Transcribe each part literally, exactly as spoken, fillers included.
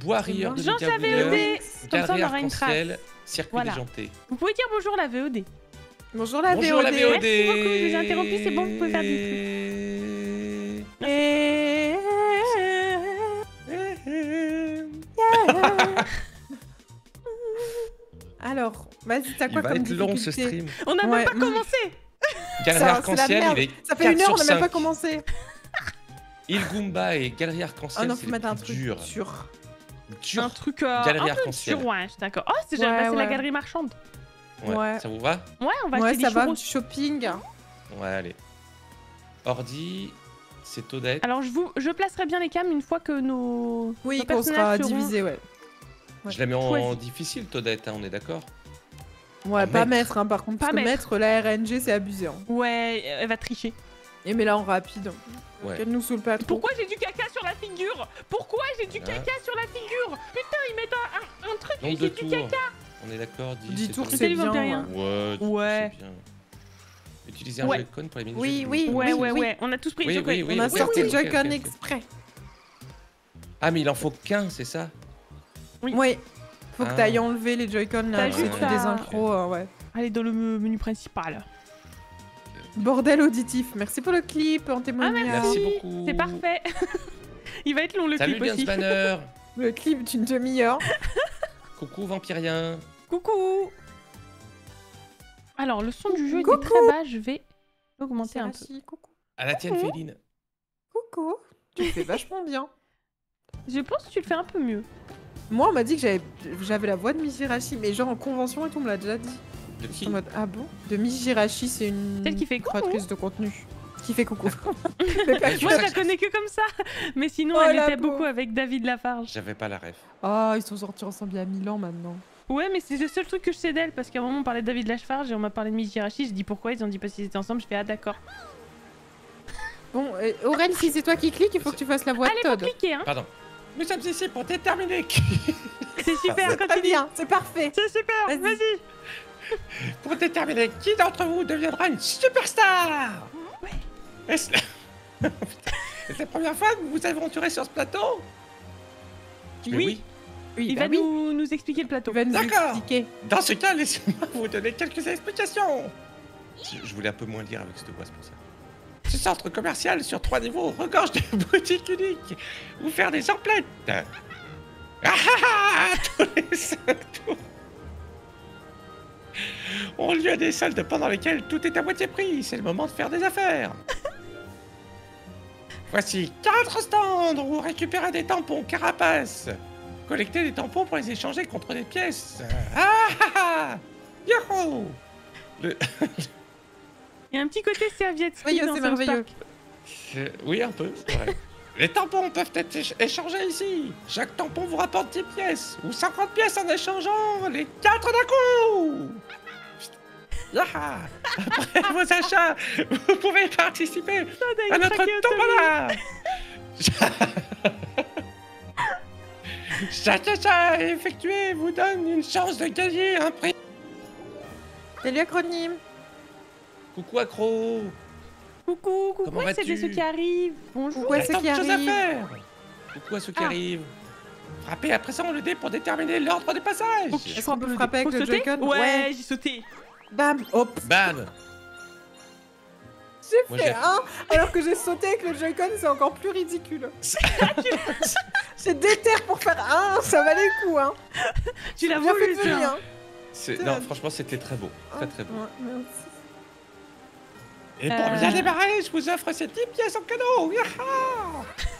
Bois rieur de Jean la V O D. Comme ça, on aura une trace. Circuit Voilà. déjanté. Vous pouvez dire bonjour la V O D. Bonjour la Bonjour V O D. la V O D. Merci beaucoup, je vous ai interrompu, c'est bon, vous pouvez faire des trucs. Et... Alors, vas-y, t'as quoi Il va comme être long ce difficulté? stream. On n'a Ouais. même pas commencé. Galerie Ça, c'est la arc-en-ciel, merde. il est Ça fait une heure, on n'a même pas quatre sur cinq. commencé. Il Goomba et Galerie Ah arc-en-ciel, non, c'est faut les mettre un plus truc durs. sûr. Dur. Un truc euh, Galerie un peu arc-en-ciel. dur, ouais, je suis d'accord. Oh, c'est Ouais, bah, c'est la ouais. galerie marchande. Ouais. Ouais. Ça vous va? Ouais, on va Ouais, acheter ça des va, churros. du shopping. Ouais, allez. Ordi, c'est Toadette. Alors, je, vous, je placerai bien les cams une fois que nos, Oui, nos qu'on sera personnages seront... divisé, ouais. ouais. Je la mets en Choisis. difficile, Toadette, hein, on est d'accord? Ouais, En pas maître. mettre, hein, par contre, Pas parce que mettre. mettre la R N G, c'est abusé. Hein. Ouais, elle va tricher. Et mais là en rapide. Ouais. Qu'elle nous saoule pas trop. Pourquoi j'ai du caca sur la figure? Pourquoi j'ai du Ah. caca sur la figure? Putain, ils mettent un, un, un truc et Nombre de j'ai du tours. caca. On est d'accord, dix. dix c'est tours, tout. c'est Salut, bien. Vampirien. Ouais. Ouais, Ouais. c'est bien. Utiliser un Ouais. Joy-Con pour les mini Oui, oui, Ouais, oui, ouais, oui. ouais. On a tous pris Oui, le oui, Joy-Con. oui. On a ok, sorti ok, le Joy-Con ok, ok. exprès. Ah, mais il en faut qu'un, c'est ça? Oui. Oui. Faut que Ah. t'ailles enlever les Joy-Con là, T'as si tu juste fais des à- incros, euh, ouais. Allez, dans le me- menu principal. Bordel auditif. Merci pour le clip en Ah, témoignage. Merci beaucoup. C'est parfait. Il va être long le Salut, clip Lions aussi. Banner. Le clip d'une demi-heure. Coucou, Vampirien. Coucou. Alors, le son du jeu était Coucou. très bas. Je vais augmenter un peu. Merci, coucou. À la tienne, Coucou. Féline. Coucou. Tu le fais vachement bien. Je pense que tu le fais un peu mieux. Moi, on m'a dit que j'avais j'avais la voix de Miss Hirashi, mais genre en convention et tout, on me l'a déjà dit. De qui? En mode, ah bon? De Miss Hirashi, c'est une Celle qui fait coucou. créatrice de contenu. Qui fait coucou. Mais pas que. Moi, je la connais que comme ça. Mais sinon, Oh, elle la était pauvre. beaucoup avec David Lafarge. J'avais pas la ref. Ah, ils sont sortis ensemble il y a mille ans maintenant. Ouais, mais c'est le seul truc que je sais d'elle. Parce qu'à un moment, on parlait de David Lafarge et on m'a parlé de Miss Hirashi. J'ai dit pourquoi. Ils ont dit parce qu'ils étaient ensemble. Je fais ah, d'accord. Bon, euh, Aurel, si c'est toi qui cliques, il faut que tu fasses la voix Allez, de faut Todd. cliquer, hein. Pardon. Nous sommes ici pour déterminer qui... C'est super, Très continue. bien, c'est parfait. C'est super, Vas-y. vas-y. pour déterminer qui d'entre vous deviendra une superstar. Ouais. Est-ce la... Est-ce la première fois que vous vous aventurez sur ce plateau? Mais Oui. Oui, Il bah va oui. nous, nous expliquer le plateau. Il va nous D'accord. expliquer. Dans ce cas, laissez-moi vous donner quelques explications. Je, je voulais un peu moins lire avec cette voix, c'est pour ça. Ce centre commercial sur trois niveaux regorge de boutiques uniques où faire des emplettes. Ah ah ah, tous les cinq tours ont lieu des soldes pendant lesquelles tout est à moitié prix. C'est le moment de faire des affaires. Voici quatre stands où récupérer des tampons carapaces. Collecter des tampons pour les échanger contre des pièces. Ah ah ah. Yahoo. Le... Il y a un petit côté serviette ski Merveilleux, dans c'est South merveilleux. Park. Euh, Oui, un peu, c'est vrai. Les tampons peuvent être éch- échangés ici. Chaque tampon vous rapporte dix pièces ou cinquante pièces en échangeant les quatre d'un coup. Yaha. Après vos achats, vous pouvez participer Todd a à une notre trachéotomie. tombola. Chaque achat effectué vous donne une chance de gagner un prix. Salut acronyme. Coucou accro. Coucou, coucou, Comment ouais, c'est vas-tu ceux qui arrivent. Bonjour. Coucou à Il y a ceux tant qui de choses à arrivent. faire. Coucou à ceux qui Ah. arrivent. Frappez à présent le dé pour déterminer l'ordre des passages. Ok. Est-ce qu'on peut frapper avec Faut le sauter. Joy-Con? Ouais, j'ai sauté. Bam. Hop. Bam. J'ai Moi, fait j'ai- un, alors que j'ai sauté avec le Joy-Con, c'est encore plus ridicule. J'ai déter pour faire un, ça valait le coup, hein. Tu l'as Bien fait voulu, de lui, ça. hein. C'est- Non, franchement, c'était très beau. Très très beau. Ouais, merci. Et pour Euh. bien démarrer, je vous offre ces dix pièces en cadeau. Yaha.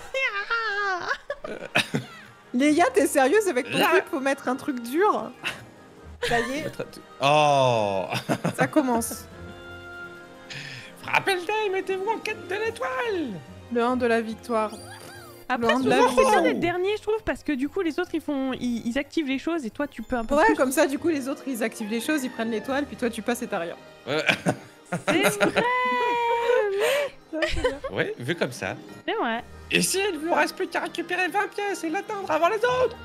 Léa, t'es sérieuse avec ton Là. truc? Faut mettre un truc dur. Ça y est, Oh. ça commence. Frappez le dé et mettez-vous en quête de l'étoile. Le un de la victoire. Après, Non, souvent, là, c'est bien oh. d'être dernier, je trouve, parce que du coup, les autres, ils font, ils, ils activent les choses et toi, tu peux un peu Ouais, plus. comme ça, du coup, les autres, ils activent les choses, ils prennent l'étoile, puis toi, tu passes et t'as rien. Ouais. C'est vrai, Ça, c'est bien. Ouais, vu comme ça. c'est vrai. Et si il vous reste plus qu'à récupérer vingt pièces et l'atteindre avant les autres.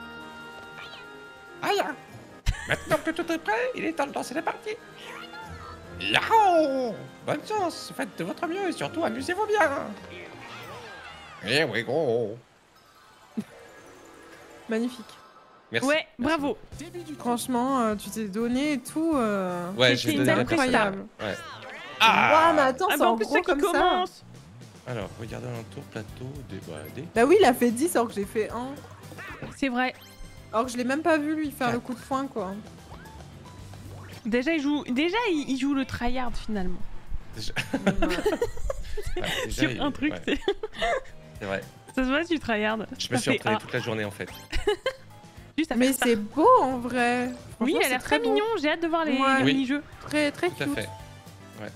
Aïe. Maintenant que tout est prêt, il est temps de lancer la partie. Yahoo! Bonne chance, faites de votre mieux et surtout amusez-vous bien. Eh oui, gros. Magnifique. Merci. Ouais, Merci. bravo. Franchement, euh, tu t'es donné et tout. Euh... Ouais, C'était j'ai donné une la personne. incroyable. Ouais. Ah, mais attends, Ah c'est bah en en plus, gros ça qui comme ça. commence. Alors, regardez alentour, plateau, débradé. Bah oui, il a fait dix alors que j'ai fait un. C'est vrai. Alors que je l'ai même pas vu lui faire Quatre. le coup de poing quoi. Déjà, il joue, déjà, il, il joue le tryhard finalement. Déjà, Ouais. ouais, déjà, Sur il- un truc, ouais, c'est- c'est vrai. ça se voit, tu tryhard. Je me suis entraîné toute la journée en fait. Juste à Mais faire ça. c'est beau en vrai. Oui, Franchement, elle a c'est l'air très beau. mignon. J'ai hâte de voir les, Ouais. les Oui. mini-jeux. Très très Tout à cute. fait. Ouais.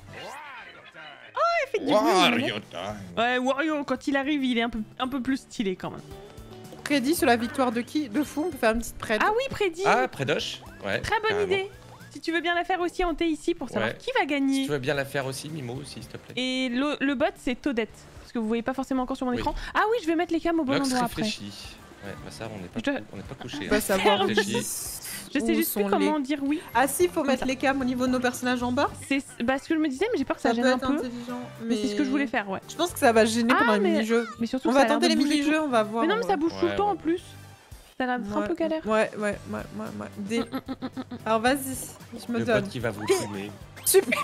fait du bruit, Wario time. Ouais, Wario, quand il arrive, il est un peu, un peu plus stylé quand même. Prédit sur la victoire de qui? De fou, on peut faire une petite prête. Ah oui, Prédit. Ah, Prédoche. Ouais. Très bonne carrément. idée. Si tu veux bien la faire aussi en thé ici pour savoir Ouais. qui va Si gagner. tu veux bien la faire aussi, Mimo aussi, s'il te plaît. Et le, le bot, c'est Toadette. Parce que vous voyez pas forcément encore sur mon Oui. écran. Ah oui, je vais mettre les cams au bon Lox endroit après. réfléchit. Ouais, bah ça, on n'est pas, Je dois- on n'est pas couché. On va Hein. savoir où, Réfléchis. Je sais où juste plus sont comment les- dire oui. Ah si, faut mettre ça. les cams au niveau de nos personnages en bas. C'est bah, ce que je me disais, mais j'ai peur que ça, Ça gêne peut un être peu. intelligent. Mais c'est ce que je voulais faire, ouais. Je pense que ça va gêner Ah, pendant les mais- mini-jeux. Mais surtout, On ça va a l'air tenter de les bouger mini-jeux, tout. on va voir. Mais non, en mais vrai. ça bouge tout le Ouais, temps ouais. en plus. Ça a l'air d'être un Ouais. peu galère. Ouais, ouais, ouais, ouais, ouais. Des- Alors vas-y, je me Le donne. pote qui va vous fumer. Super.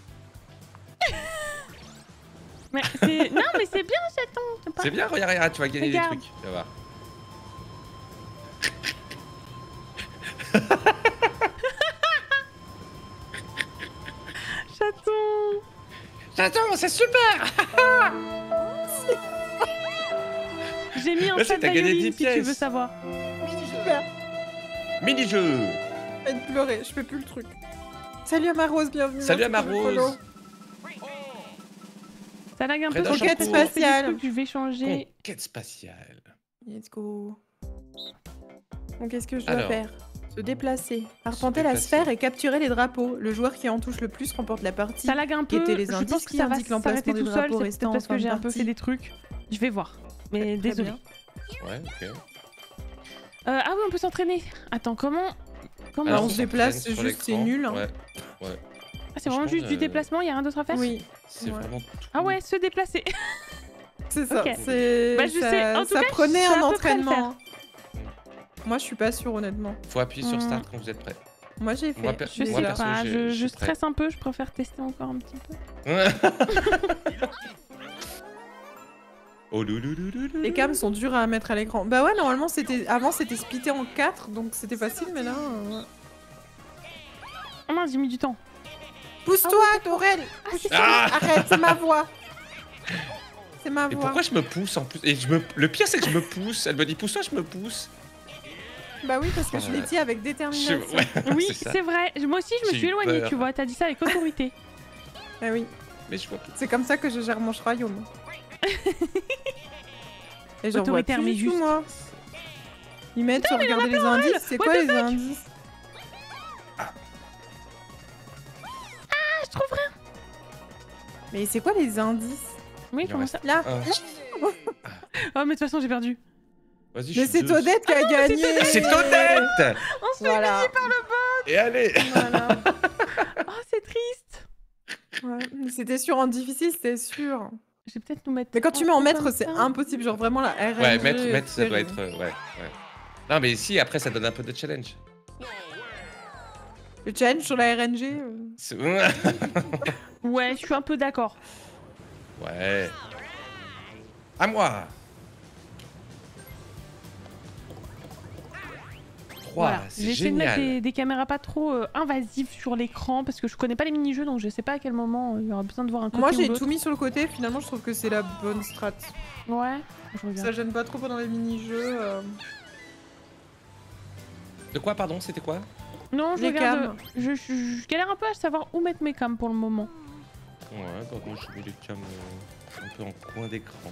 Mais c'est... Non, mais c'est bien, chaton. c'est pas- C'est bien, regarde, regarde, tu vas gagner Regarde. des trucs. Tu vas voir. Chaton. Chaton, c'est super. J'ai mis un Vas-y, chat de t'as gagné violine dix si tu pièces. veux savoir. Super. Mini-jeu. Je vais te pleurer, je fais plus le truc. Salut à ma Rose, bienvenue. Salut merci à pour ma le follow. Rose. Ça lag un peu. Prédateur quand je fais des spatiale. trucs, Je vais changer. Conquête spatiale. Let's go. Donc qu'est-ce que je dois Alors. faire? Se déplacer. Arpenter la déplacer. sphère et capturer les drapeaux. Le joueur qui en touche le plus remporte la partie. Ça lag un peu. Guettez les Je indices pense que qui ça va indiquent s'arrêter l'emplacement des tout seul. drapeaux C'est restants peut-être parce en fin que de j'ai un peu partie. fait des trucs. Je vais voir. Mais Très désolé. bien. Ouais, ok. Euh, ah oui, on peut s'entraîner. Attends, comment Comment Alors, on on se déplace, s'entraîne c'est sur juste, c'est l'écran. nul, hein. Ouais, ouais. Ah, c'est vraiment franchement, juste du euh, déplacement, il y a rien d'autre à faire Oui, C'est Ouais. vraiment tout. Ah ouais, se déplacer. c'est ça. Ok. C'est. Bah, je ça, sais. En tout ça cas, prenait je sais un à peu près le entraînement. Moi, je suis pas sûre, honnêtement. Faut appuyer sur Hmm. Start quand vous êtes prêt. Moi, j'ai fait. Moi, per- Je Moi, sais perso, pas, j'ai- je, je je suis prêt. stresse un peu, je préfère tester encore un petit peu. Oh louloulouloulou. Les cams sont durs à mettre à l'écran. Bah ouais, normalement, c'était avant, c'était splitté en quatre, donc c'était facile, mais là. euh, ouais. Oh mince, j'ai mis du temps. Pousse-toi, Torel. Ah, c'est Ah Arrête, c'est ma voix. C'est ma Et voix. pourquoi je me pousse en plus Et je me... Le pire, c'est que je me pousse. Elle me dit pousse-toi, je me pousse. Bah oui, parce que je Ouais. l'ai dit avec Je... détermination. Ouais, Oui, c'est ça. c'est vrai. Moi aussi, je me J'ai suis eu éloignée, peur. tu vois. T'as dit ça avec autorité. Ah oui, Mais je vois. c'est comme ça que je gère mon royaume. Et j'en vois Autoritaire, plus mais du tout, juste. moi. Ils mettent sur regarder les indices. C'est What quoi the les fuck indices? Ah, je trouve rien. Mais c'est quoi les indices? Oui, Il en comment reste ça un. Là. Oh, mais de toute façon, j'ai perdu. Vas-y, je Mais suis c'est deux. Toadette qui a gagné. C'est Toadette. On se fait Voilà. Et allez. Voilà. Oh, c'est triste. Ouais, mais c'était sûr en difficile, c'était sûr. Je vais peut-être nous mettre. Mais quand tu mets en un peu maître, comme c'est ça. impossible. Genre vraiment la R N G. Ouais, mettre, mettre, ça c'est doit terrible. être. euh, Ouais, ouais. Non, mais si, après, ça donne un peu de challenge. Le challenge sur la R N G. euh, C'est- Ouais, je suis un peu d'accord. Ouais. À moi. trois, Voilà. c'est J'ai essayé de mettre génial. des, des caméras pas trop euh, invasives sur l'écran parce que je connais pas les mini-jeux donc je sais pas à quel moment euh, il y aura besoin de voir un côté Moi ou j'ai l'autre. tout mis sur le côté, finalement je trouve que c'est la bonne strat. Ouais, je regarde. Ça gêne pas trop pendant les mini-jeux. euh. De quoi, pardon, c'était quoi? Non, je Les regarde. cams. Je, je- je galère un peu à savoir où mettre mes cams pour le moment. Ouais, bah moi je mets les cams euh, un peu en coin d'écran.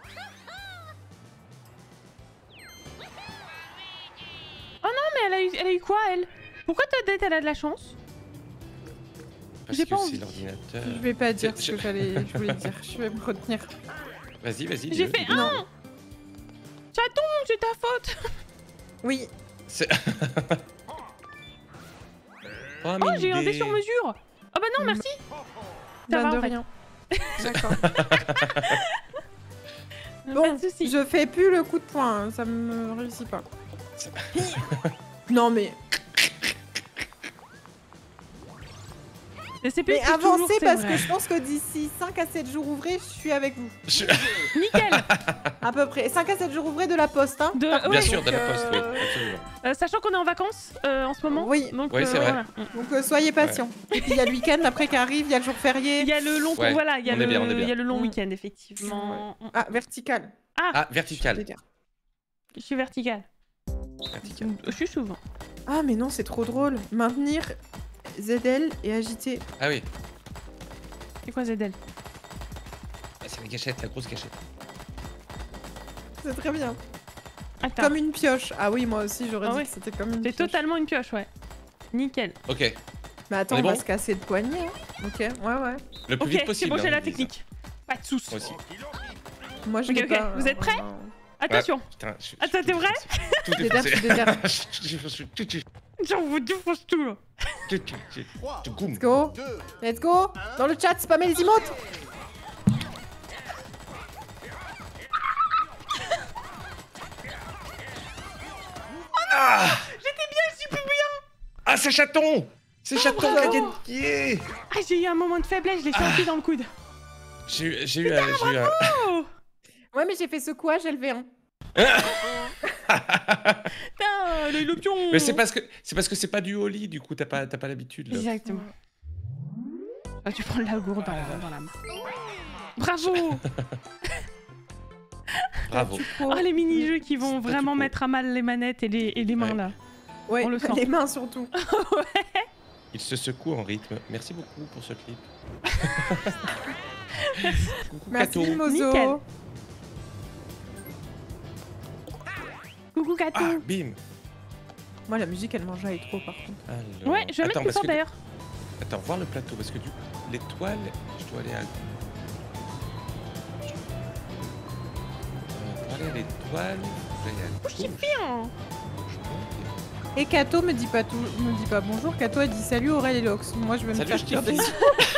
Mais elle a eu, elle a eu quoi elle? Pourquoi Toadette elle a de la chance? Parce J'ai que pas c'est envie. l'ordinateur. Je vais pas dire Je- ce que j'allais, je voulais dire, je vais me retenir. Vas-y, vas-y. J'ai dis-le, fait dis-le. un. Chaton, c'est ta faute. Oui, C'est- Oh, Oh, j'ai eu un mais dé sur mesure. Oh bah non, merci. Ça bah va, de en fait. rien. D'accord. Bon, Pas de soucis. je fais plus le coup de poing, hein, ça me réussit pas. Non mais... Je sais plus Mais si toujours avancez c'est parce vrai. que je pense que d'ici cinq à sept jours ouvrés, je suis avec vous. Je- Nickel. À peu près. cinq à sept jours ouvrés de la poste, hein. De- Par ouais. Bien contre, sûr, de la euh, poste, oui, absolument. Euh, sachant qu'on est en vacances euh, en ce moment. Oui. Donc, Oui, euh, c'est vrai. voilà. Donc euh, soyez patients. Et puis il y a le week-end après qui arrive, il y a le jour férié. Il y a le long, Ouais, voilà, il y a on est le, bien, on est bien. il y a le long Mm. week-end effectivement. Ah, vertical. Ah, vertical. Je suis verticale. Vertical. Je suis souvent. Ah mais non, c'est trop drôle. Maintenir Z L et agiter. Ah oui, C'est quoi Zedel? Ah, c'est la gâchette, la grosse gâchette. C'est très bien. Attends. Comme une pioche. Ah oui, moi aussi j'aurais Ah dit ouais. que c'était comme une C'est pioche. totalement une pioche, ouais. Nickel. Ok, Mais attends, On est on va bon se casser le poignet. Hein. Ok, ouais, ouais. le plus Ok, vite c'est possible. bon, j'ai hein, la ils disent. technique. Pas de soucis. Moi aussi. Moi je Ok, l'ai ok. pas. Vous êtes prêts euh, Attention. Putain, je- je- Attends, tout t'es est vrai défoncé. Tout est Déterre, défoncé. tu déterres. Je- je- je- tout- tout- J'en vous défonce tout là. tout- tout- tout- tout- goum. Let's go. Let's go. Dans le chat, spammez les emotes. Ah, J'étais bien, je suis plus bien. ah c'est chaton C'est chaton bravo. qui a gagné. Ah, j'ai eu un moment de faiblesse, je l'ai senti dans le coude. J'ai eu, j'ai eu, un- j'ai eu un... Oh Ouais, mais j'ai fait secouage L V un. putain, l'œil le pion. Mais c'est parce que c'est parce que c'est pas du holly, du coup t'as pas t'as pas l'habitude là. Exactement. Ah, tu prends la gourde dans, la- dans la main. Bravo. Bravo. Oh, les mini-jeux qui vont C'est pas vraiment du mettre à mal les manettes et les, et les mains Ouais. là. Ouais, On le sent. les mains surtout. Il se secoue en rythme. Merci beaucoup pour ce clip. Coucou Merci Kato. Mozo. Nickel. Coucou Kato. Ah, bim. Moi la musique elle m'enjaille trop par contre. Alors... Ouais, je vais Attends, mettre plus parce fort que- d'ailleurs. Attends, voir le plateau parce que du coup l'étoile, je dois aller à. Euh, pour aller à l'étoile, je dois aller à Je suis gauche. bien. Et Kato me dit pas tout, me dit pas bonjour. Kato elle dit salut Aurel et Lox. Moi je vais me Salut, faire je tirer t'ai dit. dessus.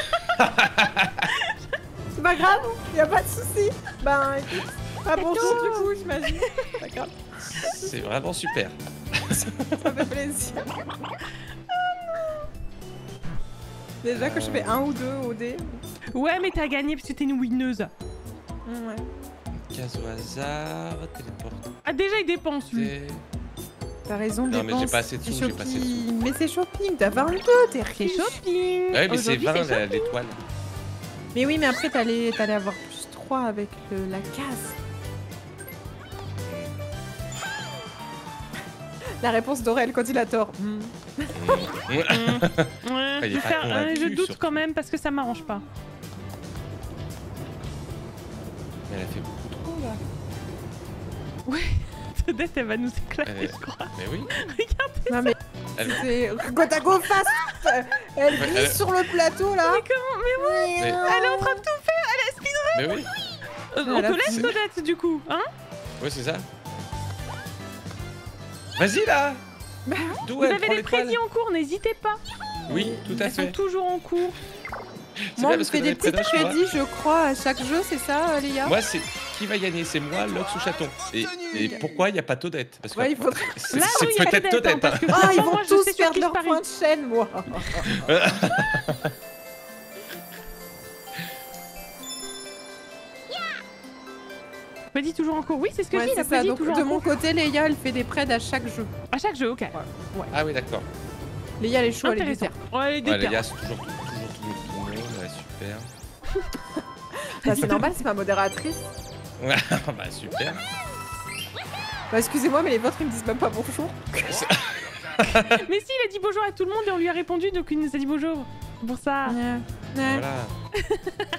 C'est pas grave, y a pas de souci. Ben écoute, pas bonjour du coup j'imagine. D'accord, C'est vraiment super. ça fait plaisir. Déjà que je fais un ou deux au dé. Ouais, mais t'as gagné parce que t'es une winneuse. Ouais. Case au hasard, téléporter. Ah, déjà, il dépense lui. T'as raison, Non, mais dépense. j'ai pas assez de C'est sous, j'ai pas assez de shopping. Mais c'est shopping, t'as vingt-deux, t'es C'est riche. shopping. Ouais, mais c'est Aujourd'hui, vingt la- shopping. l'étoile. Mais oui, mais après t'allais t'allais avoir plus trois avec le- la case. La réponse d'Aurel quand il a tort. Hmm. Mmh. Ouais, Ah, il je, est vais pas faire- euh, convaincu, je doute surtout. quand même parce que ça m'arrange pas. Mais elle a fait beaucoup trop là. Todette, elle va nous éclater, Elle est- je crois. Mais oui. Non mais Elle... c'est Gotago face. Elle Ouais, glisse elle- sur le plateau là. Mais comment Mais ouais, Mais- elle est en train de tout faire. Elle est speedrun. Mais oui. Euh, on Elle a te laisse fait- Todette du coup, hein? Ouais, c'est ça. Vas-y là. Bah, D'où Vous elle avez prend des l'étoile. prédits en cours, n'hésitez pas. Oui, tout à Elles sont fait. toujours en cours. C'est Moi, bien on me parce que fait dans des les petits prénoms, tu vois, crédits, je crois, à chaque jeu, c'est ça, Léa? moi, c'est qui va gagner, c'est moi, Lox ou Chaton. Et, et pourquoi il n'y a pas Todette? Parce que Ouais, il faudrait... c'est Là, c'est oui, il y a peut-être Todette, hein, Todette. parce hein. que Ah, ils franchement, vont moi, je tous sais sur faire qui leur je parie. point de chaîne, moi. Prédit toujours en cours. Oui, c'est ce que Ouais, je dis, c'est la ça. prédit Donc, toujours de en mon cours. côté, Léa, elle fait des prêts à chaque jeu. À chaque jeu, ok. Ah oui, d'accord. Léa, elle est chaude, elle est Intéressant. déterre. Ouais, elle est Ouais, les déter. gars, c'est toujours, toujours tout, tout le monde. Ouais, super. Bah, c'est normal, c'est ma modératrice. Bah, super. Bah, excusez-moi, mais les vôtres, ils me disent même pas bonjour. Mais si, il a dit bonjour à tout le monde et on lui a répondu, donc il nous a dit bonjour. C'est pour ça. Ouais. Ouais. Voilà.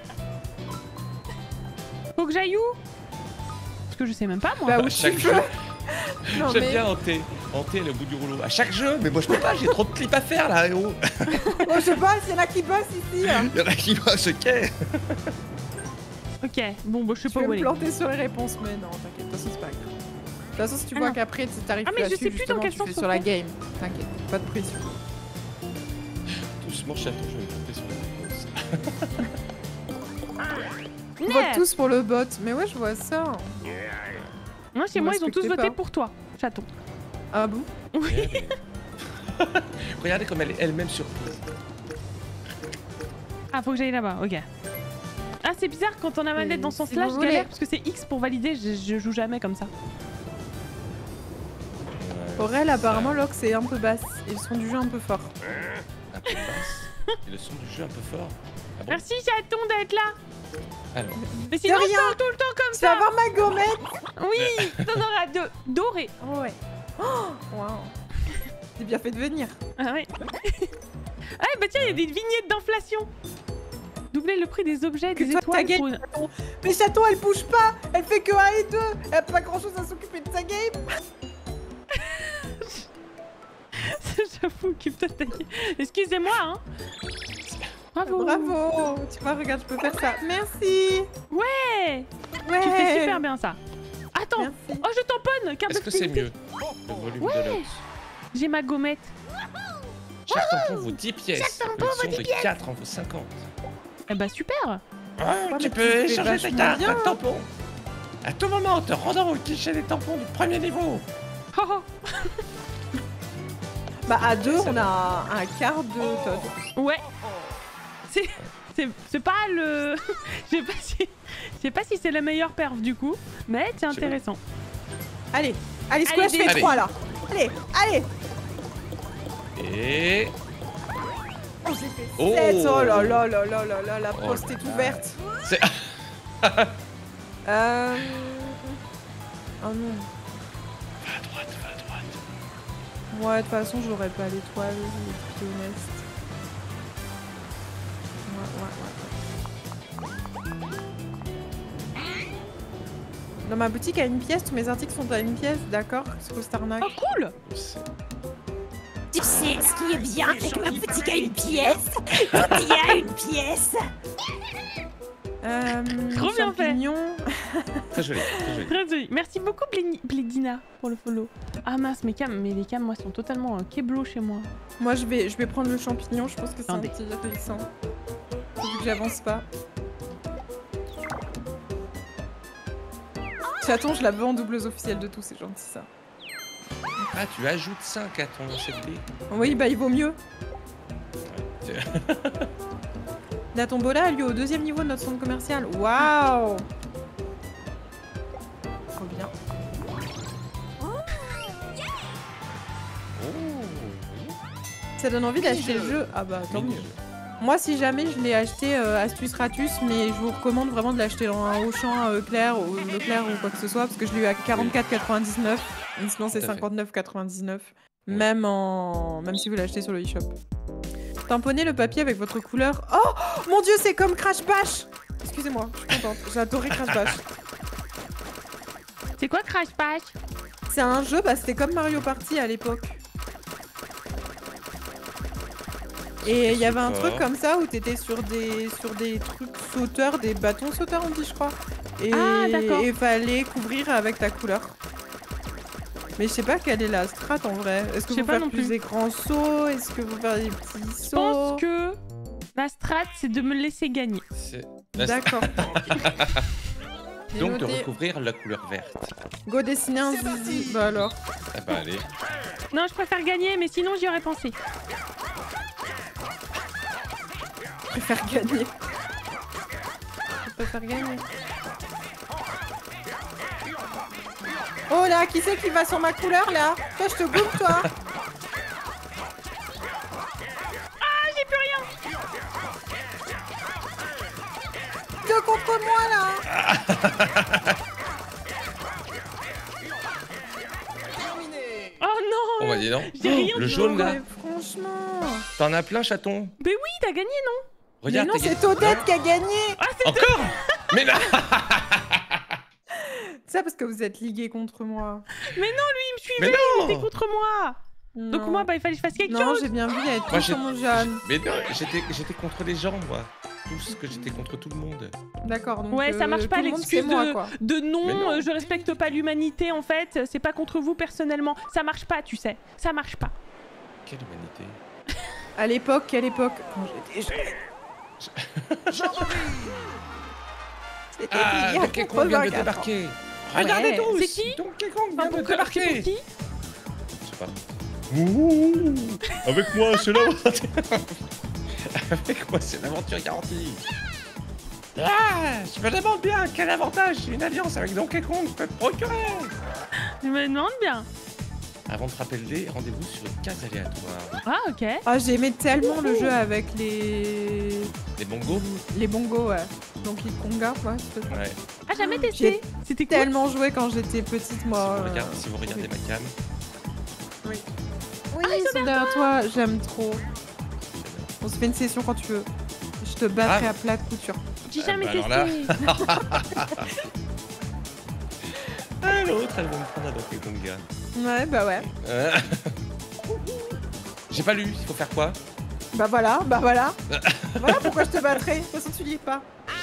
Faut que j'aille où? Parce que je sais même pas, moi. Bah, À où chaque tu jeu. veux. Non, J'aime mais... bien Hanté. Hanté, le bout du rouleau. À chaque jeu, mais moi je peux pas, j'ai trop de clips à faire là, héros. Oh, je sais pas, s'il y en a qui bossent ici. Hein. Il y en a qui voient ce qu'est. Ok, bon, bah, je sais Je pas vais où me elle est. planter sur les réponses, mais non, t'inquiète, de toute façon, c'est pas grave. De toute façon, si tu Ah vois non. qu'après, tu t'arrives Ah, plus mais je là-dessus, sais plus dans justement, quel tu sens fais faut sur la faire. game. T'inquiète, pas de pression. Doucement, chaton, je vais me planter sur la réponse. On vote Ouais. tous pour le bot, mais ouais, je vois ça. Moi, chez Vous moi, ils ont tous respectez voté pas. pour toi, chaton. Ah bon? Oui. Ouais, mais- Regardez comme elle est elle-même surprise. Ah, faut que j'aille là-bas, ok. Ah, c'est bizarre quand on a manette dans ce Si sens-là, vous je voulez. galère parce que c'est X pour valider, je, je joue jamais comme ça. Ouais, Aurel, c'est apparemment, ça. l'ox est un peu basse et le son du jeu un peu fort. Un peu basse. Et le son du jeu un peu fort. Ah bon? Merci, chaton, d'être là. Alors, Mais sinon, rien. je parle tout le temps comme Tu vas ça. avoir ma gommette. Oui, t'en auras deux. Doré. Oh ouais. Oh, waouh. J'ai bien fait de venir. Ah ouais. Ah bah tiens, il y a des vignettes d'inflation. Doubler le prix des objets, Que des toi, étoiles ta pour game, une... Mais chaton, elle bouge pas. Elle fait que un et deux. Elle a pas grand chose à s'occuper de sa game. J'avoue, occupe-toi de ta gueule. Excusez-moi, hein. Bravo. Bravo. Tu vois, regarde, je peux faire ça. Merci. Ouais. Ouais. Tu fais super bien ça. Attends. Merci. Oh, je tamponne. Carte est-ce de que c'est fidélité. mieux le volume Ouais. de l'ox? J'ai ma gommette. Chaque tampon vaut dix pièces. Chaque tampon Le vaut son de quatre en vaut cinquante. Eh bah super. Ah, mais tu tu peux fais échanger tes vachement cartes bien. à tampons. À tout moment, en te rendant au guichet des tampons du premier niveau. Oh, oh. Bah à deux, C'est on a un, un quart de Todd. Ouais. C'est c'est c'est pas le. Je sais pas si je sais pas si c'est la meilleure perf du coup, mais c'est Je sais pas. intéressant. Allez, allez, Squash Allez, fait allez. trois là. Allez, allez. Et... Oh, j'ai fait Oh. sept. Oh là là là là là là, la Oh poste là est là. ouverte. C'est... Euh... Oh non. Va à droite, va à droite. Ouais, de toute façon, j'aurais pas l'étoile, je vais être honnête. Ouais, ouais, ouais. Dans ma boutique à une pièce, tous mes articles sont à une pièce, d'accord? C'est quoi cette arnaque? Oh cool. C'est- Tu sais ce qui est bien avec ma boutique à une pièce? Quand il y a une pièce. Euh... Trop bien fait. champignons. Très joli, très joli. Très joli. Merci beaucoup Bléni- Blédina pour le follow. Ah mince, mes cams, mais les cams moi sont totalement euh, keblo chez moi. Moi, je vais, je vais prendre le champignon, je pense que c'est Attendez. intéressant. Vu que j'avance pas. Chaton, je la veux en doubles officiels de tout, c'est gentil ça. Ah, tu ajoutes cinq à ton H P. Oui, bah il vaut mieux. La tombola a lieu au deuxième niveau de notre centre commercial. Waouh! Trop bien. Oh, Ça donne envie d'acheter le jeu. Ah bah tant mieux. mini-jeu. Moi, si jamais je l'ai acheté euh, Astuce Ratus, mais je vous recommande vraiment de l'acheter dans un Auchan, euh, Leclerc ou Leclerc ou quoi que ce soit, parce que je l'ai eu à quarante-quatre quatre-vingt-dix-neuf. Et sinon, c'est Tout à fait. cinquante-neuf quatre-vingt-dix-neuf. Oui. Même en, même si vous l'achetez sur le eShop. Tamponnez le papier avec votre couleur. Oh mon dieu, c'est comme Crash Bash. Excusez-moi, je suis contente. J'ai adoré Crash Bash. C'est quoi Crash Bash? C'est un jeu, bah c'était comme Mario Party à l'époque. Et il y avait un D'accord. truc comme ça où t'étais sur des sur des trucs sauteurs, des bâtons sauteurs on dit je crois. Et Ah, d'accord. il fallait couvrir avec ta couleur. Mais je sais pas quelle est la strat en vrai. Est-ce que Je sais vous pas faites non plus plus. des grands sauts? Est-ce que vous faites des petits Je sauts? pense que ma strat c'est de me laisser gagner. C'est- D'accord. J'ai Donc de noté. recouvrir la couleur verte. Go dessiner un zizi. Bah alors. Ah bah allez. Non, je préfère gagner, mais sinon j'y aurais pensé. Je préfère gagner. Je préfère gagner. Oh là, qui c'est qui va sur ma couleur là? Toi, je te goûte toi. Ah, j'ai plus rien. Deux contre moi là. Oh non. On va dire non. J'ai rien Le du jaune tout. là. Mais franchement. T'en as plein, chaton. Mais oui, t'as gagné, non? Regarde, Mais non, t'as c'est gagné- Odette qui a gagné. Ah, c'est Encore. Mais là. Ça parce que vous êtes ligués contre moi. il me suivait, Mais il non. était contre moi. Donc Non. moi, bah il fallait que je fasse quelque Non, chose. j'ai bien vu, il y avait Moi, tout j'ai- sur mon Jeanne. Mais non, j'étais, j'étais contre les gens, moi. Tout ce que j'étais contre tout le monde. D'accord, donc Ouais, ça euh, marche pas tout le monde, l'excuse c'est moi, de, quoi. de Mais non, non. euh, je respecte pas l'humanité en fait, c'est pas contre vous personnellement. Ça marche pas, tu sais. Ça marche pas. Quelle humanité. À l'époque, quelle époque? Quand j'étais jeune. C'était Ah, il y a le Kekon vient de quatre-vingt-quatre ans. débarquer. Regardez Ouais. tous. C'est qui Donkey Kong Enfin, vient pour de que- c'est pour débarquer. qui? Je sais pas. Ouh, avec moi, c'est l'aventure. Avec moi, c'est l'aventure garantie. Ah, je me demande bien quel avantage une alliance avec Donkey Kong peut procurer. Je me demande bien. Avant de frapper le dé, rendez-vous sur une case aléatoire. Ah, ok. Ah, j'aimais tellement le jeu avec les... Les bongos. les bongos, ouais. Donkey Konga, ouais. c'était ça. Ouais. Ah, jamais testé. C'était cool. Tellement joué quand j'étais petite, Si moi. vous, euh, regardez, si vous regardez ma cam, Oui, Ah, ils ils sont sont derrière toi, j'aime trop. On se fait une session quand tu veux. Je te battrai Ah. à plat de couture. J'ai Ah, jamais bah alors testé. ah, l'autre, elle va me prendre un Donkey Konga. Ouais, bah ouais. Euh. J'ai pas lu, il faut faire quoi? Bah voilà, bah voilà. Voilà pourquoi je te battrai. De toute façon, tu lis pas.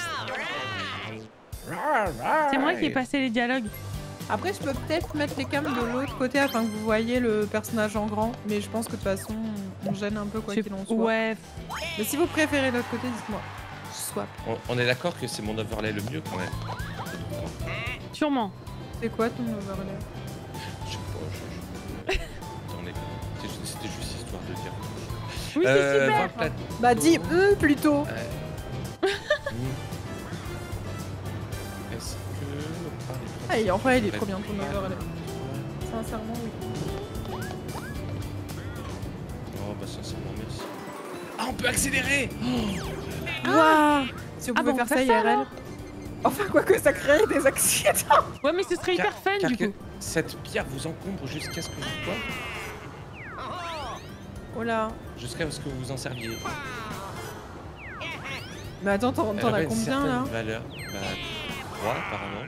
C'est moi qui ai passé les dialogues. Après, je peux peut-être mettre les cams de l'autre côté afin que vous voyez le personnage en grand. Mais je pense que de toute façon, on gêne un peu quoi Je- qu'il en soit. Ouais. Mais si vous préférez l'autre côté, dites-moi. Je swap. On, on est d'accord que c'est mon overlay le mieux quand même. Sûrement. C'est quoi ton overlay? Je sais pas, je... je... Attends, les- c'était- C'était juste histoire de dire. Oui, c'est Euh, super. vingt plateaux. Bah dis hum plutôt. Ouais. Hmm. Est-ce que... on parle des Ah, il- en vrai, il est Ouais. trop bien ton overlay. Sincèrement, oui. Oh bah sincèrement merci. Ah, on peut accélérer. Waouh. Si on Ah pouvait bon, faire on ça fait I ça, R L. alors Enfin, quoi que ça crée des accidents. Ouais, mais ce serait hyper Car- fun car du que coup. cette pierre vous encombre jusqu'à ce que vous quoi Oh là. Jusqu'à ce que vous vous en serviez. Mais attends, t'en Elle t'en avait as une combien certaine là? valeur. Bah, trois apparemment.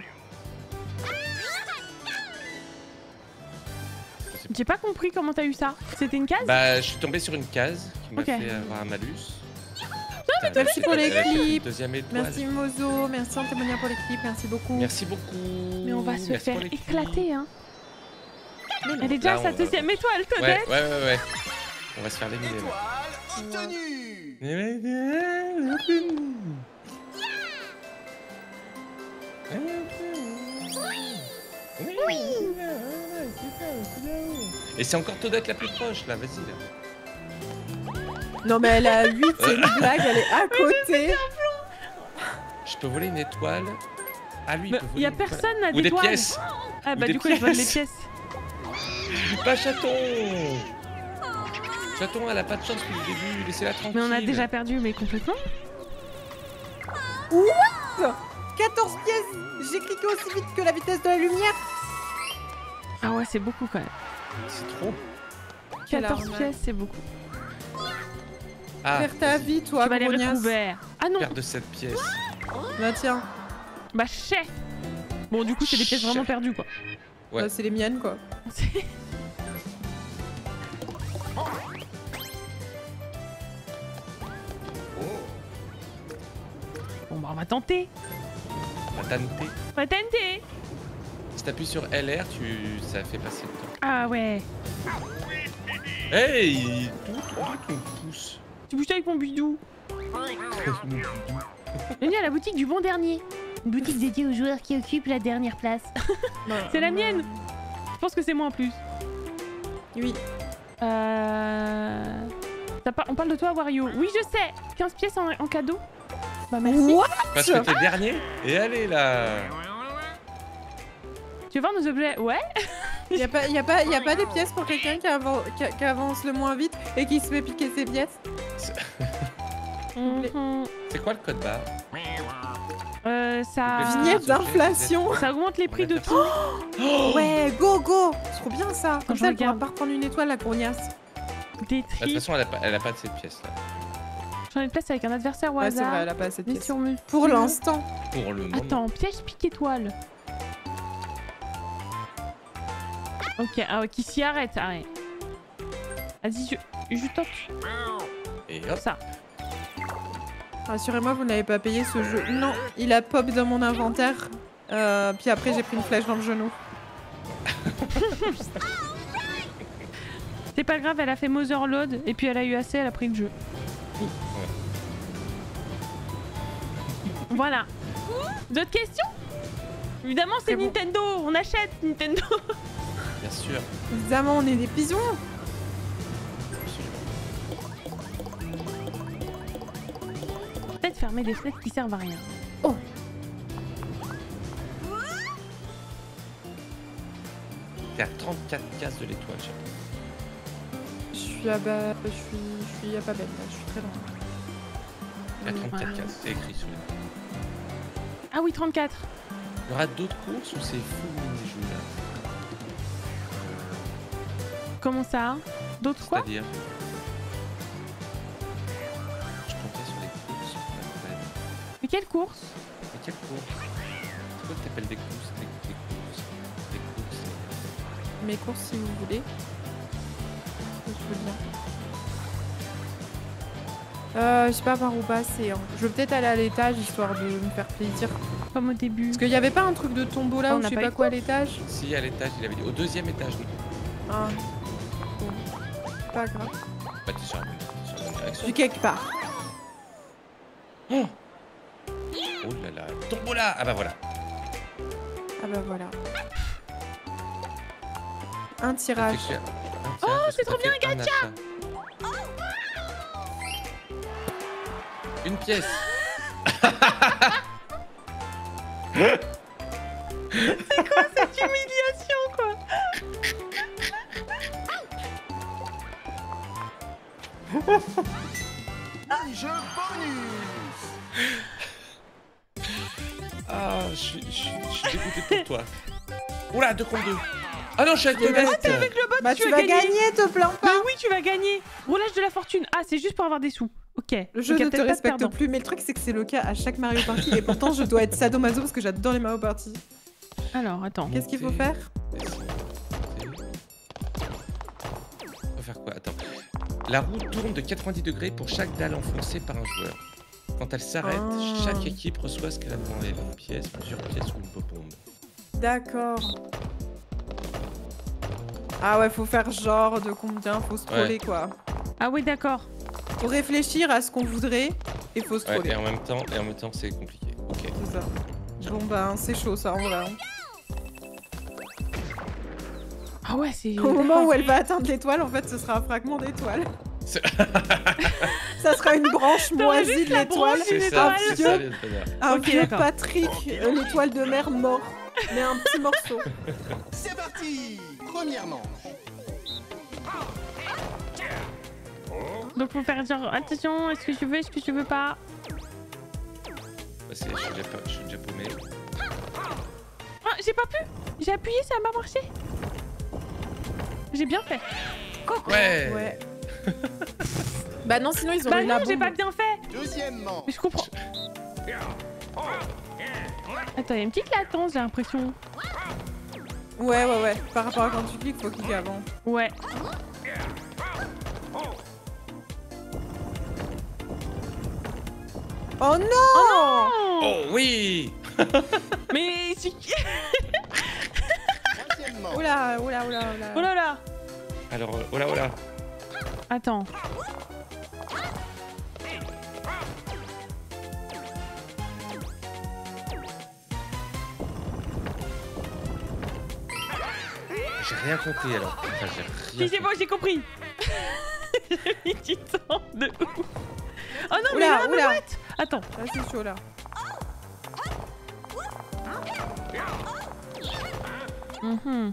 Je sais pas. J'ai pas compris comment t'as eu ça. C'était une case? Bah, je suis tombé sur une case qui m'a Ok. fait avoir un malus. mais Putain, merci pour les elle a fait une clips. Deuxième étoile. Merci Mozo, merci Antémonia pour les clips, merci beaucoup. Merci beaucoup. Mais on va se Merci faire pour les clips. éclater, hein. Mais non. Elle est déjà Là, à sa on va- deuxième étoile, Ouais, peut-être. ouais, ouais, ouais. On va se faire l'éliminer là. Et c'est encore Toadette la plus proche là, vas-y là. Non mais elle est à huit, c'est une blague, elle est à côté. Je peux voler une étoile. Ah lui, il Mais peut y voler a une étoile. personne à Ou des d'étoiles. pièces. Ah Ou bah des du coup, je vole les pièces. pièces. Pas chaton. Chaton, elle a pas de chance depuis le début, laissez-la tranquille. Mais on a déjà perdu, mais complètement. quatorze pièces. J'ai cliqué aussi vite que la vitesse de la lumière. Ah ouais, c'est beaucoup quand même. C'est trop. Quelle quatorze arnaque. pièces, c'est beaucoup. Ah, Faire ta vie, toi, Tu vas les grognasse. recouvert. Ah non, perte de sept pièces. Bah tiens, bah chais. Bon, du coup, c'est des pièces vraiment perdues, quoi. Ouais. bah, c'est les miennes quoi. C'est- Bon, bah on va tenter. La tanneté. On va tenter. Si t'appuies sur L R, tu... ça fait passer le temps. Ah ouais. Hey, tout, tout, tout me pousse. Tu bouges avec mon bidou. Bienvenue à la boutique du bon dernier. Une boutique dédiée aux joueurs qui occupent la dernière place. C'est la mienne. Je pense que c'est moi en plus. Oui. Euh... t'as pas- On parle de toi, Wario. Oui, je sais. quinze pièces en, en cadeau. Bah merci. What? Parce que t'es dernier. Et allez là. Tu veux voir nos objets? Ouais. Y a pas, y a pas, y a pas des pièces pour quelqu'un qui, avan- qui- qui avance le moins vite et qui se fait piquer ses pièces? Mhm. C'est quoi le code barre? Euh, ça... Le Vignette objets, d'inflation. Ça augmente les prix de tout. Oh Ouais, go go. C'est trop bien ça. Comme Je ça, elle pourra regarde. pas reprendre une étoile, la grognasse. Des Bah, de toute tri. façon, elle a pas, elle a pas de cette pièce là. J'en ai de place avec un adversaire au Ouais, c'est vrai, hasard. elle a pas assez de Mais pièces. sur mesure. Pour l'instant. Pour le moment. Attends, piège pique étoile. Ok, ah ouais, qui s'y arrête, arrête. Vas-y, je, je tente Et hop. ça. Rassurez-moi, vous n'avez pas payé ce jeu. Non, il a pop dans mon inventaire. Euh, puis après, j'ai pris une flèche dans le genou. C'est pas grave, elle a fait Motherload et puis elle a eu assez, elle a pris le jeu. Oui. Voilà. D'autres questions? Évidemment, c'est C'est bon. Nintendo. On achète Nintendo. Bien sûr. Évidemment, on est des pigeons. Peut-être fermer des fenêtres qui servent à rien. T'es à trente-quatre cases de l'étoile, chef. Je suis à bas... Je suis... Je suis à pas belle, là. Je suis très loin. T'es à trente-quatre Ouais. cases, c'est écrit sur les. Ah oui, trente-quatre. Il y aura d'autres courses ou c'est fou mini-jeu là? Comment ça? D'autres quoi? C'est-à-dire Je comptais sur les courses pour la nouvelle. Mais quelle course? Mais quelle course? C'est quoi que t'appelles des courses? Des, des courses Des courses Mes courses, si vous voulez. Je veux bien. Euh, je sais pas par où passer. Hein. Je veux peut-être aller à l'étage, histoire de me faire plaisir. Comme au début. Parce qu'il y avait pas un truc de tombeau là, On ou je n'a sais pas pas eu quoi à l'étage? Si, à l'étage, il avait dit. Au deuxième étage, oui. Ah. Bon. Pas grave. Bah, t'es sur la même, sur la même Je direction. suis quelque part. Oh Oh là là, tombola. Ah bah voilà. Ah bah voilà. Un tirage. Fait que tu as- un tirage parce c'est que trop t'as fait un achat. Une pièce. Cette humiliation, quoi. Jeu bonus. Ah, je suis je suis- je suis dégoûté pour toi. Oula, deux contre deux. Ah non, je suis avec Ah, Todette. t'es Avec le bot, Bah tu, tu vas vas gagner. gagner, te plains Mais pas. oui, tu vas gagner. Roulage de la fortune. Ah, c'est juste pour avoir des sous. Ok. Le jeu Donc, y a ne te peut-être pas de respecte perdant. plus, mais le truc c'est que c'est le cas à chaque Mario Party et pourtant je dois être sadomaso parce que j'adore les Mario Party. Alors, attends. Qu'est-ce qu'il faut faire? Faut faire quoi? Attends. La roue tourne de quatre-vingt-dix degrés pour chaque dalle enfoncée par un joueur. Quand elle s'arrête, Ah. chaque équipe reçoit ce qu'elle a demandé. Une pièce, plusieurs pièces ou une popombe. D'accord. Ah ouais, faut faire genre de combien, faut se troller quoi. Ah oui, d'accord. Faut réfléchir à ce qu'on voudrait et faut se Ouais, troller. et en même temps, et en même temps, c'est compliqué. Ok. C'est ça. Bon ben c'est chaud ça en vrai. hein. Ah ouais, c'est... Au moment où elle va atteindre l'étoile, en fait ce sera un fragment d'étoile. C'est- Ça sera une branche T'auras moisie juste de la l'étoile. branche C'est d'une ça, étoile. c'est ça, les connards. Un Ok, vieux d'accord. Patrick, euh, l'étoile de mer mort. Mais un petit morceau. C'est parti. Première manche. Donc faut faire genre, attention, est-ce que je veux, est-ce que je veux pas? Bah, c'est- je, suis déjà, pas- je suis déjà paumé. Ah, j'ai pas pu. J'ai appuyé, ça a pas marché. J'ai bien fait. Ouais. Ouais. Bah non, sinon ils ont Bah eu non, la j'ai bombe. pas bien fait. Deuxième manche. Mais je comprends. Attends, il y a une petite latence, j'ai l'impression. Ouais, ouais, ouais. Par rapport à quand tu cliques, faut cliquer avant. Ouais. Oh non, Oh, Oh oui. mais c'est... Troisième manche. Oula, oula, oula, oula. Oh là là. Alors, euh, oh là, oh là. Attends. J'ai rien compté alors. Enfin, j'ai Si, rien c'est bon, j'ai compris. J'ai mis du temps de ouf. Oh non, mais Oula, là, oula. what? Attends. Là c'est chaud là. Mhm.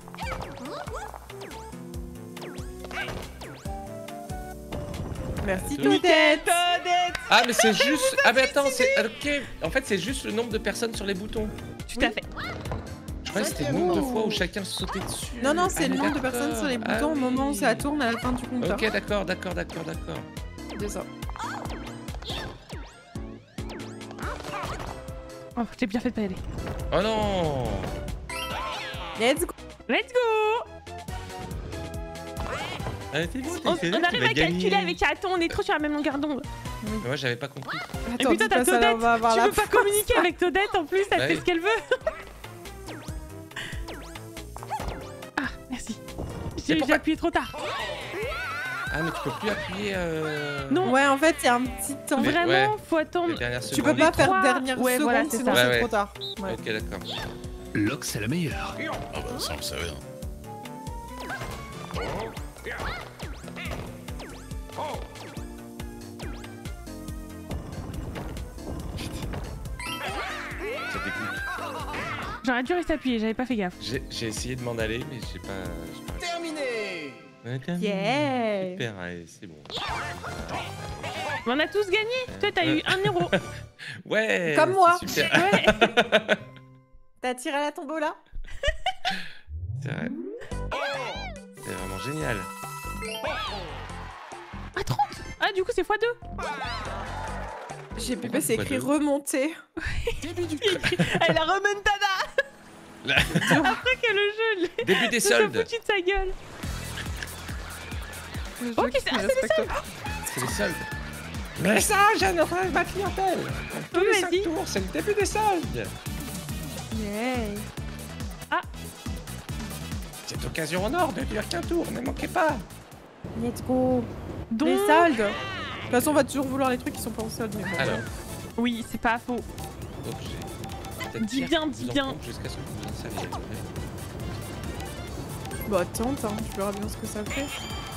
Merci Nickel, Todette. Ah, mais c'est juste. Ah, mais attends, c'est. Ok. En fait, c'est juste le nombre de personnes sur les boutons. Tout à fait. Je croyais que c'était le nombre de fois où chacun sautait dessus. Non, non, c'est Ah, le mais nombre de d'accord. personnes sur les Ah boutons au moment où oui. ça tourne à la fin du compteur. Ok, d'accord, d'accord, d'accord, d'accord. C'est ça. Oh, j'ai bien fait de pas y aller. Oh non. Let's go. Let's go. Ah, t'es bon, On, t'es- on tu arrive vas à calculer gagner. avec Chaton, on est trop sur la même longueur d'onde. Mais moi, j'avais pas compris. Et Attends, putain, dis t'as pas ça, là, Todette. on va avoir Tu la veux pas fin. communiquer avec Todette en plus, elle Bah fait oui. ce qu'elle veut. Ah, merci. J'ai pourquoi- j'ai appuyé trop tard. Ah, mais tu peux plus appuyer. Euh... Non. Ouais, en fait, il y a un petit temps. Mais- Vraiment, ouais. faut attendre. Les dernières Tu secondes. peux pas Les faire trois- dernière ouais, seconde, voilà, c'est sinon ça. c'est Ouais, trop ouais. tard. Ouais. Ok, d'accord. Locke, c'est la meilleure. Ah bah ça on le savait. Hein. Ça dégoûte. J'aurais dû rester appuyé, j'avais pas fait gaffe. J'ai j'ai essayé de m'en aller, mais j'ai pas... j'ai pas... Terminé. Ouais, quand même. Yeah. Super, ouais, c'est bon. On a tous gagné. Toi, t'as eu un euro. Ouais. Comme moi. c'est Super. Ouais. T'as tiré à la tombola? C'est vrai. C'est vraiment génial. Ah, trente. Ah, du coup, c'est fois deux. J'ai pu Pourquoi c'est pas écrit deux remonter. Elle a remontada. Là. Après que le jeu, il Début des se soldes. foutu de sa gueule. Le jeu Ok, qui c'est me ah, c'est les respecte soldes. pas. C'est les soldes. Message à notre ma clientèle. Tous Oui, les vas-y. cinq tours, c'est le début des soldes. Yeah. Cette occasion en or de dire qu'un tour, ne manquez pas. Let's go. Donc, Les soldes. De toute façon, on va toujours vouloir les trucs qui sont pas en solde. Mais bon, Alors, oui, c'est pas faux. objet. Dis bien, dis bien. Jusqu'à ce que vous en saviez. Bah, tente, hein. Tu verras bien ce que ça fait.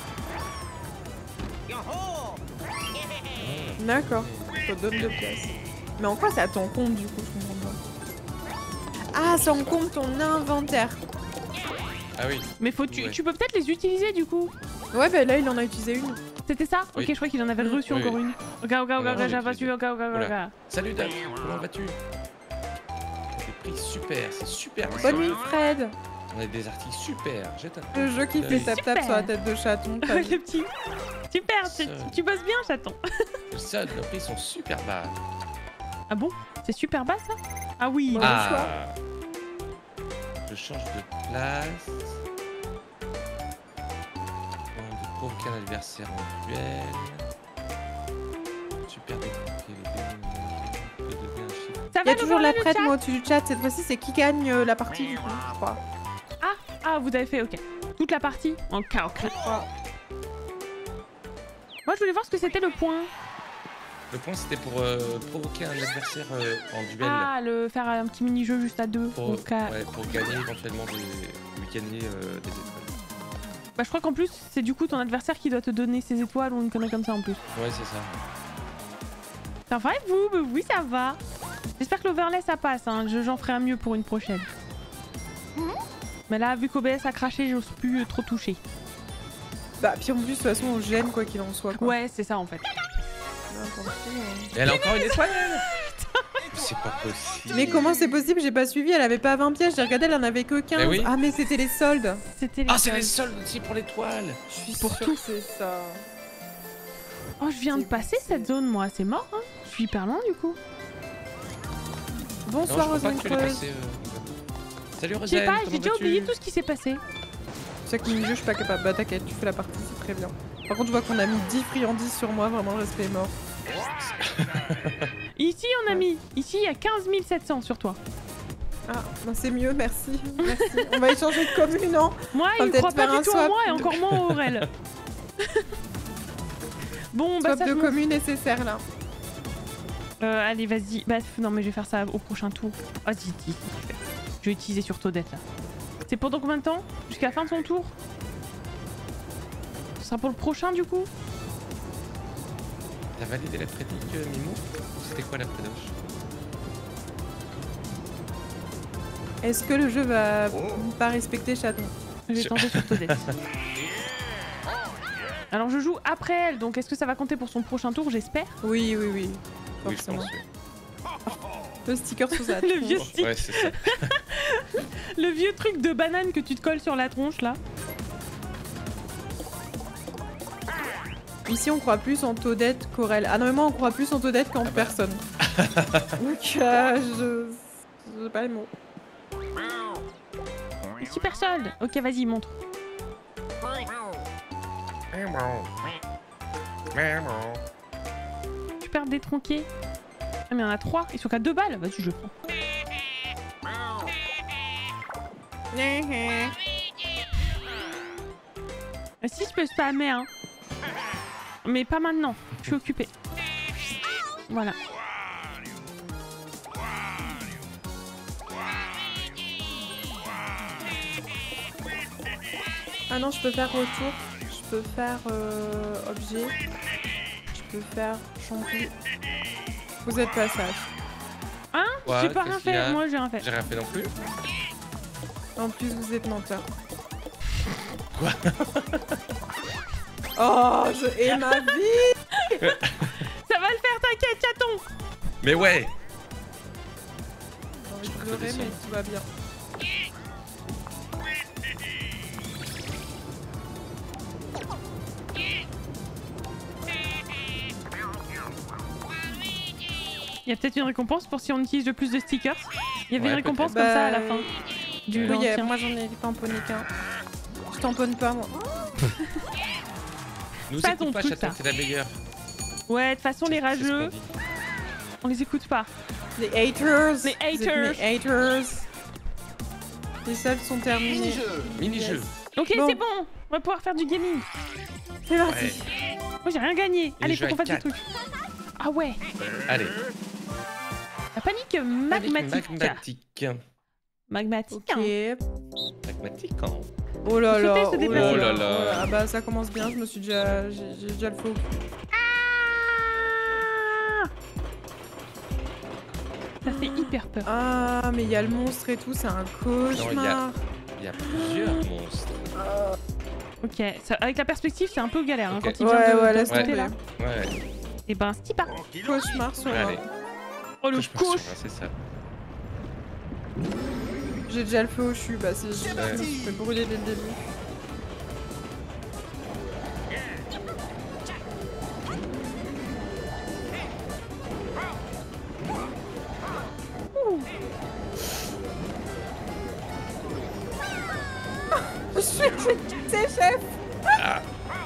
D'accord. Ça te donne deux pièces. Mais en quoi c'est à ton compte du coup? Je comprends pas. Ah, ça en compte ton inventaire. Ah oui. Mais faut tu, Ouais. tu peux peut-être les utiliser du coup. Ouais, bah là, il en a utilisé une. C'était ça? Oui. Ok, je crois qu'il en avait Oui. reçu Oui, encore oui. une. Regarde, regarde, Non, regarde, j'ai j'ai pas utilisé. su, regarde, regarde, Oula. regarde. Salut Dave, comment vas-tu? Des prix super, c'est super. Bonne nuit, Fred. On a des articles super. Jette un coup Le jeu qui fait d'œil. tap-tap sur la tête de chaton. t'as vu. Le petit. Super, tu, Ça. tu bosses bien, chaton. Le solde, nos prix sont super bas. Ah bon? C'est super bas ça? Ah oui. Ouais. Ah. Je change de place. Bon, de provoquer un adversaire en duel. Super détruire les dés. De donner un chiffre. Ça Il y va a toujours la le prête, chat? moi, au-dessus du chat. Cette fois-ci, c'est qui gagne euh, la partie, du coup, je crois. Ah, vous avez fait, ok. Toute la partie en chaos. Moi, je voulais voir ce que c'était le point. Le point c'était pour euh, provoquer un adversaire euh, en duel. Ah, le faire un petit mini-jeu juste à deux. Pour, au cas- ouais, pour gagner éventuellement des, lui gagner euh, des étoiles. Bah, je crois qu'en plus, c'est du coup ton adversaire qui doit te donner ses étoiles ou une connerie comme ça en plus. Ouais, c'est ça. Ça va et vous? Bah oui, ça va. J'espère que l'overlay ça passe, hein. Je- j'en ferai un mieux pour une prochaine. Mais là, vu qu'O B S a craché, j'ose plus euh, trop toucher. Bah, puis en plus, de toute façon, on gêne quoi qu'il en soit. Quoi. Ouais, c'est ça en fait. N'importe quoi, hein. Et elle a encore une étoile elle. C'est pas possible. Mais comment c'est possible? J'ai pas suivi, elle avait pas vingt pièces, j'ai regardé, elle en avait que quinze. Mais oui. Ah, mais c'était les soldes. C'était les Ah, c'est les soldes. soldes aussi pour l'étoile. Je suis Pour sûre tout. que c'est ça. Oh, je viens de C'est passer possible. cette zone, moi. C'est mort, hein. Je suis hyper loin du coup. Non, Bonsoir, je crois pas Roselyne que tu l'aies Creuse. passé. euh, Salut Je sais Roselyne, pas, comment j'ai déjà vas-tu? oublié tout ce qui s'est passé. Chaque mini-jeu, je suis pas capable. Bah, t'inquiète, tu fais la partie, c'est très bien. Par contre, je vois qu'on a mis dix friandises sur moi, vraiment, le respect est mort. Ici, on a mis. Ici, il y a quinze mille sept cents sur toi. Ah, bah c'est mieux, merci. Merci. On va échanger de commune, non? Moi, On va il peut-être croit pas faire un du tout en swap. moi et encore moins au Aurel. Bon, bah Swap ça, de je m'en- commune nécessaire, là. Euh, allez, vas-y. Bah, non, mais je vais faire ça au prochain tour. Ah, si, si, si, je vais. Je vais utiliser sur Toadette, là. C'est pendant combien de temps? Jusqu'à la fin de son tour? Ce sera pour le prochain, du coup? T'as validé la prédique, euh, Mimou? C'était quoi la prédoche? Est-ce que le jeu va pas respecter chaton? Je vais Je- tenter sur Toadette. Alors, je joue après elle, donc est-ce que ça va compter pour son prochain tour? J'espère. Oui, oui, oui. Oui, je Forcément. pense. oui. Le sticker sous sa Le vieux tronche. stick. Ouais, c'est ça. Le vieux truc de banane que tu te colles sur la tronche, là. Ici, on croit plus en Toadette qu'Aurel. Ah non, mais moi, on croit plus en Toadette qu'en bah. personne. Donc, euh, je... je sais pas les mots. Super solde. Ok, vas-y, montre. Super détronqué. Ah, mais il y en a trois. Ils sont qu'à deux balles. Vas-y, je le prends. Ah, si, je peux spammer, hein. Mais pas maintenant. Je suis occupée. Voilà. Ah non, je peux faire retour. Je peux faire euh, objet. Je peux faire champi. Vous êtes passage. Hein? Quoi, J'ai pas qu'est-ce rien qu'il y a? fait, moi j'ai rien fait. J'ai rien fait non plus. En plus, vous êtes menteur. Quoi? Oh, je hais ma vie. Ça va le faire, t'inquiète, chaton. Mais ouais. J'ai envie Je de crois que pleurer, ça mais descend. tout va bien. Il y a peut-être une récompense pour si on utilise le plus de stickers. Il y avait Ouais, une récompense peut-être. comme ça à Bah, la fin. Du Oui, ancien. euh, moi j'en ai tamponné qu'un. Je tamponne pas, moi. Nous Pas écoute ton pas, truc, chaton, ça. c'est la meilleure. Ouais, de toute façon, les C'est ce qu'on rageux, dit. on les écoute pas. Les haters. Les Vous êtes haters. mes haters. Les salles sont terminées. Mini-jeu. Mini-jeu. Yes. Ok, Bon. c'est bon. On va pouvoir faire du gaming. C'est parti. Ouais. Moi, j'ai rien gagné. Et Allez, les faut jeux qu'on à fasse des quatre. trucs. Ah ouais. Allez. La panique magmatique. Magmatique. Magmatique. Ok. hein. Magmatique, hein. Oh là Faut là. sauter, se Oh déplacer. Oh là là. Ah bah ça commence bien, je me suis déjà. J'ai j'ai déjà le feu au cul. Ah Ça fait hyper peur. Ah, mais il y a le monstre et tout, c'est un Non, il y cauchemar. a, il y a plusieurs monstres. Ok, ça- avec la perspective, c'est un peu galère hein, Ok. quand il vient Ouais, de, ouais, de laisse ce côté, tomber. là. Ouais. Et ben, c'est pas. Cauchemar sur Allez. moi. Oh le Je pars sur coche. un, c'est ça. J'ai déjà le feu au chu, bah c'est. C'est Je parti. me fais brûler dès le début. Je suis c'est chef. Ah.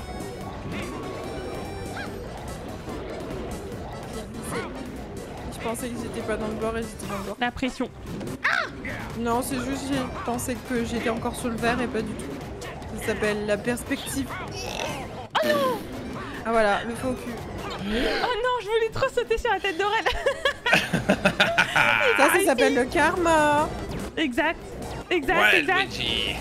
Je pensais que j'étais pas dans le bord et j'étais dans le bord. La pression. Non, c'est juste j'ai pensé que j'étais encore sur le verre et pas du tout. Ça s'appelle la perspective. Ah voilà, le feu au cul. Oh non, je voulais trop sauter sur la tête d'Aurel. Ça, ça s'appelle le karma. Exact. Exact, Ouais, exact. Luigi.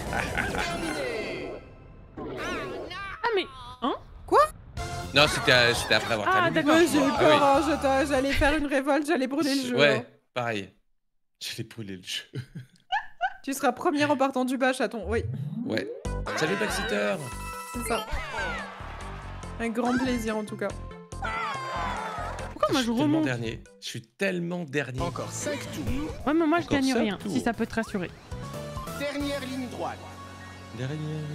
Ah mais... Hein? Non, c'était euh, c'était après avoir Ah, terminé. d'accord. Ouais, j'ai eu Ah peur, hein, je t'en- j'allais faire une révolte, j'allais brûler le jeu. hein. Ouais, pareil. J'ai brûlé le jeu. Tu seras première en partant du bas, chaton. Oui, Ouais. Salut, Backseater. c'est ça. Un grand plaisir en tout cas. Pourquoi moi je je suis tellement remonte? dernier. Je suis tellement dernier. Encore cinq tours. Ouais, mais moi je Encore gagne ça, rien, tout. si ça peut te rassurer. Dernière ligne droite. Dernier.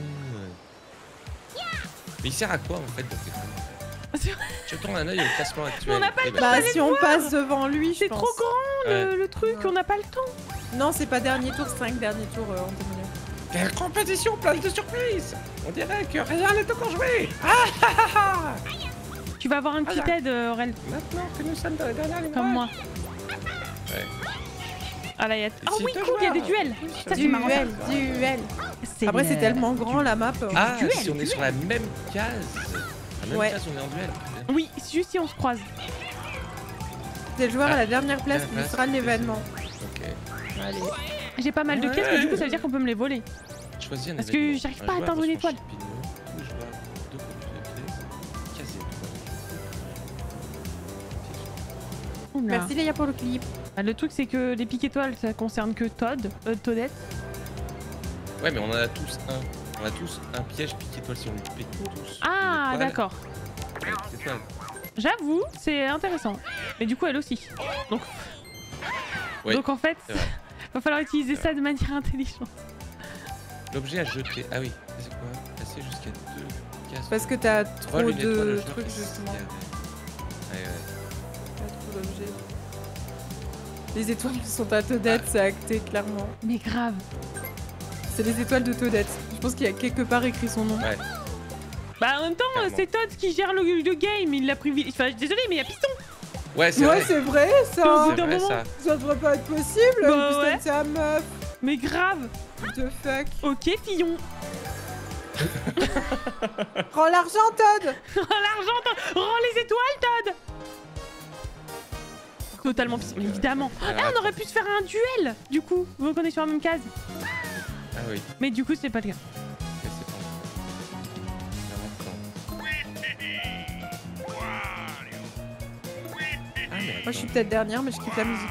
Mais il sert à quoi en fait dans tes trucs? Je tourne un œil au classement actuel. on n'a pas Eh le ben, Bah, si on passe devant lui, je C'est pense. trop grand le, Ouais. le truc, Ouais. on n'a pas le temps. Non, c'est pas dernier tour, cinq derniers tours euh, en témoignage. Quelle compétition pleine de surprises. On dirait que rien n'est encore joué. Ah ah ah ah. Tu vas avoir un petit Ah, aide, euh, Aurel, Maintenant que nous sommes dans la dernière ligne comme droite. moi. Ouais. Ah là, il y a... Ah si oui, deux cool, il y a des joueurs. duels. Ça, c'est marrant. Duel, duel. C'est Après, le- c'est tellement grand la map. euh. Ah, Duel, si on est duel. sur la même case. La même Ouais. case, on est en duel. Oui, juste si on se croise. C'est le joueur Ah. à la dernière place qui Dernière sera place, l'événement. Ok. Allez. J'ai pas mal de Ouais. pièces, mais du coup, ça veut dire qu'on peut me les voler. Choisis un Parce que événement. j'arrive Un pas à joueur atteindre une reçoit étoile. champignon, deux joueurs, deux copies de pièces, case étoile. Oula. Merci Léa pour le clip. Bah, le truc, c'est que les piques étoiles, ça concerne que Todd, euh, Toadette. Ouais, mais on en a tous un. On a tous un piège pique étoile si on le pique tous. Ah, Une étoile. d'accord. Ouais, pique étoile. J'avoue, c'est intéressant. Mais du coup, elle aussi. Donc, Oui, Donc en fait, c'est vrai. va falloir utiliser C'est ça de manière intelligente. L'objet à jeter. Ah oui, c'est quoi? Passer jusqu'à deux cases. Parce que t'as Vole trop une étoile au de joueur trucs qui justement. s'y arrête. Ouais, ouais. T'as trop d'objets. Les étoiles qui sont à Toadette, c'est acté clairement. Mais grave. C'est les étoiles de Toadette. Je pense qu'il y a quelque part écrit son nom. Ouais. Bah en même temps, Clairement. c'est Todd qui gère le, le game, il l'a privilégié. Enfin, désolé, mais il y a Piston. Ouais, c'est Ouais, vrai. c'est vrai Au ça. bout C'est d'un vrai moment. ça. Ça devrait pas être possible. Bah Piston, ouais. c'est un meuf. Mais grave. What the fuck. Ok, Fillon. Rends l'argent, Todd. Rends l'argent, Todd. Rends les étoiles, Todd. Totalement Piston, mais évidemment. Alors, Ah, on aurait pu se faire un duel, du coup, vu qu'on est sur la même case. Ah oui. Mais du coup, c'est pas le cas. Ok, c'est bon. mais Moi, je suis attends. peut-être dernière, mais je kiffe la musique.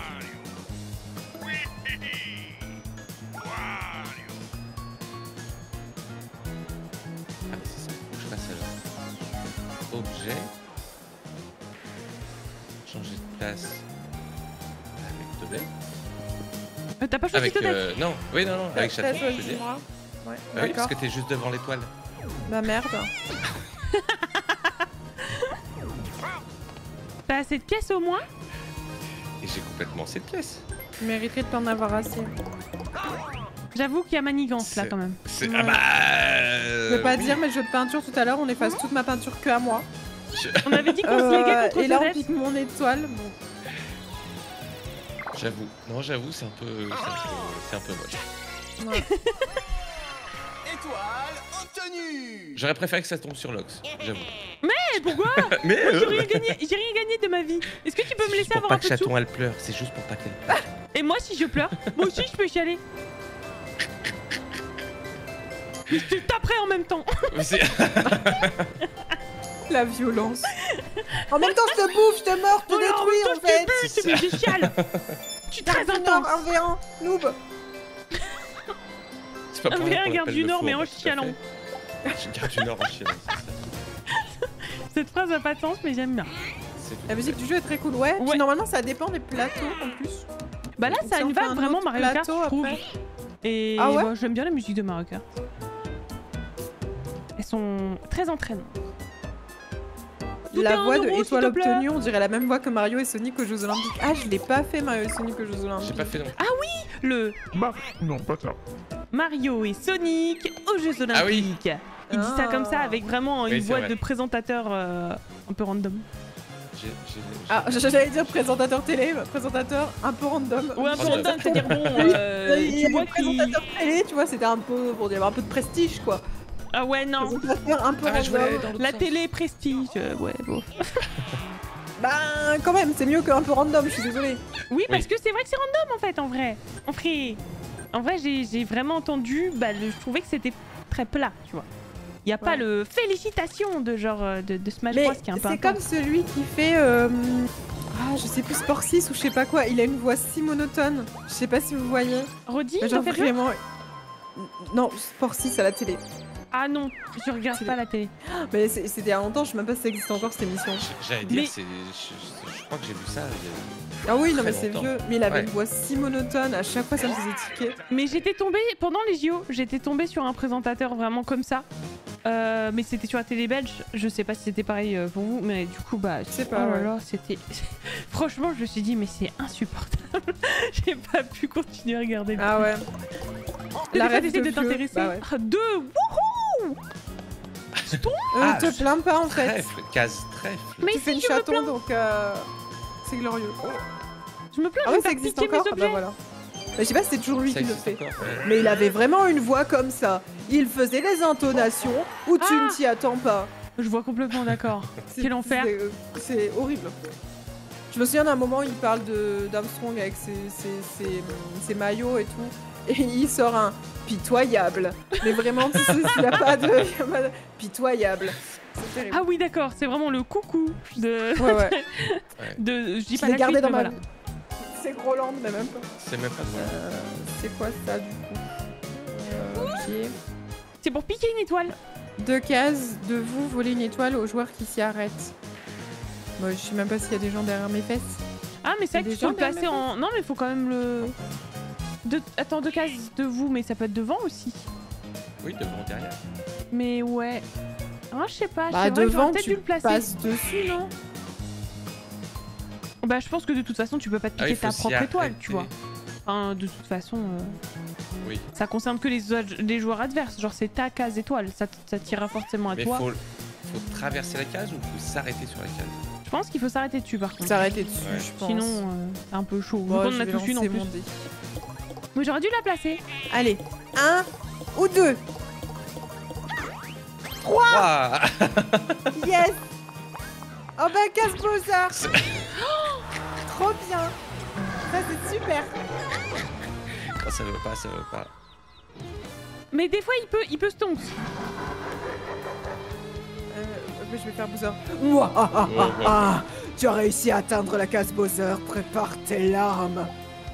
Ah, c'est ça, faut que je fasse alors. Objet. Changer de place. Avec Toadette. Euh, T'as pas choisi Avec. Toadette Euh, non, oui, non, non, avec T'as Chaton, je veux choisi dire. moi. Ouais, Bah oui, parce d'accord. que t'es juste devant l'étoile. Bah merde. T'as assez de pièces au moins? Et j'ai complètement cette pièce. Tu mériterais de t'en avoir assez. J'avoue qu'il y a manigance là C'est- quand même. C'est. Ouais. Ah bah. Je peux pas oui. dire, mais le jeu de peinture tout à l'heure, on efface toute ma peinture que à moi. On avait dit qu'on se Euh, léguait contre et là, on Toadette. pique mon étoile. Bon. J'avoue. Non, j'avoue, c'est un peu. C'est un peu, c'est un peu moche. Ouais. Étoile obtenue. J'aurais préféré que ça tombe sur Lox. J'avoue. Mais pourquoi? Mais. Moi, euh, j'ai rien gagné, j'ai rien gagné de ma vie. Est-ce que tu peux me c'est juste laisser pour avoir pas un que peu de sous? Chaton elle pleure. C'est juste pour pas qu'elle pleure. Et moi, si je pleure, moi aussi je peux chialer. Je te taperai en même temps. Mais c'est- La violence. En même temps, je te bouffe, je te mords, je te Oh là, en détruis même en temps, je te fait. bute, C'est mais ça. je chiale. Je suis très Garde du Nord, intense. un v un, noob. c'est pas Un pour rien V un qu'on garde l'appelle du le Nord, four, mais en bah, tout à chialant. fait. Je garde du Nord en chialant, c'est ça. Cette phrase a pas de sens, mais j'aime bien. C'est tout La à musique fait. du jeu est très cool. Ouais, Ouais. puis normalement, ça dépend des plateaux en plus. Bah là, Et ça a si on une fait vibe un vraiment autre Mario Kart, plateau je trouve. après. Et Ah ouais bah, j'aime bien la musique de Mario Kart. Elles sont très entraînantes. Tout est La en voix de euros, Étoile s'il te plaît. obtenue, on dirait la même voix que Mario et Sonic aux Jeux Olympiques. Ah, je l'ai pas fait Mario et Sonic aux Jeux Olympiques. J'ai pas fait non. Le Bah, non, pas ça. Mario et Sonic aux Jeux Olympiques. Ah oui. Il dit ça Ah. comme ça avec vraiment une Oui, c'est voix vrai. de présentateur euh, un peu random. J'ai- j'ai- Ah, j'ai- j'allais dire présentateur télé, bah, présentateur un peu random. Ouais, un peu Random. random, c'est-à-dire bon, Oui. euh, Il y tu avait vois qu'il... présentateur télé, tu vois, c'était un peu pour dire un peu de prestige quoi. Ah ouais, non. Présentateur un peu Ah, je voulais random. aller dans l'autre La sens. télé prestige, euh, ouais, bon. Bah, quand même, c'est mieux qu'un peu random, je suis désolée. Oui, parce Oui. que c'est vrai que c'est random en fait, en vrai. En vrai, en vrai j'ai j'ai vraiment entendu, bah, le- je trouvais que c'était très plat, tu vois. Il y a pas Ouais. le félicitations de genre euh, de, de Smash Mais Bros qui est un peu c'est comme intense. celui qui fait. euh, Ah, je sais plus, Sport six ou je sais pas quoi. Il a une voix si monotone. Je sais pas si vous voyez. Redis, Mais t'as genre fait bien vraiment. Non, Sport six à la télé. Ah non, je regarde C'est- pas la télé. Mais c'est- c'était il y a longtemps, je sais même pas si ça existe encore cette émission. J'allais dire, Mais- c'est. Je, je- je crois que j'ai vu ça. il y Ah oui, non, Très mais c'est longtemps. vieux. Mais il avait Ouais. une voix si monotone, à chaque fois ça me faisait tiquer. Mais j'étais tombée, pendant les J O, j'étais tombée sur un présentateur vraiment comme ça. Euh, mais c'était sur la télé belge, je sais pas si c'était pareil euh, pour vous, mais du coup, bah, sais oh pas, là ouais. là, c'était. Franchement, je me suis dit, mais c'est insupportable. J'ai pas pu continuer à regarder. Ah ouais. La La rêve rêve de de vieux, t'intéresser. bah ouais. Ah, deux, wouhou. Euh, Ah, te je- plains pas en fait. Trèfle, case trèfle. Mais Tu si fais une je me chaton plains, donc euh, c'est glorieux. je me plains, Ah je ouais, vais ça faire existe piquer mes encore. Ah bah objets. voilà. Mais je sais pas si c'est toujours lui Ça qui le existe fait. encore. ouais. Mais il avait vraiment une voix comme ça. Il faisait les intonations où tu Ah. ne t'y attends pas. Je vois complètement d'accord. C'est- Quel enfer. c'est- euh, C'est horrible. Je me souviens d'un moment où il parle de d'Armstrong avec ses, ses, ses, ses maillots et tout. Et il sort un pitoyable. Mais vraiment, tu sais, il n'y a pas de. il y a pas de- Pitoyable. C'est terrible. Ah oui, d'accord, c'est vraiment le coucou de. Ouais, ouais. de je dis Je pas l'ai la gardé suite, dans mais ma voilà. vie. C'est Groland, mais même pas. C'est même pas ça. Euh, c'est quoi ça du coup euh, ok. C'est pour piquer une étoile. Deux cases, de vous voler une étoile aux joueurs qui s'y arrêtent. Moi, je sais même pas s'il y a des gens derrière mes fesses. Ah, mais c'est Il y a vrai que des tu peux gens le placer derrière en. Non, mais il faut quand même le. De... Attends, deux cases de vous, mais ça peut être devant aussi. Oui, devant, derrière. Mais ouais. Ah, je sais pas. Bah c'est vrai que j'aurais devant, peut-être dû tu le placer. passes dessus, non? Bah, je pense que de toute façon, tu peux pas te Ah, piquer il faut ta s'y propre étoile, arrêter. tu vois. Enfin, de toute façon, euh, Oui. ça concerne que les, autres- les joueurs adverses. Genre, c'est ta case étoile. Ça, t- ça tirera forcément à Mais toi. faut, faut traverser la case ou faut s'arrêter sur la case? Je pense qu'il faut s'arrêter dessus, par contre. S'arrêter dessus, Ouais. je pense. Sinon, euh, c'est un peu chaud. Bon, Vu qu'on je en a vais tous une en lancer plus. mon dé. Mais j'aurais dû la placer. Allez, un ou deux. Ouah. Yes. Oh bah casse-toi ça. C'est- Trop bien. Ça c'est super. Quand ça veut pas, ça veut pas. Mais des fois, il peut, il peut se tomber. Euh, mais je vais faire Bowser. Mouah, ah, ah, ah, ah. Tu as réussi à atteindre la case Bowser. Prépare tes larmes.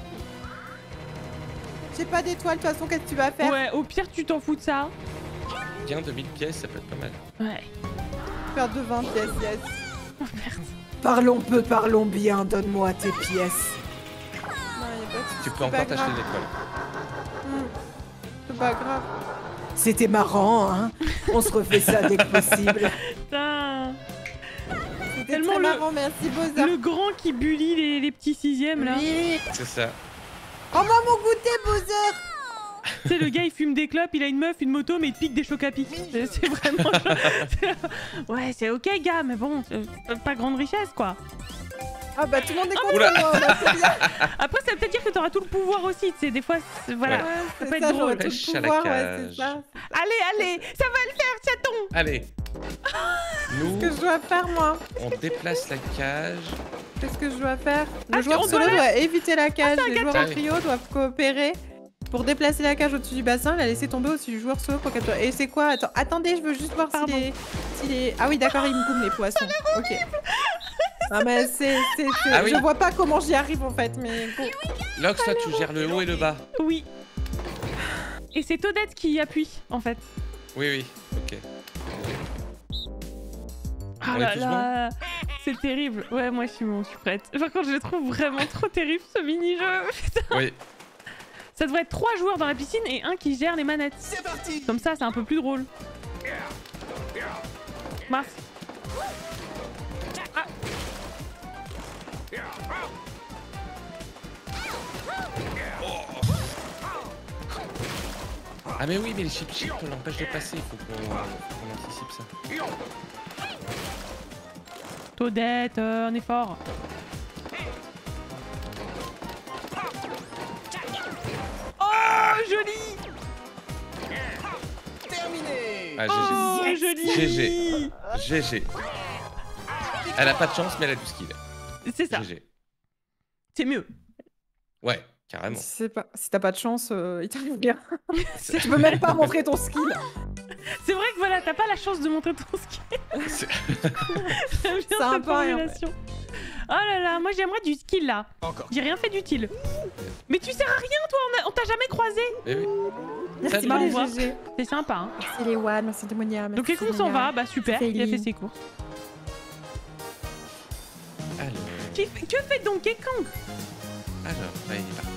J'ai pas d'étoile, de toute façon, qu'est-ce que tu vas faire? Ouais, au pire, tu t'en fous de ça. Bien deux mille pièces, ça peut être pas mal. Ouais. Faire de vingt pièces, yes. Oh merde. Parlons peu, parlons bien. Donne-moi tes pièces. Non, y a pas de... Tu peux c'est encore pas t'acheter grave. une étoile. Hmm. C'est pas grave. C'était marrant, hein. On se refait ça dès que possible. Putain. C'était Tellement très le- marrant, merci Bowser. Le grand qui bully les, les petits sixièmes là. Oui. C'est ça. Rends-moi mon goûter, Bowser. Tu sais, le gars il fume des clopes, il a une meuf, une moto, mais il te pique des chocs à pic. C'est c'est vraiment. Ouais, c'est ok, gars, mais bon, c'est pas grande richesse quoi. Ah bah tout le monde est content, Oula. moi, bah, c'est bien. Après, ça veut peut-être dire que t'auras tout le pouvoir aussi, tu sais, des fois, c'est- voilà. Ouais. Ouais, Ça peut c'est être ça, drôle. j'aurais tout Pêche à le la pouvoir, ouais, cage. c'est ça. Allez, allez, ça va le faire, chaton. Allez. Nous, Qu'est-ce que je dois faire, moi? on déplace la cage. Qu'est-ce que je dois faire? Le Ah, joueur on solo doit- doit éviter la cage. c'est un Les gâteau. joueurs en Ouais. trio doivent coopérer pour déplacer la cage au-dessus du bassin, la laisser tomber au-dessus du joueur solo pour qu'elle... Et c'est quoi? Attends, attendez, je veux juste voir Pardon. s'il est... s'il est... Ah oui, d'accord, il me coupe les poissons. Ok. Ah mais c'est... c'est- c'est- Ah oui. Je vois pas comment j'y arrive, en fait, mais... bon. Lox, toi, tu gères le haut et le bas. Oui. Et c'est Toadette qui appuie, en fait. Oui, oui. Ok. Ah On est là tous là, c'est terrible. Ouais, moi je suis bon, je suis prête. Par contre, je le trouve vraiment trop terrible ce mini-jeu. Putain. Oui. Ça devrait être trois joueurs dans la piscine et un qui gère les manettes. C'est parti. Comme ça, c'est un peu plus drôle. Mars. Ah. Ah mais oui, mais les chip chips, on l'empêche de passer. Il faut qu'on qu'on anticipe ça. Toadette, euh, un effort. Oh, joli. Terminé. Ah, Oh, G G. joli. G G. G G. Elle a pas de chance, mais elle a du skill. C'est ça. G G. C'est mieux. Ouais, carrément. Si c'est pas- si t'as pas de chance, euh, il t'arrive rien. C'est- Tu peux même pas montrer ton skill. C'est vrai que voilà, t'as pas la chance de montrer ton skill. C'est- J'aime bien Ça a un cette peu rien, formulation. Oh là là, moi j'aimerais du skill là. Encore. J'ai rien fait d'utile. Mais tu sers à rien toi, on a- on t'a jamais croisé. Mais oui. Merci Salut. pour les Au revoir. G G. C'est sympa hein. Merci les One, merci Demonia. Donc les courses, on va, bah super, C'est il a fait Eileen. ses courses. Alors, Qui fait- Que fait Donkey Kong? alors, là, il est parti.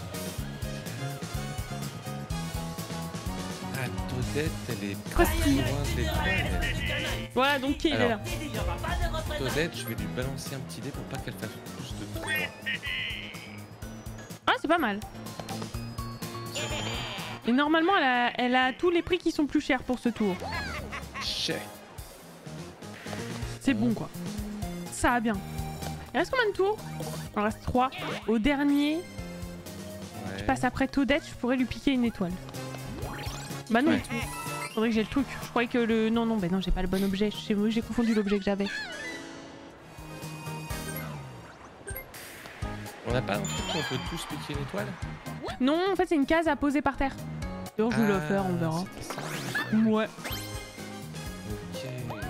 Ah, Toadette, elle est pas Krusty. loin de l'étoile. Voilà, donc qui il est Alors. là. Toadette, je vais lui balancer un petit dé pour pas qu'elle fasse plus de tours. Ah, c'est pas mal. Et normalement, elle a, elle a tous les prix qui sont plus chers pour ce tour. Chais. C'est bon quoi. Ça va bien. Il reste combien de tours? Il en reste trois. Au dernier, Ouais. je passe après Toadette, je pourrais lui piquer une étoile. Bah non, Ouais. faudrait que j'ai le truc. Je croyais que le... Non, non, bah non, j'ai pas le bon objet. J'ai j'ai confondu l'objet que j'avais. On n'a pas un truc où on peut tous piquer une étoile? Non, en fait, c'est une case à poser par terre. D'ailleurs, je vais le Ah, faire, on verra. c'était ça. Ouais. Ok.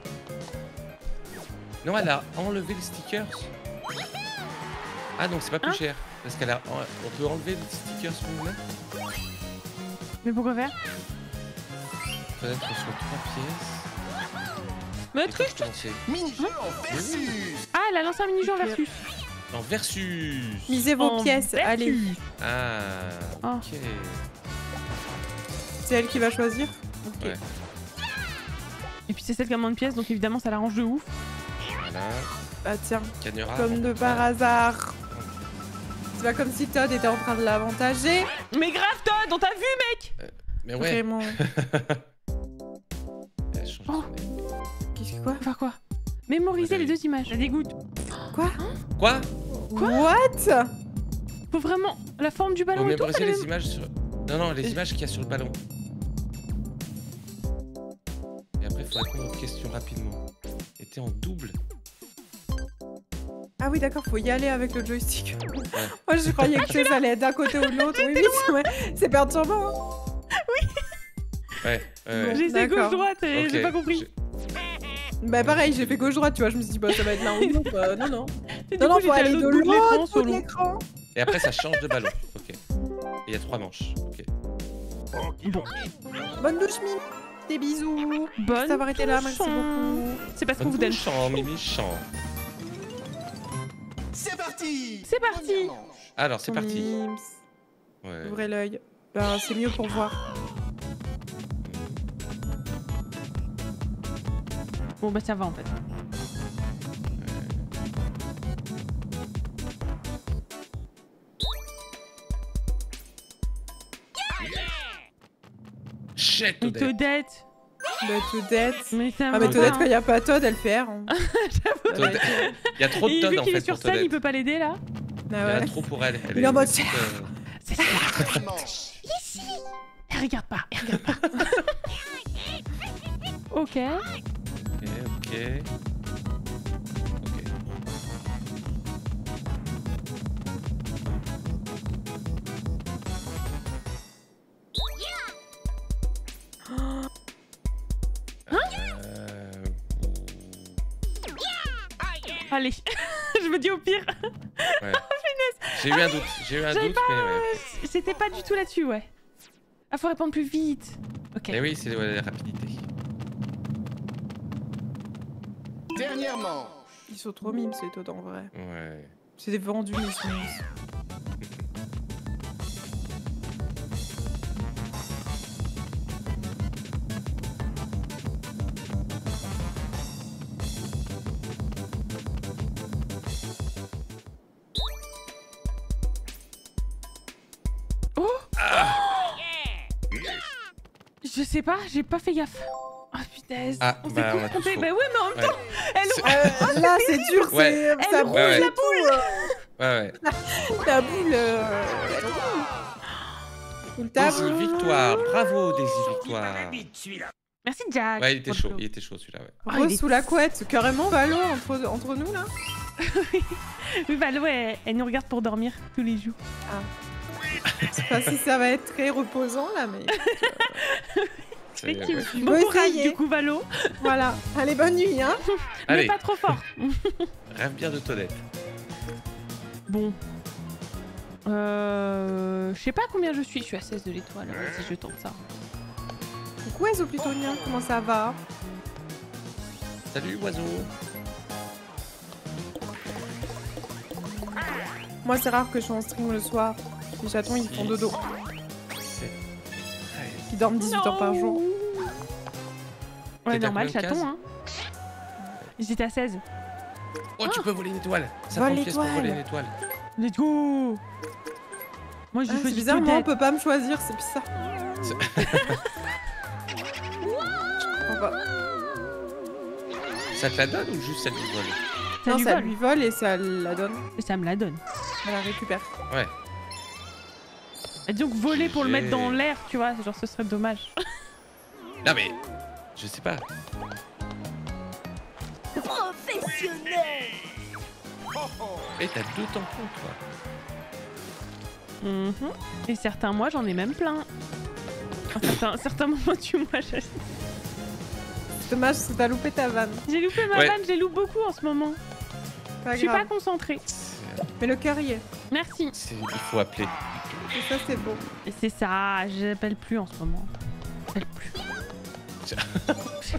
Non, elle a enlevé le stickers. Ah, donc c'est pas plus Hein cher. Parce qu'elle a. On peut enlever le stickers si vous voulez. Mais pourquoi faire? Peut-être sur trois pièces. Mais Et truc quand je commençais. Mini-jeu en versus. Ah, elle a lancé un mini-jeu en versus. En versus. Misez vos En pièces, versus. allez. Ah, Ah. ok. C'est elle qui va choisir. Ok. Ouais. Et puis c'est celle qui a moins de pièces, donc évidemment ça l'arrange de ouf. Voilà. Bah tiens, Cagnera. comme de par hasard. C'est pas comme si Todd était en train de l'avantager. Mais grave Todd, on t'a vu mec! Mais ouais. Vraiment. Elle a changé Oh. son nez. Qu'est-ce que quoi? Faire quoi? Mémoriser les deux images, ça dégoûte. Quoi? Quoi? Quoi What? Faut vraiment la forme du Faut ballon et tout, mémoriser c'est les le même- images sur. Non, non, les images qu'il y a sur le ballon. Et après, il faut répondre aux questions rapidement. Et t'es en double. Ah oui, d'accord, faut y aller avec le joystick. Moi, je croyais que ça allait être d'un côté ou de l'autre. Oui, oui, c'est ouais. C'est perturbant. Hein. Ouais, ouais, ouais. Bon. J'ai essayé D'accord. gauche-droite et Ok, j'ai pas compris. j'ai- Bah pareil, j'ai fait gauche-droite, tu vois, je me suis dit, bah ça va être l'un ou l'autre. Euh, non, non. Et Non, du non, coup, faut j'étais à aller de l'autre bout de l'écran, l'autre sur bout de l'eau. l'écran. Et après, ça change de ballon. Ok. Et il y a trois manches. Ok. Bon. Bonne douche, Mimi. Des bisous. Bonne D'avoir été là, merci touche. beaucoup. C'est parce qu'on Bonne vous donne. chant, Mimi chant. C'est parti. C'est parti. Première manche. Alors, c'est parti. Mims, Ouais. ouvrez l'œil. Bah, c'est mieux pour voir. Bon bah ça va en fait. Shit, Et Toadette. Toadette. Bah, Toadette. Mais ça Ah, va mais pas, Toadette, hein. quand il n'y a pas Toad, elle fait R. Hein. Toadette. Il y a trop de Et Toad vu en qu'il fait est sur pour scène, il Toadette. peut pas l'aider là. Ah Il y en a ouais. trop pour elle. Elle Il est en mode, toute, euh, C'est ça. Deuxième manche. Elle regarde pas, elle regarde pas. Ok. Ok, ok. Ok. Euh, Allez. Je me dis au pire. ouais. J'ai eu un doute. J'ai eu un J'avais doute, mais ouais. C'était pas du tout là-dessus, ouais. Ah, faut répondre plus vite. Ok. Mais oui, c'est ouais, la rapidité. Dernière manche. Ils sont trop mimes, ces Toad en vrai. Ouais. C'est des vendus, mais ils sont mimes. Oh Je sais pas, j'ai pas fait gaffe. Ah putain, Ah, on s'est bah, on a tous confrontés. faux. Bah ouais, mais en même Ouais. temps, elle C'est- Euh, là, c'est dur, Ouais. c'est Elle ça roule bouge la et tout. euh, Ouais, ouais. La boule. euh, elle roule. Full table. Daisy Victoire. Bravo, Daisy Victoire. Merci Jack. Ouais, il était pour le chaud. flow. Il était chaud celui-là, ouais. Ah, Rose il est- sous la couette, carrément Valo entre, entre nous là. Oui, bah ouais, elle nous regarde pour dormir tous les jours. Je sais pas si ça va être très reposant là, mais C'est- Effectivement. ouais. Bon Bon courage essayer. du coup, Valo. voilà. Allez, bonne nuit hein. Mais Allez, pas trop fort. rêve bien de Toadette. Bon. Euh... Je sais pas combien je suis. Je suis à seize de l'étoile. Si je tente ça. Coucou Ezo Plutonien, comment ça va? Salut, oiseau. Moi c'est rare que je suis en stream le soir. Les chatons ils font dodo. C'est- Ils dorment dix-huit heures par jour. Ouais, T'es à normal, combien de chaton, hein. J'étais à seize. Oh, tu peux voler une étoile. Ça Vole prend une pièce pour l'étoile. voler une étoile. Let's go. Moi, j'ai Ah, c'est choisi bizarre, moi on Toadette. peut pas me choisir, c'est bizarre. Je comprends pas. Ça te la donne ou juste ça lui vole? Ça Non, lui ça vole. lui vole et ça la donne. Et ça me la donne. Elle la récupère. Ouais. Et donc, voler pour le mettre dans J'ai- l'air, tu vois, genre, ce serait dommage. Non mais, je sais pas. Professionnel. Eh, t'as deux tampons, toi. Mhm. Et certains mois, j'en ai même plein. À certains, certains moments du mois, j'ai C'est dommage parce que t'as loupé ta vanne. j'ai loupé ma Ouais. vanne, j'ai loupé beaucoup en ce moment. Pas Je suis pas grave. concentrée. C'est- Mais le cœur y est. Merci. c'est- Il faut appeler. Et ça c'est beau. Et c'est ça, j'appelle plus en ce moment. J'appelle plus. J'appelle-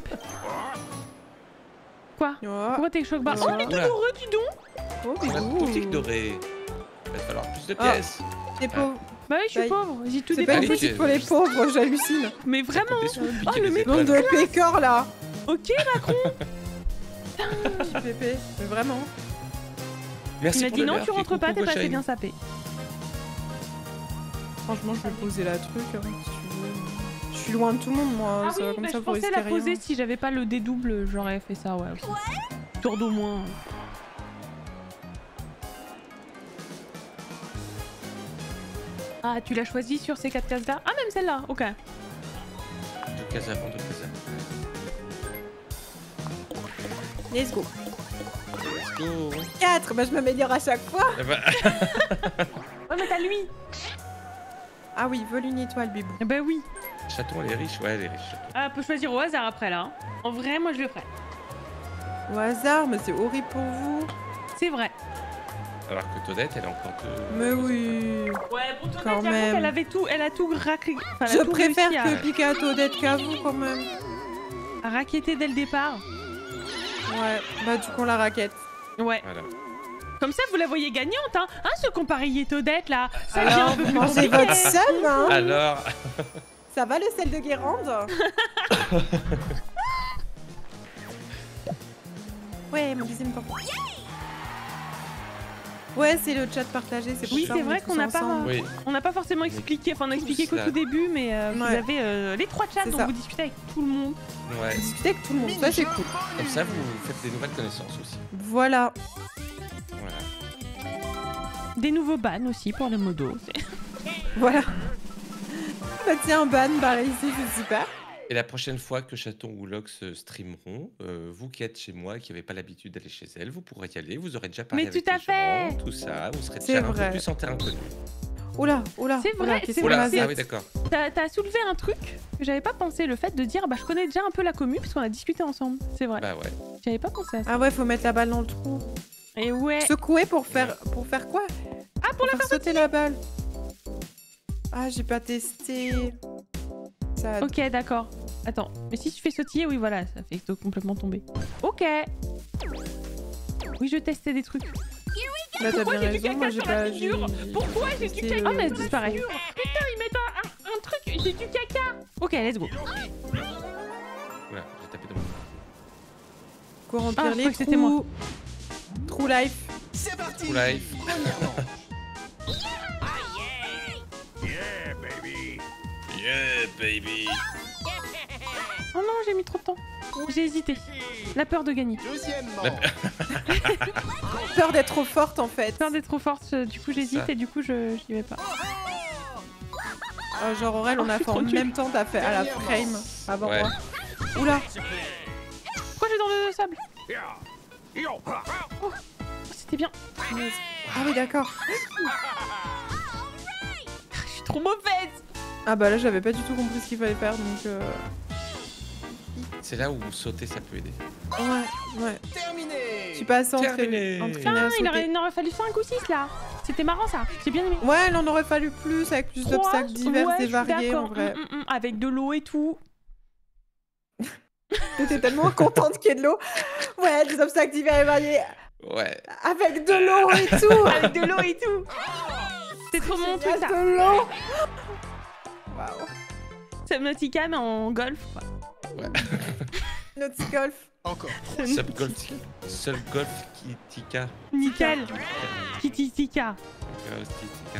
Quoi Oh, Pourquoi t'es choc bas Ouais. Oh, il est Oula. douloureux, dis donc. oh On a bisous. boutique dorée. Il va te falloir plus de Ah. pièces. T'es pauvre. Bah oui, je suis Bah, pauvre, j'ai tout C'est pas une Allez, dépensé. boutique pour les pauvres, j'hallucine. Mais vraiment. Ça coûte des sous de piquer Oh, le des mec- Nom étoiles. de pécor là. Ok, Macron. Pépé, mais vraiment. Merci Il m'a pour dit le non, verre. tu Fais rentres pas, coucou, t'es pas assez Goshane. bien sapé. Franchement, je vais poser la truc hein, si tu veux. Je suis loin de tout le monde moi, Ah ça, oui, comme bah, ça je vous pensais risquez la poser rien. si j'avais pas le dédouble, j'aurais fait ça, ouais. Aussi. Tour d'au moins. Ah, tu l'as choisi sur ces quatre cases là? Ah, même celle-là, ok. Deux cases avant, deux cases avant. Let's go. Let's go. quatre, bah je m'améliore à chaque fois. Eh ben, Ouais, mais t'as lui. Ah oui, vole une étoile, bibou. Eh ben oui. Chaton, elle est riche. Ouais, elle est riche. Chaton. Ah, peut choisir au hasard après là. hein. En vrai, moi je le ferais. Au hasard, mais c'est horrible pour vous. C'est vrai. Alors que Toadette, elle est encore de... Mais oui. Ouais, bon, Toadette, Quand j'avoue même. qu'elle avait tout, elle a tout raclé. Enfin, elle a Je tout préfère réussi que piquer à Toadette qu'à vous quand même. à, à raqueter dès le départ. Ouais, bah du coup on la raquette. Ouais. Voilà. Comme ça, vous la voyez gagnante, hein. Hein, ce qu'on pariait Toadette, là. Ça devient Alors, un peu vous plus mangez compliqué. votre seum, hein. Alors... Ça va le sel de Guérande? Ouais, mon deuxième temps. Ouais, c'est le chat partagé, c'est pour Oui, ça c'est on vrai est tous qu'on n'a pas- ensemble. Oui. On n'a pas forcément expliqué, enfin on a expliqué qu'au ça. tout début, mais euh, vous Ouais. avez euh, les trois chats C'est dont ça. vous discutez avec tout le monde. Ouais. Discuter avec tout le monde, ça c'est cool. Comme ça, vous faites des nouvelles connaissances aussi. Voilà. Voilà. Des nouveaux bans aussi pour les modos. Voilà. Bah tiens, ban par ici, c'est super. Et la prochaine fois que Chaton ou Lox euh, streameront, euh, vous qui êtes chez moi, qui n'avez pas l'habitude d'aller chez elles, vous pourrez y aller, vous aurez déjà parlé Mais avec tout à les fait. gens, tout ça, vous serez C'est déjà un vrai. peu plus en terrain connu. Oula, oula. C'est vrai, oula, c'est qu'est-ce vrai, qu'on Oula, a c'est- ah fait oui d'accord. T'as t'as soulevé un truc que j'avais pas pensé, le fait de dire bah je connais déjà un peu la commu puisqu'on a discuté ensemble. C'est vrai. Bah ouais. J'avais pas pensé à ça. Ah ouais, faut mettre la balle dans le trou. Et ouais. Secouer pour faire pour faire quoi? Ah pour la Faire sauter la balle. Ah, j'ai pas testé. Ça... Ok, d'accord. Attends, mais si tu fais sautiller, oui voilà, ça fait complètement tomber. Ok. Oui, je testais des trucs. Là, t'as Pourquoi bien j'ai du raison, moi caca j'ai sur la pas... figure j'ai- Pourquoi j'ai du testé caca le- Oh mais elle le disparaît. fur. Putain, ils mettent un, un- un truc, j'ai du caca. Ok, let's go. Voilà, j'ai tapé dans mon... Quoi Ah, remplir je les crois que c'était moi. trous. True life. C'est parti. True life. Première manche. Yeah baby. Oh non, j'ai mis trop de temps. J'ai hésité. La peur de gagner. Deuxième La- manche. Peur d'être trop forte en fait. Peur d'être trop forte, euh, du coup j'hésite ça. et du coup je j'y vais pas. Ah, genre Aurel, on Oh, je a suis fait en trop nulle. même temps, t'as fait à la frame avant Ouais. moi. Oula. Pourquoi j'ai dans le sable Oh, c'était bien. Ah oui, d'accord. Je suis trop mauvaise. Ah bah là, j'avais pas du tout compris ce qu'il fallait faire, donc... Euh... C'est là où sauter ça peut aider. Ouais, ouais. Terminé. Je suis pas assez Terminé. entraînée entraînée à Ah, il aurait, sauter. il en aurait fallu cinq ou six là. C'était marrant ça. J'ai bien aimé. Ouais, il en aurait fallu plus, avec plus Trois, d'obstacles divers ouais, et je suis variés en d'accord. vrai. Mm, mm, mm, avec de l'eau et tout. T'étais tellement contente qu'il y ait de l'eau. Ouais, des obstacles divers et variés, Ouais. avec de l'eau et tout. Avec de l'eau et tout. C'est trop mon Il y truc a ça. de l'eau. Waouh. Subnautica mais en golf quoi. Notre golf. Encore. Sub golf. Seul golf qui tika. Nickel. Kititika. Golf qui tika.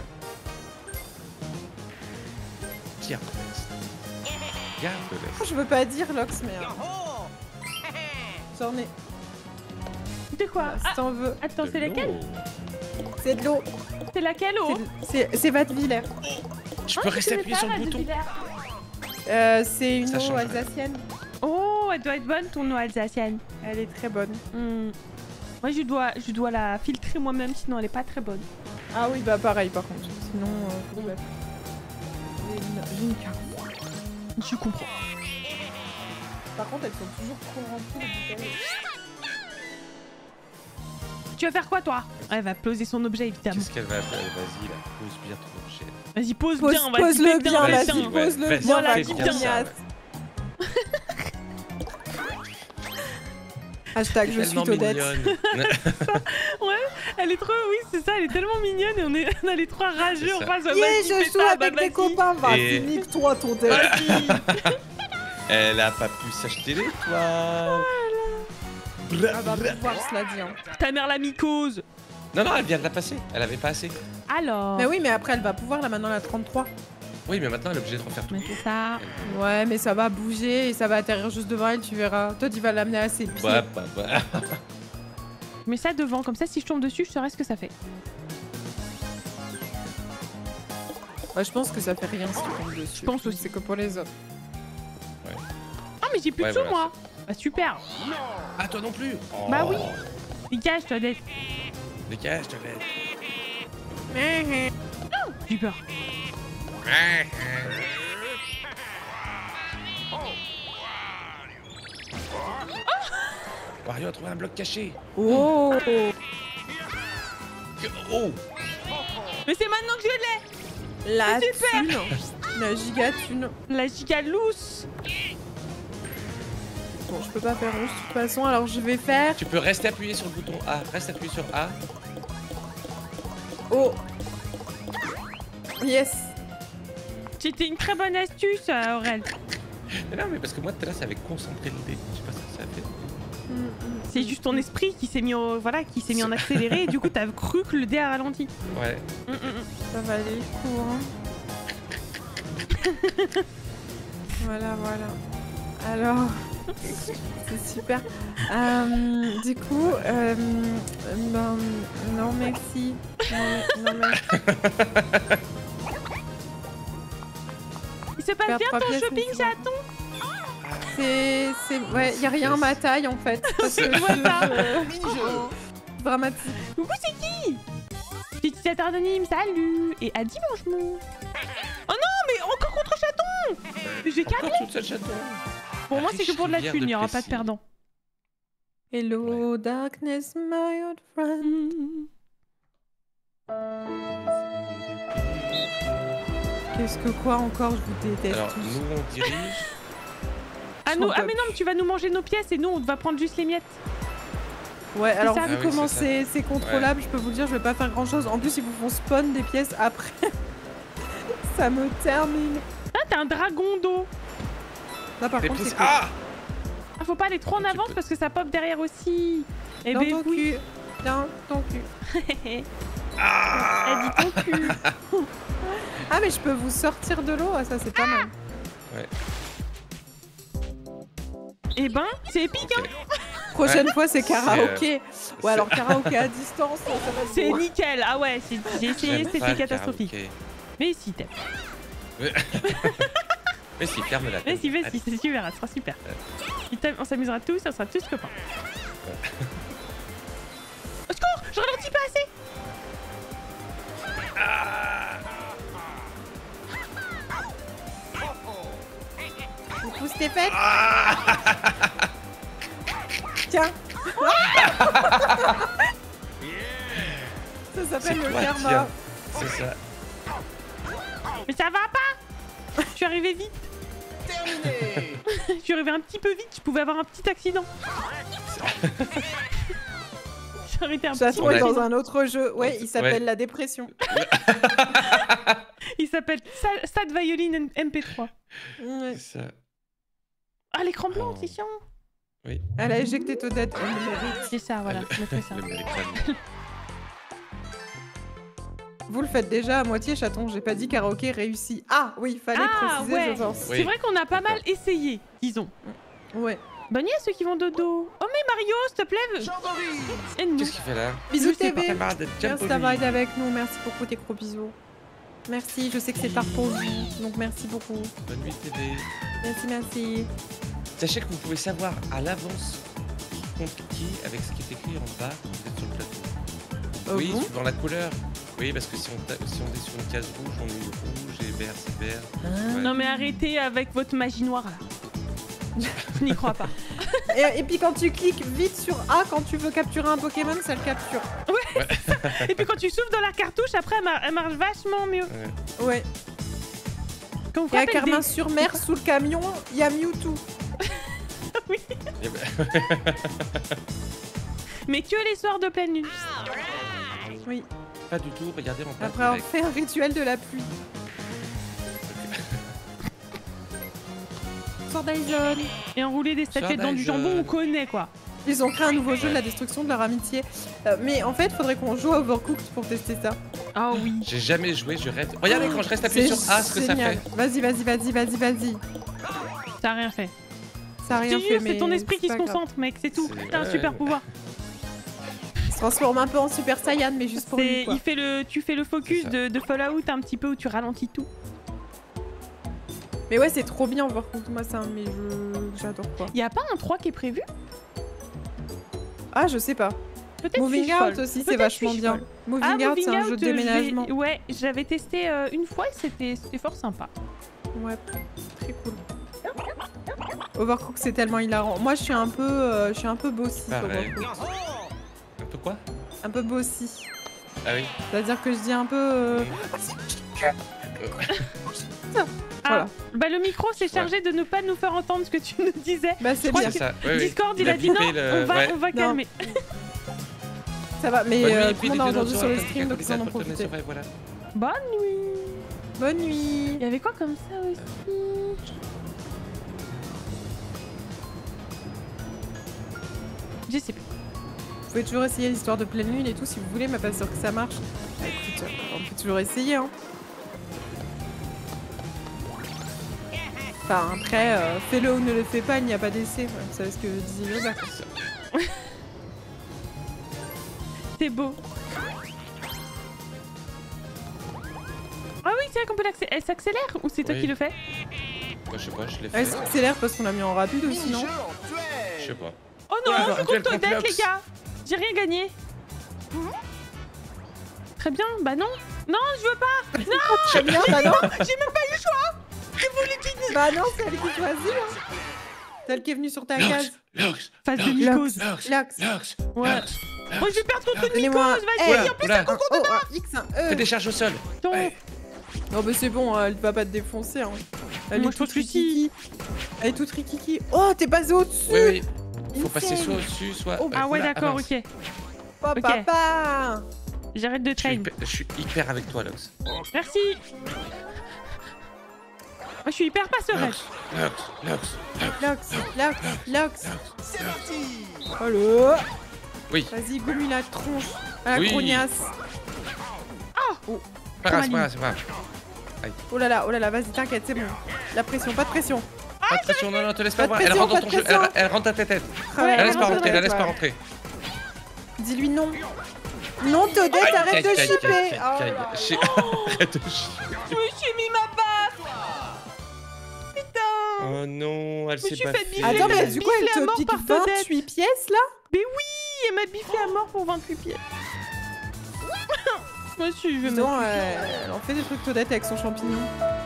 Garde l'Est. Garde l'Est. Je veux pas dire Lox, mais... euh, J'en ai. De quoi Si Ah, t'en veux. attends, De c'est laquelle l'eau. C'est de l'eau. C'est laquelle oh C'est c'est Vatviller. Je peux rester appuyé sur le bouton. Euh, c'est une Ça eau change rien. alsacienne. Oh, elle doit être bonne ton eau alsacienne. Elle est très bonne. Hmm. Moi je dois, je dois la filtrer moi-même sinon elle est pas très bonne. Ah oui, bah pareil par contre. Sinon, euh, faut que je la- J'ai une- j'ai une carte. Je comprends. Par contre, elles sont toujours trop remplies les bouteilles. Tu vas faire quoi toi Elle va poser son objet évidemment. Qu'est-ce qu'elle va faire? Vas-y, là, pose bien ton objet. Vas-y pose, Pose- bien, vas-y pose-le fais bien, fais vas-y, bien. ouais, pose-le vas-y, bien, fais la bien ça, courgnasse. Hashtag je suis Tellement Todette. mignonne. Elle est trop, oui c'est ça, elle est tellement mignonne et on est, on a les trois rageux C'est en ça. face. Yeah, Vas-y, je fais joue ça, avec bah, tes vas-y. copains. Vas-y, Et- nique-toi, Todette. Elle a pas pu s'acheter l'étoile. Ah bah, pouvoir cela dit. hein. Ta mère la mycose. Non, non, elle vient de la passer. Elle avait pas assez. Alors. Mais oui, mais après, elle va pouvoir, là, maintenant, la trente-trois. Oui, mais maintenant elle est obligée de refaire tout. Mais c'est ça. Elle- Ouais, mais ça va bouger et ça va atterrir juste devant elle, tu verras. Toi, tu vas l'amener à ses pieds. Ouais, bah, bah. Je mets ça devant, comme ça si je tombe dessus, je saurai ce que ça fait. Ouais, je pense que ça fait rien si tu tombes dessus. Je pense aussi. C'est que pour les autres. Ah mais j'ai plus Ouais, de sous voilà, moi. Bah super. Ah, toi non plus. Oh. Bah oui. Dégage toi d'être. Dégage, je te laisse. J'ai eu peur. Wario a trouvé un bloc caché. Oh. Oh. Mais c'est maintenant que je l'ai. La C'est super. thune. La giga thune. La giga loose. Bon, je peux pas faire rouge de toute façon, alors je vais faire... Tu peux rester appuyé sur le bouton A. Reste appuyé sur A. Oh. Yes. C'était une très bonne astuce, euh, Aurel. Mais non, mais parce que moi, tout à l'heure, ça avait concentré le dé. Je sais pas ce que ça a fait. C'est juste ton esprit qui s'est mis, au... voilà, qui s'est mis en accéléré et du coup t'as cru que le dé a ralenti. Ouais. Mm, mm, mm. Ça va aller le coup, hein. Voilà, voilà. Alors, c'est super. Euh, du coup, euh, ben, non merci. Non, non merci. Il se passe Faire bien trois ton pièces, shopping, mais c'est bon. chaton? C'est, c'est, ouais, y a rien à ma taille en fait. Parce que je, je- Mini-jeu. dramatique. Coucou, c'est qui? Utilisateur anonyme, salut! Et à dimanche, mon. Oh non, mais encore contre chaton! Mais j'ai calé! Encore toute seule chaton. Pour moi, c'est que pour de la Rivière thune, il de n'y aura pas de Plessis. perdant. Hello darkness, my old friend. Qu'est-ce que quoi encore? Je vous déteste Alors, tous. nous, on dirige. Ah, nous... Son ah, mais non, mais tu vas nous manger nos pièces et nous, on va prendre juste les miettes. Ouais, alors ça. vu Ah oui, comment c'est ça. c'est c'est contrôlable, je peux vous dire, je vais pas faire grand chose. En plus, ils vous font spawn des pièces après. Ça me termine. Ah, t'as un dragon d'eau. Là, par Des contre, plis- c'est cool. Ah. Ah, faut pas aller trop en Tu avance peux- parce que ça pop derrière aussi. Eh Dans ben ton oui. cul. Dans ton cul. Elle Ah. dit ton cul. Ah, mais je peux vous sortir de l'eau, ah, ça c'est pas mal. Eh ben, c'est épique, hein. Ok. Prochaine Ouais. fois, c'est karaoké. c'est- Ouais, alors karaoké à distance, ça va être C'est bon. nickel. Ah ouais, c'est- j'ai essayé, J'aime pas c'était le catastrophique. karaoké. Mais si, t'aimes. Mais si, ferme-la. Mais si, mais Allez. si, c'est super, ça sera super. Il t'aime, on s'amusera tous, on sera tous copains. Au secours, je ralentis pas assez. Coucou Stéphane. Ah. Tiens. Ça C'est s'appelle le toi, karma. tiens. C'est ça. Mais ça va pas. Je suis arrivée vite. Terminé. Je suis arrivée un petit peu vite, je pouvais avoir un petit accident. J'aurais été un petit J'attends On a- dans un autre jeu. Ouais, il s'appelle Ouais. la dépression. Il s'appelle Sa- Sad Violin M P trois. Ouais. C'est ça. Ah, l'écran blanc, Oh. c'est chiant. Oui. Elle a éjecté Toadette. Elle le mérite. C'est ça, voilà, je mettrai ça. Le mérite vraiment. Vous le faites déjà à moitié, chaton. J'ai pas dit karaoké réussi. Ah oui, fallait Ah, préciser, ouais. je pense. Oui. C'est vrai qu'on a pas mal essayé, disons. Ouais. Bonne nuit à ceux qui vont dodo. Oh mais Mario, s'il te plaît. Jamboree. Aide-nous. Qu'est-ce qu'il fait là? Bisous Je sais T V. Camarade de Merci Jamboree. d'avoir été avec nous. Merci beaucoup, tes gros bisous. Merci, je sais que c'est tard pour vous. Donc merci beaucoup. Bonne nuit T V. Merci, merci. Sachez que vous pouvez savoir à l'avance qui compte qui avec ce qui est écrit en bas quand vous êtes sur le plateau. Oh oui, bon suivant la couleur. Oui, parce que si on, ta- si on est sur une case rouge, on est rouge et vert, c'est vert. Ouais. Non mais arrêtez avec votre magie noire là. Je n'y crois pas. Et, et puis quand tu cliques vite sur A quand tu veux capturer un Pokémon, ça le capture. Et puis quand tu souffles dans la cartouche, après elle, mar- elle marche vachement mieux. Ouais. Quand vous Et à frappez le dé- Carmin-sur-Mer, sous le camion, il y a Mewtwo. Eh ben, Mais que les soirs de pleine lune. Oui. pas du tout, regardez en bas. Après avoir direct. fait un rituel de la pluie. Sword Island. Et enrouler des statuettes dans du Sword jambon, on Island. connaît quoi. Ils ont créé un nouveau jeu de la destruction de leur amitié. Euh, mais en fait, faudrait qu'on joue à Overcooked pour tester ça. Ah oui. J'ai jamais joué, je reste. Regardez quand je reste appuyé C'est sur A, ce que ça génial. fait. Vas-y, vas-y, vas-y, vas-y, vas-y. Ça a rien fait. Ça a Je rien te fait, jure, mais c'est ton esprit qui pas se grave. concentre, mec, c'est tout. C'est- T'as un ouais. super pouvoir. Il se transforme un peu en Super Saiyan, mais juste pour lui, C'est- quoi. il fait le, tu fais le focus C'est ça. de, de Fallout un petit peu où tu ralentis tout. Mais ouais, c'est trop bien Overcooked. Moi, c'est un de mes jeux que j'adore, quoi. Y a pas un trois qui est prévu? Ah, je sais pas. Peut-être Moving Fishful. Out aussi, c'est Peut-être vachement Fishful. bien. Moving Ah, Out, Moving c'est un Out, jeu de euh, je l'ai- déménagement. Ouais, j'avais testé euh, une fois et c'était c'était fort sympa. Ouais, très cool. Overcook, c'est tellement hilarant. Moi, je suis un peu, euh, je suis un peu bossy. Pareil. Overcook. Un peu quoi? Un peu bossy. Ah oui. C'est-à-dire que je dis un peu. euh, Ah, Voilà. bah le micro s'est chargé de ne pas nous faire entendre ce que tu nous disais. Bah, c'est crois bien. C'est ça. Oui, oui. Discord, il, a dit non, bipé le- on va, ouais. on va Non. calmer. Ça va, mais Bonne euh, nuit, tout puis le monde des a entendu dinosaures, sur le comme stream, donc des ils en ont capitales pour profité. tourner sur- voilà. Bonne nuit. Bonne nuit. Il y avait quoi comme ça aussi? Je sais plus. Vous pouvez toujours essayer l'histoire de pleine lune et tout si vous voulez, mais pas sûr que ça marche. Bah, écoute, euh, on peut toujours essayer, hein. Enfin, après, euh, fais-le ou ne le fais pas, il n'y a pas d'essai. Ouais, vous savez ce que disait Yoda. C'est beau. Ah oui, c'est vrai qu'on peut l'accélérer. Elle s'accélère ou c'est toi Oui. qui le fais? Moi, je sais pas, je l'ai Elle fait. s'accélère parce qu'on l'a mis en rapide aussi, non? Mini-jeu en Je sais duel. pas. Oh non, Ouais, je suis duel contre contre Odette, les Lox. gars. J'ai rien gagné. Très bien, bah non. Non, je veux pas. Très bien, bah non. J'ai même pas eu le choix. Je voulais qu'il Bah non, c'est elle qui choisit, hein. Celle qui est venue sur ta case. Lox, fasse de Lox, mycose. Lox, Lox. Lox, Ouais. Lox, Oh, je vais perdre contre une Donnez-moi mycose. un- Vas-y, Eh, en plus, Oula. Un O, un X, un E. Fais des charges au sol. ton... Ouais. Non, mais c'est bon, elle va pas te défoncer, hein. Elle Moi, est je toute pense que si. rikiki. Elle est toute rikiki. Oh, t'es passé au-dessus. Oui, oui. Faut Insane. passer soit au-dessus, soit. Oh, euh, Ah ouais, voilà, d'accord, avance. ok. Oh, Ok. papa. J'arrête de Je suis, train. hyper, je suis hyper avec toi, Lox. Merci. Moi, je suis hyper pas sereine. Lox, Lox, Lox, Lox, Lox, Lox. C'est parti. Allô. Oui. Vas-y, gomme la tronche. À la Oui. grognasse. Pas grave, c'est pas grave, c'est pas grave. Oh là là, oh là là, vas-y, t'inquiète, c'est bon. La pression, pas de pression. Pas de pression, non, non, te laisse Pas pas de voir. Elle pression, rentre dans pas ton de jeu, elle, pression. elle rentre à ta tête. Ah ouais, La elle laisse pas rentre rentrer, dans la la laisse pas tête, rentrer. ouais. Dis-lui non. Non, Todette, Aïe, arrête aïe, de aïe, aïe, chipper. aïe, Oh aïe, là aïe. Arrête de chier. Je me suis mis ma baffe. Putain. Oh non, elle Je me s'est suis pas fait fait. biffer. Attends, mais Elle du coup, biflée à elle mort te pique par Todette. vingt-huit pièces, là? Mais oui, elle m'a biffé à mort pour vingt-huit pieds. Moi aussi, je vais me... Non, euh, elle en fait des trucs Todette avec son champignon.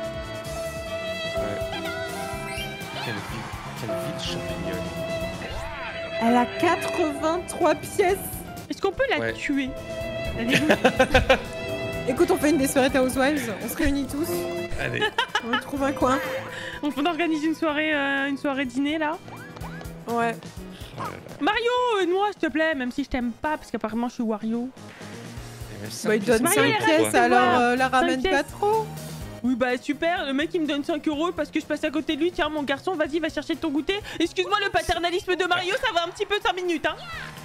Quelle vie, quelle vie de champignon. Elle a quatre-vingt-trois pièces. Est-ce qu'on peut la Ouais. tuer? Allez-vous. Écoute, on fait une des soirées Housewives, on se réunit tous, Allez. on trouve un coin. On organise une soirée, euh, une soirée dîner là. Ouais. Mario, euh, moi s'il te plaît, même si je t'aime pas, parce qu'apparemment je suis Wario. Bah, il donne Mario, cinq il pièces, reste, alors voilà. euh, la ramène Cinq pas pièces. trop. Oui bah super, le mec il me donne cinq euros parce que je passe à côté de lui. Tiens mon garçon, vas-y va chercher ton goûter. Excuse-moi le paternalisme de Mario, ça va un petit peu cinq minutes hein.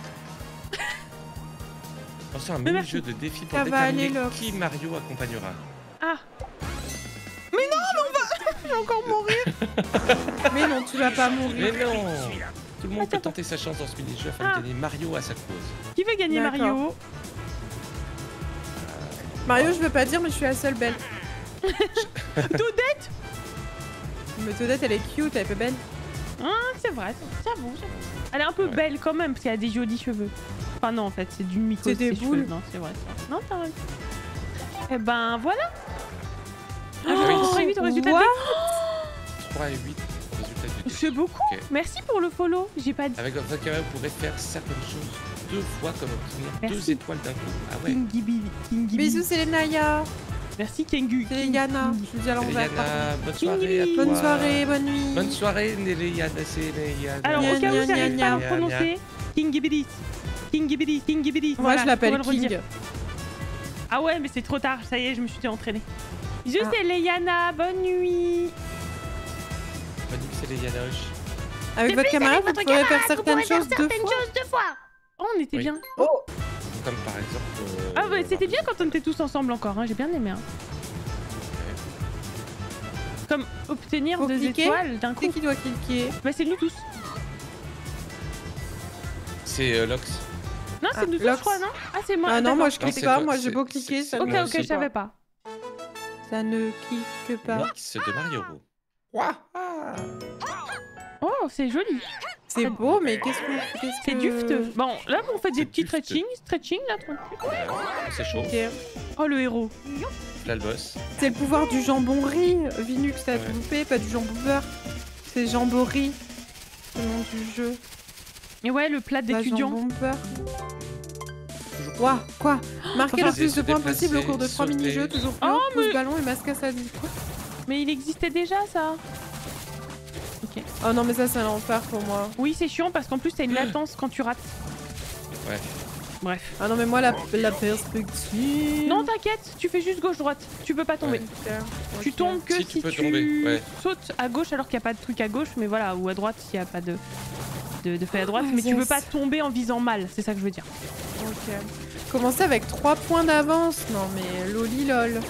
Pensez à un Mais mini-jeu de défi pour Ça va aller, déterminer Lox. qui Mario accompagnera. Ah. Mais non, mais on va... je vais encore mourir. Mais non, tu vas pas Mais mourir. non. Tout le monde peut Attends. tenter sa chance dans ce mini-jeu afin Ah. de gagner Mario à sa cause. Qui veut gagner D'accord. Mario? Mario, je veux pas dire, mais je suis la seule belle. Todette. Mais Todette, elle est cute, elle est pas belle. Ah c'est vrai, j'avoue, j'avoue. Elle est un peu Ouais. belle quand même parce qu'elle a des jolis cheveux. Enfin non en fait, c'est du mycose. C'est des ses cheveux. boules. Non c'est vrai, c'est vrai. Non t'as raison. Eh ben voilà. Ah, Un oui. jour, trois, huit au résultat What de... trois et huit au résultat du défi. C'est beaucoup. Ok. Merci pour le follow. J'ai pas dit. Avec votre caméra, vous pourrez faire certaines choses deux fois comme obtenir Merci. deux étoiles d'un coup. Ah ouais. Kingy Billy. Kingy Billy. Bisous, c'est les Naya. Merci Kengu. C'est les Yana. Je vous dis à l'envers. Eliana, bonne soirée à Kingy. toi. Bonne soirée, bonne nuit. Bonne soirée, Néléana, c'est Néléana. Alors Gna, au cas gna, où j'arrive gna, pas à gna. prononcer, Kingy Billy. Kingy Billy, Kingy Billy. Moi, Voilà, je l'appelle on va le redire. King. Ah ouais, mais c'est trop tard. Ça y est, je me suis entraînée. Bisous, Ah. c'est Léana. Bonne nuit. Bonne nuit, c'est Néléanoche. Avec votre camarade, vous pourrez faire certaines choses deux fois. choses deux fois. Oh, on était Oui. bien. Oh, Comme par exemple. euh, Ah ouais, c'était bien quand on était tous ensemble encore. Hein. J'ai bien aimé. Hein. Comme obtenir Faut deux cliquer. étoiles d'un coup. c'est qui doit cliquer? Bah c'est nous tous. C'est euh, Lox. Non, c'est Ah, nous tous, Lox. je crois, non? Ah, c'est moi. Ah non, d'accord. moi je Non, clique c'est pas, toi, moi c'est- j'ai beau c'est- cliquer, ça Ok, ne ok, je savais pas. Ça ne clique pas. Mix de Mario. Ouah, ah. Oh, c'est joli. C'est beau, mais qu'est-ce que qu'est-ce C'est que... dufteux. Bon, là, on fait des C'est petits dufteux. stretching. Stretching, là, tranquille. Ouais, c'est chaud. Ok. Oh, le héros. Là, le boss. C'est le pouvoir du jambon riz, Vinux, t'as Ouais. loupé, pas du jambon beurre. C'est jambon riz. le nom du jeu. Et ouais, le plat d'étudiant. Bomber. Ouah, quoi? Marquer Enfin, le plus de points déplacer, possible au cours de trois sauter. mini-jeux, toujours plus Oh, haut, pouce mais- ballon et masque à salive. Quoi? Mais il existait déjà ça. Ok. Oh non, mais ça, c'est un enfer pour moi. Oui, c'est chiant parce qu'en plus, t'as une latence quand tu rates. Ouais. Bref. Ah non, mais moi, la, la perspective. Non, t'inquiète, tu fais juste gauche-droite. Tu peux pas tomber. Ok, Tu ok. tombes que Si, si, tu peux tu tomber, ouais. sautes à gauche alors qu'il n'y a pas de truc à gauche, mais voilà, ou à droite s'il n'y a pas de, de, de fait à droite, Ah, mais tu yes. peux pas tomber en visant mal, c'est ça que je veux dire. Ok. Commencer avec trois points d'avance. Non, mais loli lol. D'accord.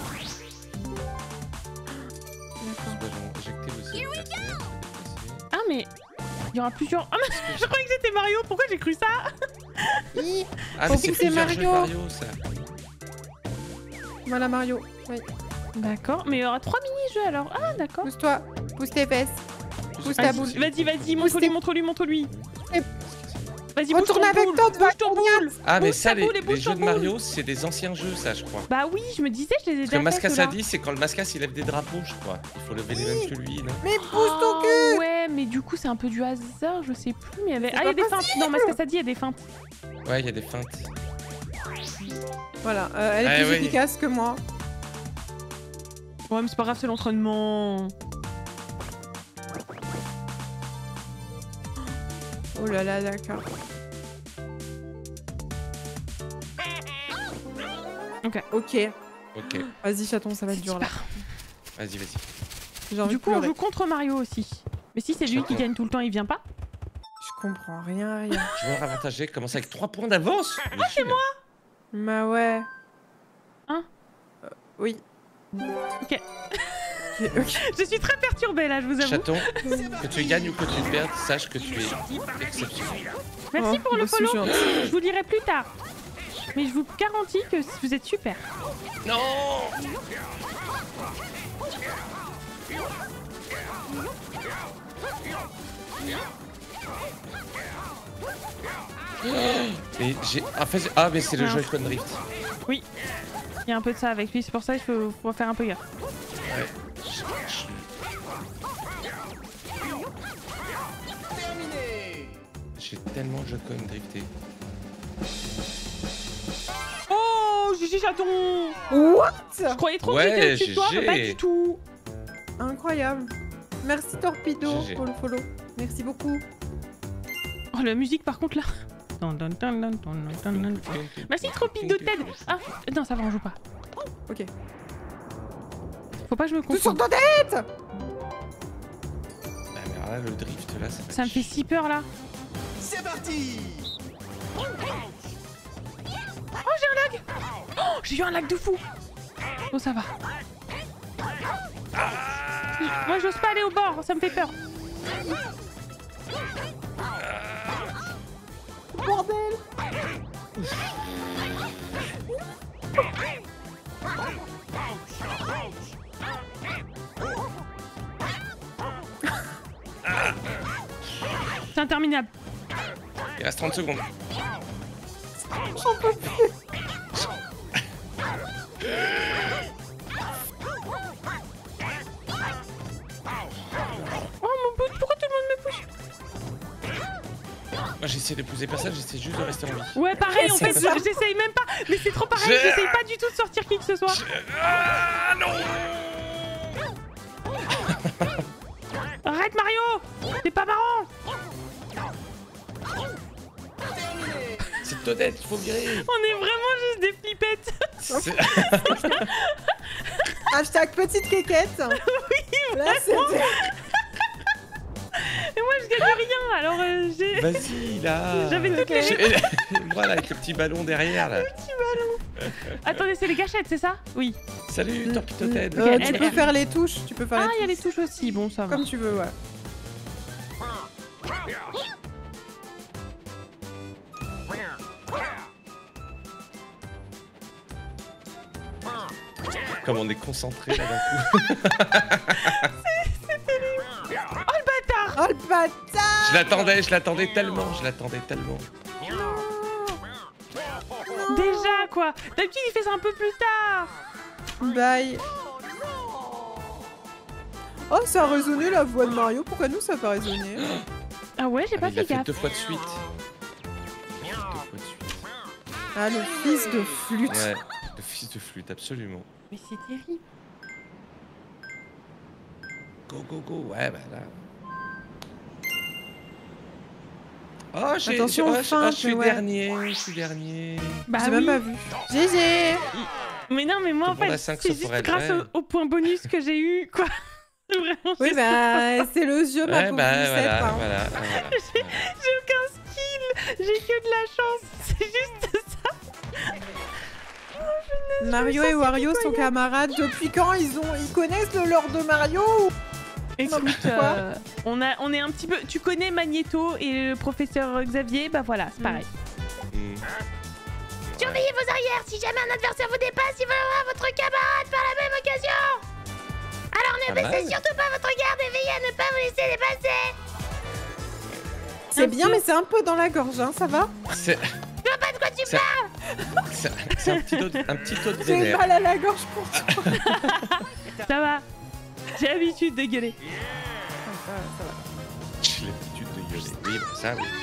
Nous allons injecter vos adversaires, se déplacer. Ah, mais il y aura plusieurs. Ah, mais je croyais que c'était Mario, pourquoi j'ai cru ça? Hi. Ah, Faut mais c'est fixer plusieurs jeux de Mario. Mario, ça. Voilà Mario. Oui. D'accord, mais il y aura trois mini-jeux alors. Ah, d'accord. Pousse-toi. Pousse tes fesses. Pousse ta Vas-y, boule. vas-y, vas-y, montre-lui, montre-lui, montre-lui. Vas-y, bouge Retourne ton avec boule, toi, tu vas bouge ton boule. Ah, mais Bouge ça, ta les, boule et bouge les ton jeux de boule. Mario, c'est des anciens jeux, ça, je crois. Bah oui, je me disais, je les ai Parce déjà que fait, ceux-là. Mascas c'est quand le Mascas il lève des drapeaux, je crois. Il faut lever les mêmes que lui, non? Mais pousse ton Oh, cul. ouais, mais du coup, c'est un peu du hasard, je sais plus. Mais il y avait... C'est Ah, il y a pas des feintes. Non, Mascas il y a des feintes. Ouais, il y a des feintes. Voilà, euh, elle est Ah, plus oui. efficace que moi. Ouais, mais c'est pas grave, c'est l'entraînement. Oh là là, d'accord. Ok. Ok. Ok, Vas-y, chaton, ça va être dur là. vas-y, vas-y. J'ai envie Du de coup, on pleurer. joue contre Mario aussi. Mais si c'est lui qui Chaton. gagne tout le temps, il vient pas. Je comprends rien, rien. Joueur avantagé commence avec trois points d'avance. Ah, c'est moi. Bah ouais. Hein Euh, Oui. Ok. Ok, ok. Je suis très perturbée là, je vous avoue. Chaton, que tu gagnes ou que tu perdes, sache que tu es exceptionnel. Merci Oh, pour le moi aussi, follow. je suis Je vous dirai plus tard. Mais je vous garantis que vous êtes super. Non. Mais j'ai. En fait, ah, mais c'est le Non. Joy-Con Drift. Oui. Il y a un peu de ça avec lui, c'est pour ça qu'il faut, faut faire un peu gaffe. Ouais. Terminé. J'ai tellement Joy-Con drifté. Oh, Gigi Chaton. What? Je croyais trop Ouais, que j'étais au-dessus de toi, mais G G. pas du tout. Incroyable. Merci Torpedo G G. pour le follow. Merci beaucoup. Oh, la musique par contre là. Merci Tropido Ted. Ah, non, ça va, on joue pas. Ok. Faut pas que je me Tout sur confonde. ta tête. Ah, mais alors là, le drift là, ça, va Ça me être fait chiant. si peur là. C'est parti. Oh, j'ai eu un lag de fou. Oh, ça va. Moi, j'ose pas aller au bord, ça me fait peur. Bordel. C'est interminable. Il reste trente secondes. J'en peux plus. Oh mon pote, pourquoi tout le monde me pousse? Moi, j'essaie d'épouser personne, j'essaie juste de rester en vie. Ouais, pareil, en C'est fait, ça. j'essaye même pas. Mais c'est trop pareil, Je- j'essaye pas du tout de sortir qui que ce soit. Ah non. Arrête, Mario! C'est pas marrant! C'est Toadette, il faut virer. On est vraiment juste des flippettes. C'est- Hashtag petite quéquette. Oui, Là, c'était. et moi je gagne rien, alors euh, j'ai... Vas-y là. J'avais toutes les J'ai- Voilà, avec le petit ballon derrière là. Attendez, c'est les gâchettes, c'est ça? Oui. Salut, Torpedo Ted. Euh, Ok, tu elle- peux faire les touches. Tu peux faire Ah, il y a les les touches aussi, bon, ça va. Comme tu veux, ouais. Comme on est concentré là d'un coup. Oh le bâtard! Oh le bâtard. Je l'attendais, je l'attendais tellement, je l'attendais tellement. Déjà quoi! D'habitude il fait ça un peu plus tard! Bye. Oh, ça a résonné la voix de Mario. Pourquoi nous ça a pas résonné? Ah ouais, j'ai Ah, pas mais il l'a fait fait gaffe. deux fois de suite. Il l'a fait deux fois de suite. Ah, le fils de flûte. Ouais, le fils de flûte, absolument. Mais c'est terrible. Go, go, go, ouais, bah là. Oh, j'ai, Attention oh, aux je- oh, feintes, je suis ouais. dernier, je suis dernier. Bah J'ai oui. même pas vu. G G. Mais non, mais moi Tout en le monde a fait, cinq c'est sauf juste pour elle, grâce ouais. au, au point bonus que j'ai eu, quoi. Vraiment, Oui, juste- bah, c'est le jeu, ma Ouais, pauvre bah Lucette, voilà, hein. voilà, voilà, voilà. J'ai aucun skill, j'ai que de la chance, c'est juste ça. Mario et Wario sont camarades. Depuis quand ils ont, ils connaissent le lore de Mario? Écoute, Quoi euh, on, a, on est un petit peu... Tu connais Magneto et le professeur Xavier, bah voilà, c'est pareil. Hmm. Surveillez vos arrières. Si jamais un adversaire vous dépasse, il volera votre camarade par la même occasion. Alors ne Pas baissez mal. surtout pas votre garde et veillez à ne pas vous laisser dépasser. C'est bien, mais c'est un peu dans la gorge, hein, ça va? C'est, Je vois pas de quoi tu C'est- parles. c'est, c'est un petit autre, un petit autre J'ai vénère. mal à la gorge pour toi. Ça va, j'ai l'habitude de gueuler. Ça va, ça va. J'ai l'habitude de gueuler. Oui, bah ça, oui.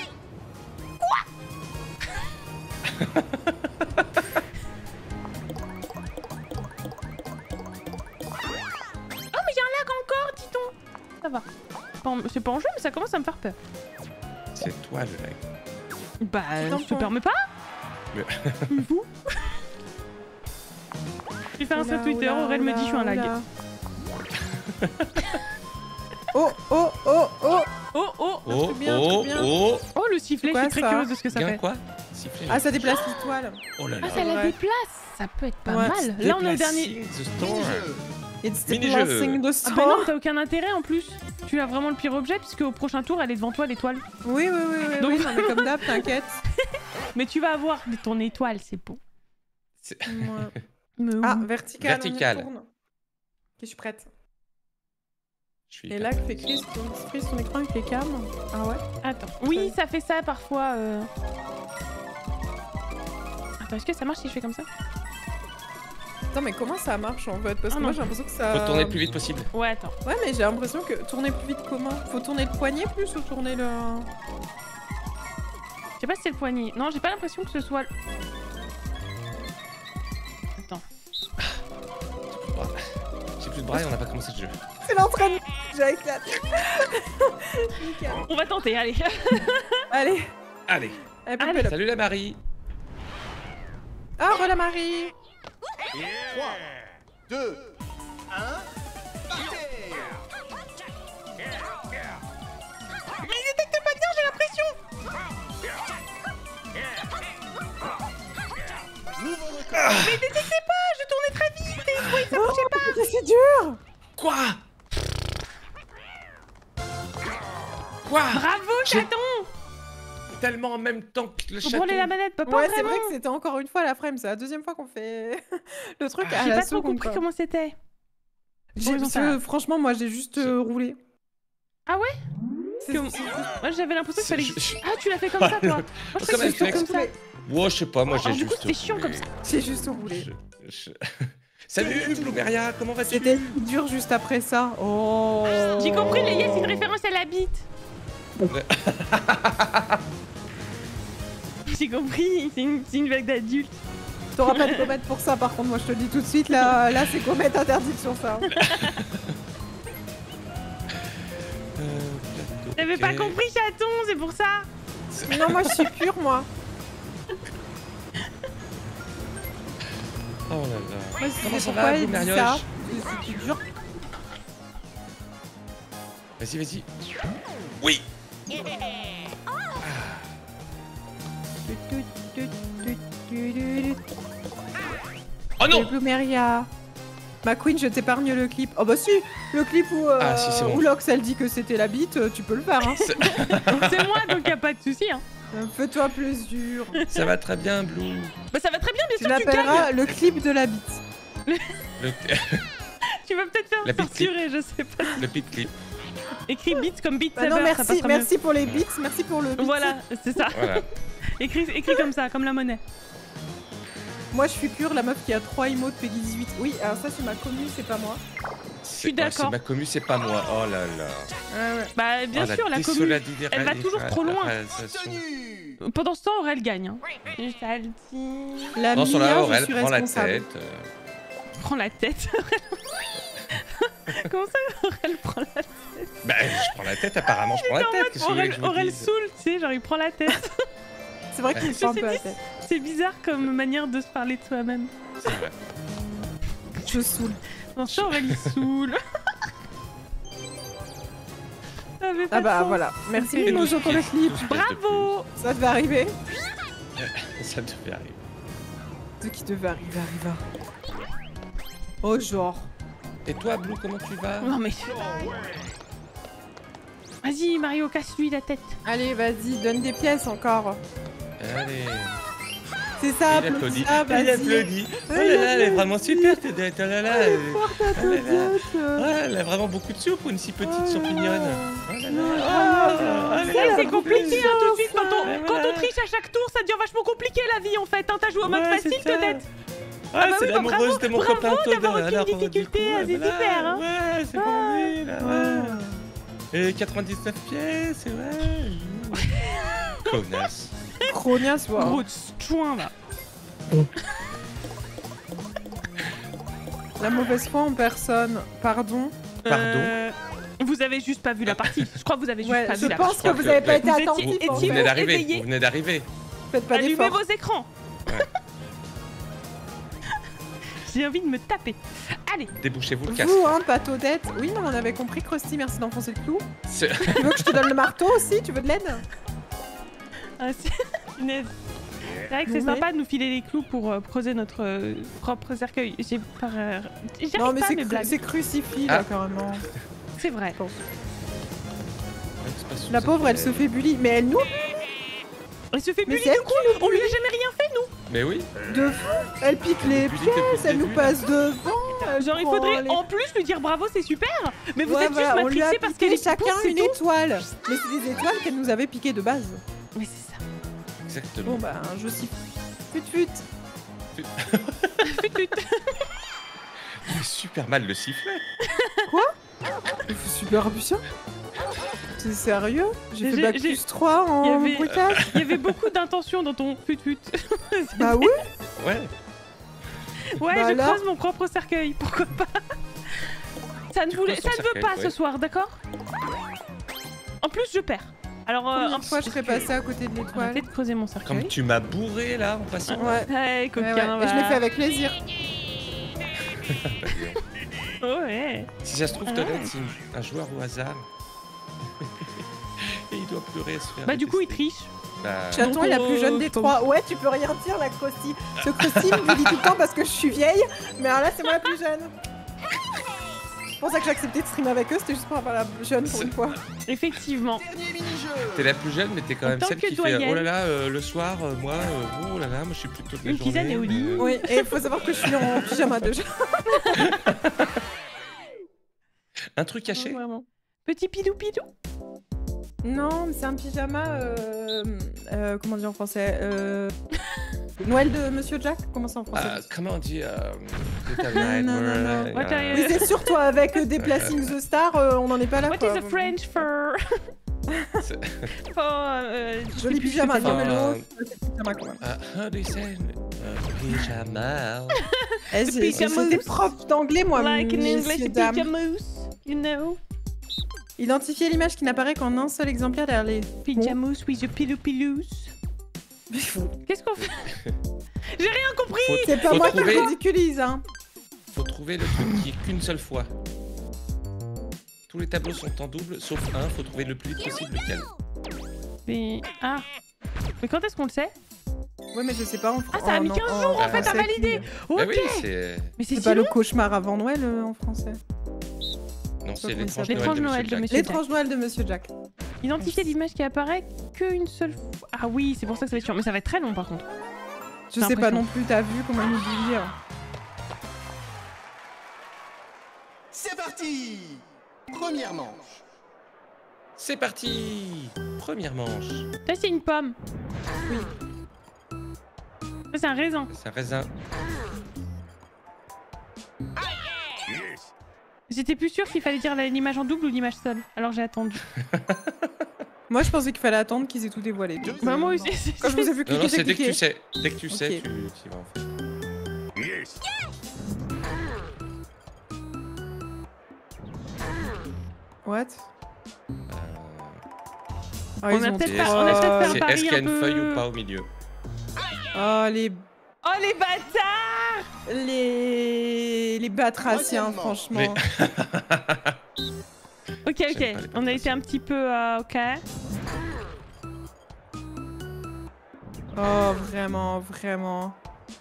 Oh mais y'a un lag encore, dis-donc. Ça va. C'est pas en- C'est pas en jeu, mais ça commence à me faire peur. C'est toi le mec. Bah, t'en je te prends. permets pas. Mais- Mais vous J'ai fait un sur Oula, Twitter, oula, Aurel me dit je suis un lag. oula. Oh, oh, oh, oh. Oh oh Oh, truc bien, un oh, truc bien. oh. Oh le sifflet, C'est quoi, je suis très ça curieuse de ce que ça Bien fait. quoi Sifflet. Ah, ça déplace l'étoile. Oh là là. Ah ça la Ouais. déplace, ça peut être pas Ouais. mal. Là on est au dernier... Déplacing the storm. Mini-jeu. It's Mini-jeu. déplacing the Ah storm. bah non, t'as aucun intérêt en plus. Tu as vraiment le pire objet puisque au prochain tour elle est devant toi l'étoile. Oui, oui, oui, oui, Donc- oui, non, mais comme d'hab, t'inquiète. Mais tu vas avoir ton étoile, c'est beau. C'est- Ouais. Mais Ah, oui. vertical. Vertical. On y retourne. Ok, je suis prête. Je suis Et hyper là, content. fait Chris ton, Chris ton écran avec les cams. Ah ouais? Attends. Oui, ça fait ça parfois. euh. Attends, est-ce que ça marche si je fais comme ça? Attends, mais comment ça marche en fait? Parce que Ah, moi non. j'ai l'impression que ça. Faut tourner le plus vite possible. Ouais, attends. Ouais, mais j'ai l'impression que tourner plus vite comment? Faut tourner le poignet plus ou tourner le. Je sais pas si c'est le poignet. Non, j'ai pas l'impression que ce soit... le- Attends. J'ai plus de bras et on n'a pas commencé le jeu. C'est l'entraînement! J'ai éclaté! Nickel. On va tenter, allez. Allez! Allez, Allez, Allez. poupée, salut la Marie. Ah, voilà Marie! trois, deux, un, partez. Mais il détecte pas bien, j'ai l'impression. Nouveau record. Mais détectez pas, je tournais très vite et oui, ça bougeait pas. Oh, c'est dur! Quoi Quoi Bravo, J'ai- chaton. Tellement en même temps que le Faut chaton. brûler la manette, pas Ouais, c'est vraiment. vrai que c'était encore une fois la frame, c'est la deuxième fois qu'on fait le truc à J'ai la pas trop seconde. compris quoi. comment c'était. J'ai- Bon, parce ça que, va. franchement, moi j'ai juste euh, roulé. Ah ouais? C'est- Que- Moi j'avais l'impression qu'il C'est- fallait... je- je- Ah tu l'as fait comme ça toi. Moi je Quand crois même, que c'est mec. comme ça. Ouais, je sais pas, moi j'ai Alors, du juste. coup c'était chiant comme ça. J'ai juste roulé. Je- je- Salut Bloomeria, comment vas-tu? C'était dur juste après ça. Oh. J'ai compris les yes, c'est une référence à la bite. J'ai compris, c'est une, c'est une vague d'adulte. T'auras pas de comète pour ça, par contre, moi je te le dis tout de suite, là, là c'est comète interdite sur ça. Euh, plateau, T'avais ok. pas compris chaton, c'est pour ça. Non, moi je suis pure, moi. Oh là là. Moi je Comment sais ça pourquoi va, il dit Bloomerioche? ça. C'est dur. Vas-y, vas-y. Oui. Oh non. Bloomeria. Ma queen, je t'épargne le clip. Oh bah si, le clip où, euh, Ah, si, c'est bon. où Lox elle dit que c'était la bite, euh, tu peux le faire. Hein. C'est moi donc y a pas de souci. Hein. Euh, Fais-toi plaisir. Ça va très bien, Blue. Bah ça va très bien, bien Tu sûr tu gagnes. l'appelleras le clip de la bite. Le, Tu vas peut-être La faire bite clip. censurer, je sais pas. le pit clip. Écris beat comme beat Bah non, saver, ça merci, passera merci pour les bits, merci pour le mieux. beat. Voilà, c'est ça. Voilà. Écris, écris comme ça, comme la monnaie. Moi je suis pure, la meuf qui a trois emotes Peggy dix-huit. Oui, alors ça c'est ma commune, c'est pas moi. C'est suis d'accord. C'est ma commu, c'est pas moi. Oh là là. Ouais, ouais. Bah bien Oh, sûr, la commune. désolidité- elle va toujours trop loin. Obtenu. Pendant ce temps, Aurel gagne. Hein. Salty. La Non, sur la Mia, je Aurel, suis prends la responsable. tête. euh, Prends la tête. Comment ça, Aurel prend la tête? Bah, je prends la tête, apparemment, je prends la tête. Qu'est-ce que vous voulez Aurel, que je vous Aurel dise saoule, tu sais, genre il prend la tête. C'est vrai qu'il me Je prend un sais peu la dit- tête. C'est bizarre comme manière de se parler de soi-même. C'est vrai. Je saoule. Non, ça, Aurel il saoule. Ça avait pas Ah de bah sens. voilà. Merci Et Mimojo pour le douze clip. pièces de Bravo. Ça devait arriver. plus. Ça devait arriver. Ce qui devait arriver arriva. Oh genre. Et toi, Blue, comment tu vas? Non mais... Vas-y Mario, casse-lui la tête. Allez, vas-y, donne des pièces encore. Allez. C'est ça, Il applaudit. applaudis. Ah, Il vas-y. applaudit. Oh Ouais, là il là, elle est applaudit. vraiment super, Tedette. Oh là là. elle- Forte Oh là là. applaudiote. Ouais, elle a vraiment beaucoup de sous pour une si petite Oh là champignonne. là. Oh là Non, là. incroyable. Oh, elle Ça, est c'est beaucoup compliqué plus. hein, tout de suite. Quand on, Ouais, quand voilà. on triche à chaque tour, ça devient vachement compliqué la vie en fait. Hein. T'as joué au mode Ouais, facile, c'est ça. peut-être. Ouais, Ah bah c'est oui, bah l'amoureuse bravo, de mon bravo copain Todd. d'avoir aucune Alors, du difficulté, coup, c'est voilà. super, hein. Ouais, c'est bon, oui, là, ouais. Et quatre-vingt-dix-neuf pièces, c'est vrai. Connasse. Cronias, wow. Gros chouin là. La mauvaise foi en personne. Pardon. Pardon. Euh, Vous avez juste pas vu la partie. Je crois que vous avez juste Ouais, pas je vu la pense partie. que crois vous que- avez pas ouais. été Vous étiez- attentif. étiez- en Vous fait. venez d'arriver, éveillé. vous venez d'arriver. Faites pas Allumez d'efforts. vos écrans. J'ai envie de me taper. Allez. Débouchez-vous le casque. Vous, hein, pas Todette. Oui, non, on avait compris. Krusty, merci d'enfoncer le clou. C'est- Tu veux que je te donne le marteau aussi? Tu veux de l'aide? Ah, c'est punaise. C'est vrai que c'est Oui. sympa de nous filer les clous pour euh, creuser notre euh, propre cercueil. J'ai pas. euh, J'arrive Non, mais pas à c'est mes cru- blagues. c'est crucifix, là, Ah. carrément. C'est vrai. La pauvre, elle se fait bully. Mais elle nous, Elle se fait Mais bully c'est elle du coup. On lui a jamais rien fait, nous. Mais oui. de fou. Elle pique les Depuis pièces, le elle nous début. passe devant. elle Genre, il prend faudrait les- en plus lui dire bravo, c'est super. Mais vous Ouais, êtes voilà, on juste lui a matrixé parce piqué qu'elle est chacun pousse, c'est une tout. étoile. Mais c'est des étoiles qu'elle nous avait piquées de base. Mais c'est ça. Exactement. Bon, bah, je suis. Fut fut. C'est super mal le sifflet. Super ambitieux. C'est sérieux? J'ai fait J'ai- bac j'ai- plus trois en Il y avait- bruitage. Il y avait beaucoup d'intentions dans ton fut-fut. Bah oui. Ouais. Ouais, Bah je alors creuse mon propre cercueil, pourquoi pas. Ça ne, Tu voulait, creuses ça ton ne veut cercueil, pas ouais. ce soir, d'accord? En plus, je perds. Alors, euh, Combien un de fois je serais passée à côté de l'étoile? Arrêtez de creuser mon cercueil. Comme tu m'as bourré là en passant. Ouais. Ouais, Ouais, coquin, ouais. Et je l'ai va. fait avec plaisir. Ouais. Si ça se trouve, Ah. Todette, c'est une- un joueur au hasard. Et il doit pleurer à se faire. Bah, du coup, il détester. triche. Bah, Chaton est la plus jeune des Oh, trois. Ouais, tu peux rien dire, la Krusty. Ce Krusty me dit tout le temps parce que je suis vieille. Mais alors là, c'est moi la plus jeune. C'est pour ça que j'ai accepté de streamer avec eux. C'était juste pour avoir la jeune pour une fois. Effectivement. Dernier mini-jeu. t'es la plus jeune, mais t'es quand En même tant celle que qui fait doyenne. oh là là, euh, le soir, euh, moi, euh, oh là là, moi je suis plutôt de la Une journée. tisane et au lit. mais, euh, Oui, et il faut savoir que je suis en pyjama déjà. Un truc caché. Vraiment. Petit pilou pilou. Non, mais c'est un pyjama. Euh, euh, comment dire en français euh, Noël de Monsieur Jack. Comment ça en français? Euh, comment on dit euh, Little Non, non, non, non. Nightmare, What are you- Mais c'est sûr, toi, avec euh, des Placing the Star, euh, on n'en est pas là. What quoi. is a French fur? C'est- Oh, euh, je sais Joli plus ce que pyjama, ça non dit. mais Euh, l'autre, c'est pyjama quand même. euh, how do you say euh, pyjama. Eh, j'ai- pyjamas. J'étais prof d'anglais, moi, Like in messieurs, English, dames. pyjamas. You know? Identifier l'image qui n'apparaît qu'en un seul exemplaire derrière les... Pyjamas with the pilou pilous. Qu'est-ce qu'on fait? J'ai rien compris! Faut, C'est pas faut moi trouver, qui ridiculise, hein. faut trouver le truc qui est qu'une seule fois. Tous les tableaux sont en double, sauf un. Faut trouver le plus vite possible lequel. Mais... Ah. Mais quand est-ce qu'on le sait? Ouais, mais je sais pas en Ah, ça a mis quinze jours, en fait, à valider. Ok! Bah oui, c'est. Mais c'est C'est si pas le long. cauchemar avant Noël euh, en français. Non, c'est comment il l'étrange s'appelle. L'étrange Noël Noël de de Monsieur Monsieur Jack. Jack. L'étrange Noël de Monsieur Jack. Identifier l'image qui apparaît qu'une seule fois. Ah oui, c'est pour ça que ça va être chiant. Mais ça va être très long par contre. Je J'ai sais pas l'impression. non plus, t'as vu comment il nous dit lire. C'est parti. Première manche. C'est parti. Première manche. Ça, c'est une pomme. Oui. Ça, c'est un raisin. C'est un raisin. J'étais plus sûre s'il fallait dire l'image en double ou l'image seule. Alors j'ai attendu. Moi, je pensais qu'il fallait attendre qu'ils aient tout dévoilé. Deux Bah moi éléments. aussi. Quand je vous ai vu Non, non, cliquer, c'est j'ai dès que tu cliqué. sais. Dès que tu sais, Ok. tu tu y vas en fait. What Euh, Ah, On ils a ont peut-être trop- pas- on a peut-être fait un C'est pari est-ce qu'il y a un une peu- feuille ou pas au milieu? Oh, les... Oh les bâtards! Les... Les batraciens, Troisièmement. franchement. Ok, J'aime ok. pas les On a été un petit peu... euh, ok. Oh, vraiment, vraiment.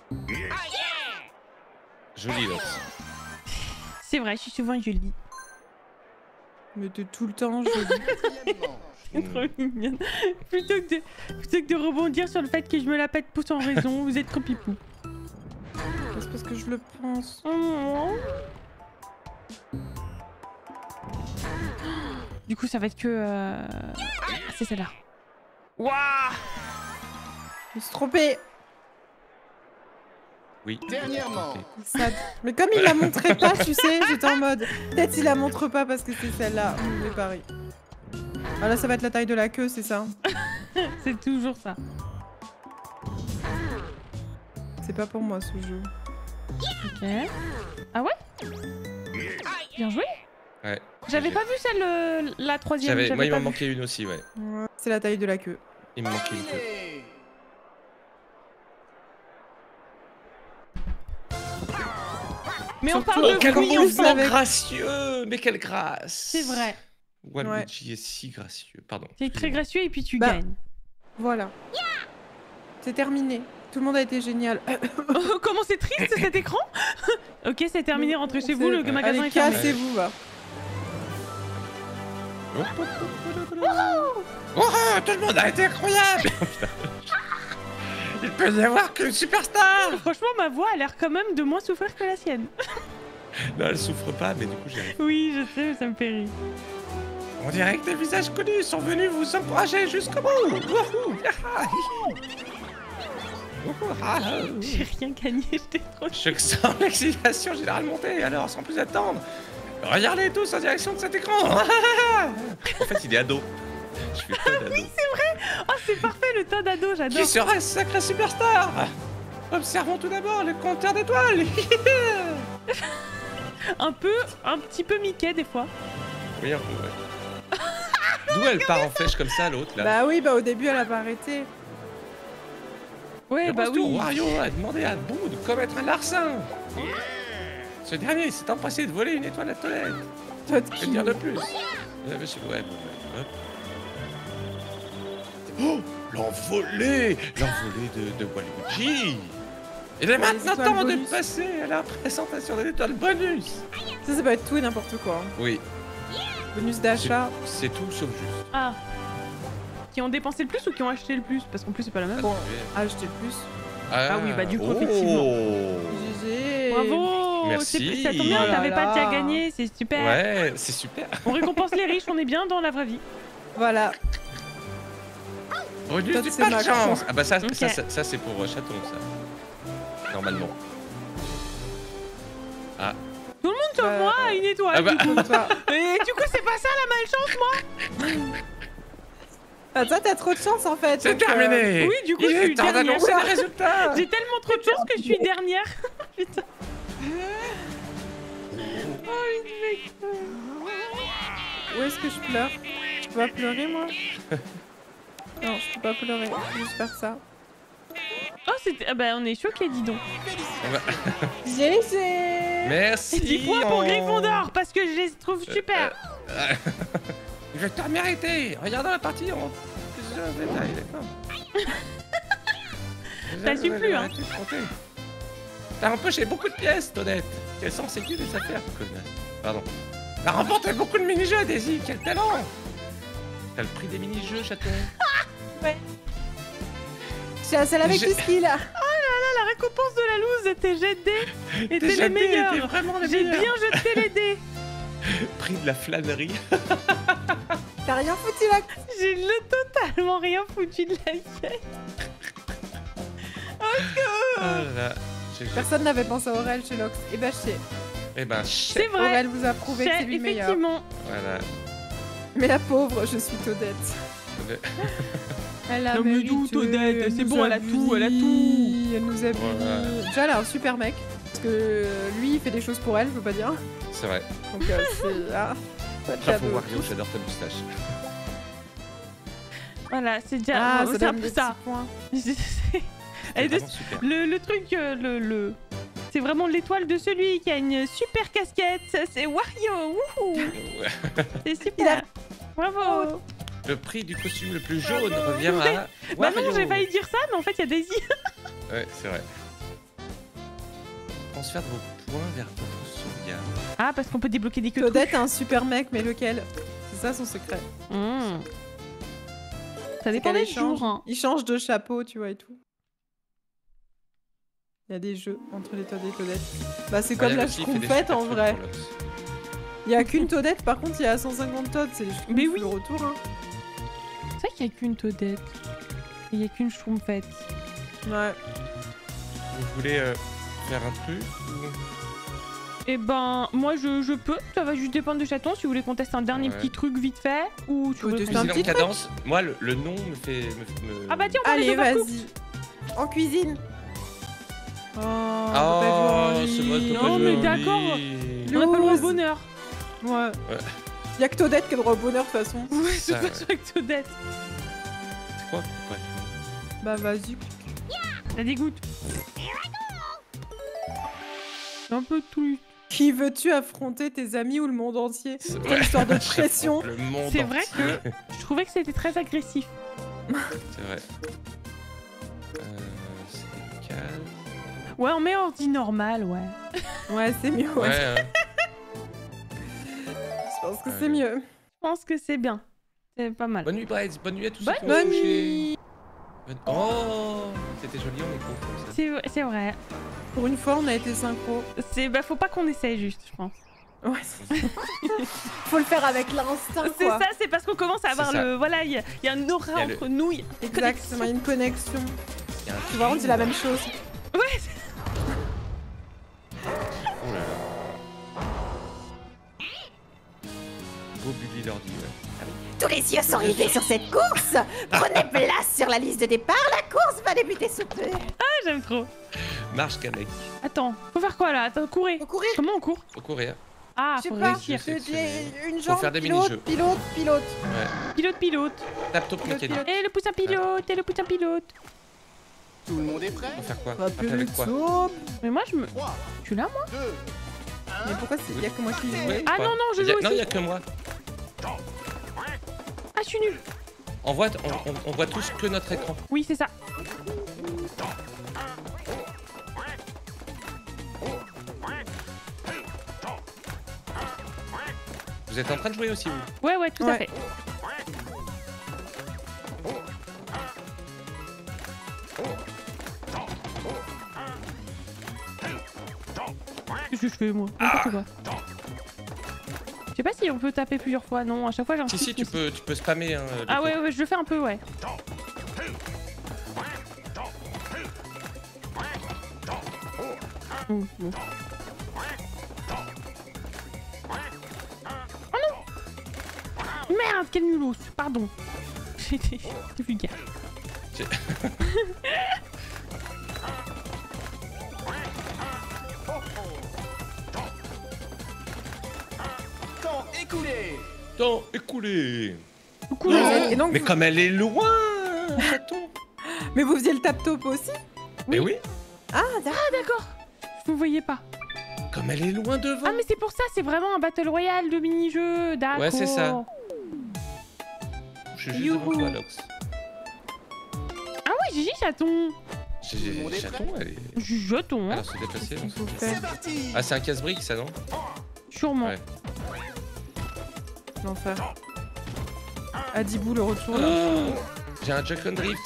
Joli Lox. C'est vrai, je suis souvent jolie. Mais t'es tout le temps joli. Quatrième manche. C'est trop mignonne. Plutôt que, de, plutôt que de rebondir sur le fait que je me la pète pour sans raison, vous êtes trop pipou. C'est parce que je le pense. Oh. Du coup, ça va être que... euh, c'est celle-là. Waouh! Je me suis trompée. Oui. Dernièrement. Sad. Mais comme il la montrait pas, tu sais, j'étais en mode... Peut-être il la montre pas parce que c'est celle-là. Mais pareil. Ah là, ça va être la taille de la queue, c'est ça? C'est toujours ça. C'est pas pour moi, ce jeu. Ok. Ah ouais? Bien joué. Ouais. J'avais J'ai- pas vu celle, euh, la troisième. J'avais- j'avais Moi, il pas m'en vu. manquait une aussi, ouais. Ouais, c'est la taille de la queue. Il me manquait une queue. Terminé. Mais on Surtout- parle Oh, de quel fruits moment ensemble. avec- gracieux! Mais quelle grâce! C'est vrai. Waluigi est si gracieux. Pardon. C'est très excusez-moi. gracieux et puis tu Bah. gagnes. Voilà. C'est terminé. Tout le monde a été génial. Oh, comment c'est triste cet écran. Ok, c'est terminé, rentrez chez vous, le C'est- magasin Allez, est fermé. cassez-vous, va. Oh, tout le monde a été incroyable! Il peut y avoir qu'une superstar! Franchement, ma voix a l'air quand même de moins souffrir que la sienne. Non, elle souffre pas, mais du coup, j'ai. Oui, je sais, ça me fait rire. On dirait que des visages connus sont venus vous encourager jusqu'au bout! Wouhou! Yaha! Hihi! Wouhou! Ah, ah. J'ai rien gagné, j'étais trop... Je sens l'excitation générale monter, alors sans plus attendre, regardez tous en direction de cet écran! En fait, il est ado. Je fais pas d'ado. Oh, c'est parfait, le tas d'ado, j'adore. Qui sera ce sacré superstar? Observons tout d'abord le compteur d'étoiles! Un peu, un petit peu Mickey des fois. Oui, un peu, ouais. D'où elle part en flèche comme ça, l'autre, là? Bah oui, bah au début, elle a pas arrêté. Ouais, Le bah retour, oui. Wario a demandé à Boo de commettre un larcin. Ce dernier s'est empressé de voler une étoile à Toilette. Toi, Que dire de plus? Euh, monsieur, ouais, bon, ouais, hop. Oh, l'envolée! L'envolée de, de Waluigi! Il est maintenant étoiles temps de bonus. passer à la présentation de l'étoile bonus! Ça, ça peut être tout et n'importe quoi. Oui, Bonus d'achat. c'est tout sauf juste. Ah. Qui ont dépensé le plus ou qui ont acheté le plus? Parce qu'en plus, c'est pas la même. Bon, acheter plus. Ah oui, bah, du coup, oh. effectivement. G G. Bravo. Merci. c'est- Ça tombe bien, Oh là t'avais pas là. déjà gagné, c'est super. Ouais, c'est super. On récompense les riches, on est bien dans la vraie vie. Voilà. Bonus Toi, du c'est pas de Macron. chance! Ah bah ça, Ok. ça, ça, ça, c'est pour euh, Chaton, ça. Normalement. Ah. Sauf Bah, moi, une étoile. Ah bah- du coup. Compte pas. Et du coup, c'est pas ça la malchance, moi. Ah, toi, t'as trop de chance en fait. C'est donc, euh, terminé! oui, du coup, Il je suis est temps dernière. d'annoncer les résultats! J'ai tellement trop de chance que je suis dernière. Putain. Oh, une mec. Où est-ce que je pleure? Je peux pas pleurer, moi? Non, je peux pas pleurer. Je vais juste faire ça. Oh, c'était. Ah bah, on est choqués, dis donc. G G. Merci! dix points pour on- Gryffondor parce que je les trouve super. Je te mérité! Regardons la partie en plusieurs détails, d'accord? T'as su plus, hein. Arrêtez de compter. T'as empoché beaucoup de pièces, Toadette! Quelles sont ces des affaires, connasse? Pardon. T'as remporté beaucoup de mini-jeux, Daisy! Quel talent! T'as le prix des mini-jeux, chaton? C'est celle avec J'ai- du ski là. La récompense de la loose, tes jets de dés étaient Tes les jets de dés meilleurs. étaient vraiment les J'ai meilleurs. bien jeté les dés. Prix de la flânerie. T'as rien foutu là. J'ai le totalement rien foutu de la gueule. Ah là là. J'ai- j'ai- Personne n'avait pensé à Aurel chez Lox. Et bah, je sais. Eh ben, C'est chef. vrai. Aurel vous a prouvé que c'est Chef, lui le meilleur. effectivement. Voilà. Mais la pauvre, je suis Toadette. Le- Elle a Non, mais mérité, d'où, Toadette, elle c'est nous bon, a elle a punis, tout, elle a tout. Elle nous a punis. Voilà. Déjà, elle a un super mec. Parce que lui, il fait des choses pour elle, je peux pas dire. C'est vrai. Donc, euh, c'est. Ah, pas de Bravo cadeau. Wario, j'adore ta moustache. Voilà, c'est déjà. Ah, bon, ça c'est un donne peu des ça. petits points. C'est- Elle est de- Vraiment super. Le, le truc, euh, le, le... c'est vraiment l'étoile de celui qui a une super casquette. Ça, c'est Wario. Wouhou. Ouais. C'est super. Bravo. Oh. Le prix du costume le plus jaune revient à Bah Wario. non, j'ai failli dire ça, mais en fait, il y a Daisy. Ouais, c'est vrai. Transfert de vos points vers votre sauvegarde. Ah, parce qu'on peut débloquer des queues. Toadette a un super mec, mais lequel? C'est ça son secret. Mmh. Ça C'est dépend qu'elle des change. jours. Hein. Il change de chapeau, tu vois, et tout. Il y a des jeux entre les Toad et Toadette. Bah, c'est comme Voilà, la aussi, il fait des Schtroumpfette super en trucs vrai. pour l'os. Il y a qu'une Toadette, par contre, il y a cent cinquante Toads. C'est les Schtroumpfs Mais oui. le retour. Hein. C'est vrai qu'il n'y a qu'une Toadette. Il n'y a qu'une Schtroumpfette. Ouais. Vous voulez euh, faire un truc ou... Eh ben, moi je, je peux. Ça va juste dépendre de chaton. Si vous voulez qu'on teste un dernier Ouais. petit truc vite fait. Ou tu Oui, veux tester qu'on- un Cuisine petit en cadence. Moi, le, le nom me fait... Me, me- Ah bah tiens, on va les Allez, overcook. vas-y. En cuisine. Oh, on peut Oh, pas jouer en ce mode ligne. peut pas Non, jouer mais en d'accord. ligne. On n'a pas le droit au Lose. bonheur. Ouais. Ouais. Il y a que Toadette qui a droit au bonheur, de toute façon. Ouais, Ça, c'est pas ouais. sûr avec Toadette. C'est quoi ouais. Bah, vas-y. Ça dégoûte. C'est un peu tout. Qui veux-tu affronter, tes amis ou le monde entier? C'est Quelle vrai. histoire de pression. Le monde C'est vrai entier. que je trouvais que c'était très agressif. C'est vrai. Euh, c'est calme. Ouais, on met ordi normal, ouais. Ouais, c'est mieux. Ouais, Ouais. hein. Je pense que Ouais. c'est mieux. Je pense que c'est bien. C'est pas mal. Bonne nuit, Braids. Bonne nuit à tous Bonne ceux qui ont Bonne couché. nuit. Bonne- Oh, c'était joli en écho comme ça. C'est c'est vrai. Pour une fois, on a été synchro. C'est bah faut pas qu'on essaye juste, je pense. Ouais, c'est Faut le faire avec l'instinct, C'est quoi. ça, c'est parce qu'on commence à C'est avoir ça. le voilà, il y, a- il y a un aura Il y a le- entre nous. il y a une Exactement, il y a une connexion. Il y a un Tu vois, on dit la même chose. connexion. Ouais. Oh là là. Beau Bully l'ordi, ouais. Tous les yeux sont rivés sur cette course. Prenez place sur la liste de départ. La course va débuter sous peu. Ah, j'aime trop. Marche Kamek. Attends, faut faire quoi là? Attends, courez. Faut courir. Comment on court? Faut courir. Ah, Je sais faut pas. réussir. Je sais. C'est des- une Faut jambe, faire des pilote, mini-jeux. pilote, pilote. Ouais. Pilote, pilote. Tape top Pilote, mécanique. pilote. Et le poussin pilote, et le poussin pilote. Tout le monde est prêt? Faut faire quoi Pas Taper plus avec quoi de Mais moi je me. trois, Je suis là moi? deux, Mais pourquoi c'est y a que moi qui joue? Ouais, Ah pas. non, non, je Il y a- joue Non, il aussi. y a que moi. Ah, je suis nul. On voit, on, on- on voit tous que notre écran. Oui, c'est ça. Vous êtes en train de jouer aussi, vous? Ouais, ouais, tout à Ouais. fait. Qu'est-ce que je fais moi? N'importe quoi. Je sais pas si on peut taper plusieurs fois, non, à chaque fois j'ai un Si, truc si, tu qui- peux, tu peux spammer. Hein, le Ah truc. ouais, ouais, je le fais un peu, ouais. Ouh, bon. Oh non! Merde, quel nulos! Pardon. J'étais j'étais vulgaire. J'ai- temps écoulé. Temps écoulé. Coucou, Et donc, Mais vous- comme elle est loin, chaton. mais vous faisiez le tap-top aussi? Mais oui, Ah, d'accord. d'accord. Je vous voyais pas. comme elle est loin devant. Ah mais c'est pour ça, c'est vraiment un battle royale de mini-jeu, d'accord. Ouais, c'est ça. Je suis juste Youhou. devant toi, Lox. Ah ouais, Gigi chaton. J'ai- monde est Chaton, elle est... Gigi chaton, hein. Alors, se déplacer. Qu'est-ce non, qu'il faut c'est- faire? C'est parti. Ah, c'est un casse-brique, ça, non? Sûrement. Ouais. L'enfer. Adibou, le retour. Oh, j'ai un Jack and Drift.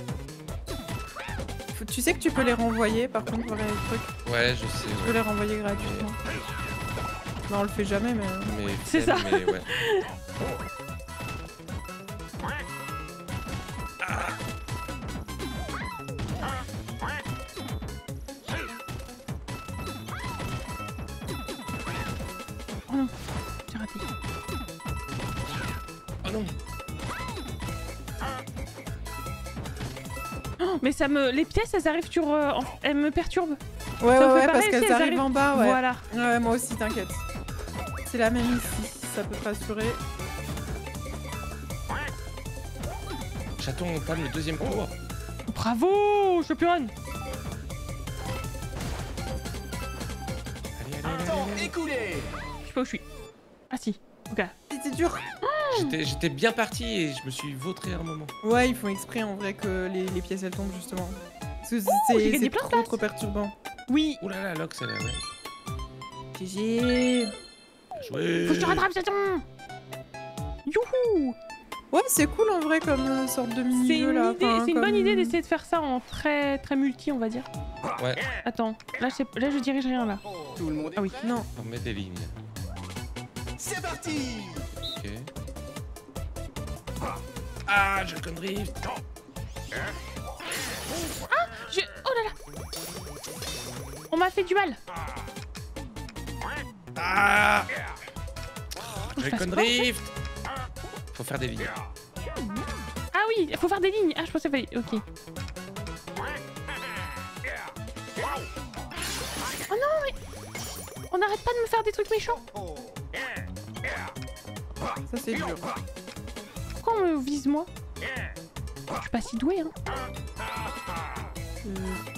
Faut- Tu sais que tu peux les renvoyer, par contre, pour les trucs. Ouais, je sais. Tu peux Ouais. les renvoyer gratuitement. Non, on le fait jamais, mais... Mais C'est flemme, ça. Mais ouais. non. Oh, mais ça me... Les pièces, elles arrivent sur... euh, en- Elles me perturbent. Ouais, Ça ouais, me fait ouais, parce pareil qu'elles aussi, elles arrivent en bas, ouais. Voilà. Ouais, moi aussi, t'inquiète. C'est la même ici, ça peut te rassurer. Chaton, on entame le deuxième tour. Bravo, championne. Allez, allez, allez, Temps allez, allez. écoulé. Je sais pas où je suis. Ah si, ok. C'était dur. J'étais- J'étais bien parti et je me suis vautré à un moment. Ouais, ils font exprès en vrai que les, les pièces elles tombent justement. Parce que j'ai c'est gagné c'est plein de trop places. trop perturbant. Oui. Ouh là là, Lox, elle est... Ouais. G G. Bien joué. Faut que je te rattrape, chaton. Youhou. Ouais, c'est cool en vrai comme euh, sorte de C'est mini-jeu une, là. idée- Enfin, c'est une comme- bonne idée d'essayer de faire ça en très très multi, on va dire. Ouais, Attends, là, je sais- là je dirige rien là. Tout le monde est Ah oui. Non. on met des lignes. C'est parti. Ok. Ah, je connerie. Je... Oh là là. On m'a fait du mal. Ah, Faut que je je fasse quoi, connerie. Faut faire des lignes. Ah oui, il faut faire des lignes. Ah, je pensais qu'il fallait... Ok. Oh non, mais... On n'arrête pas de me faire des trucs méchants. Ça c'est dur. Pourquoi on me vise moi? Je suis pas si douée, hein. Euh,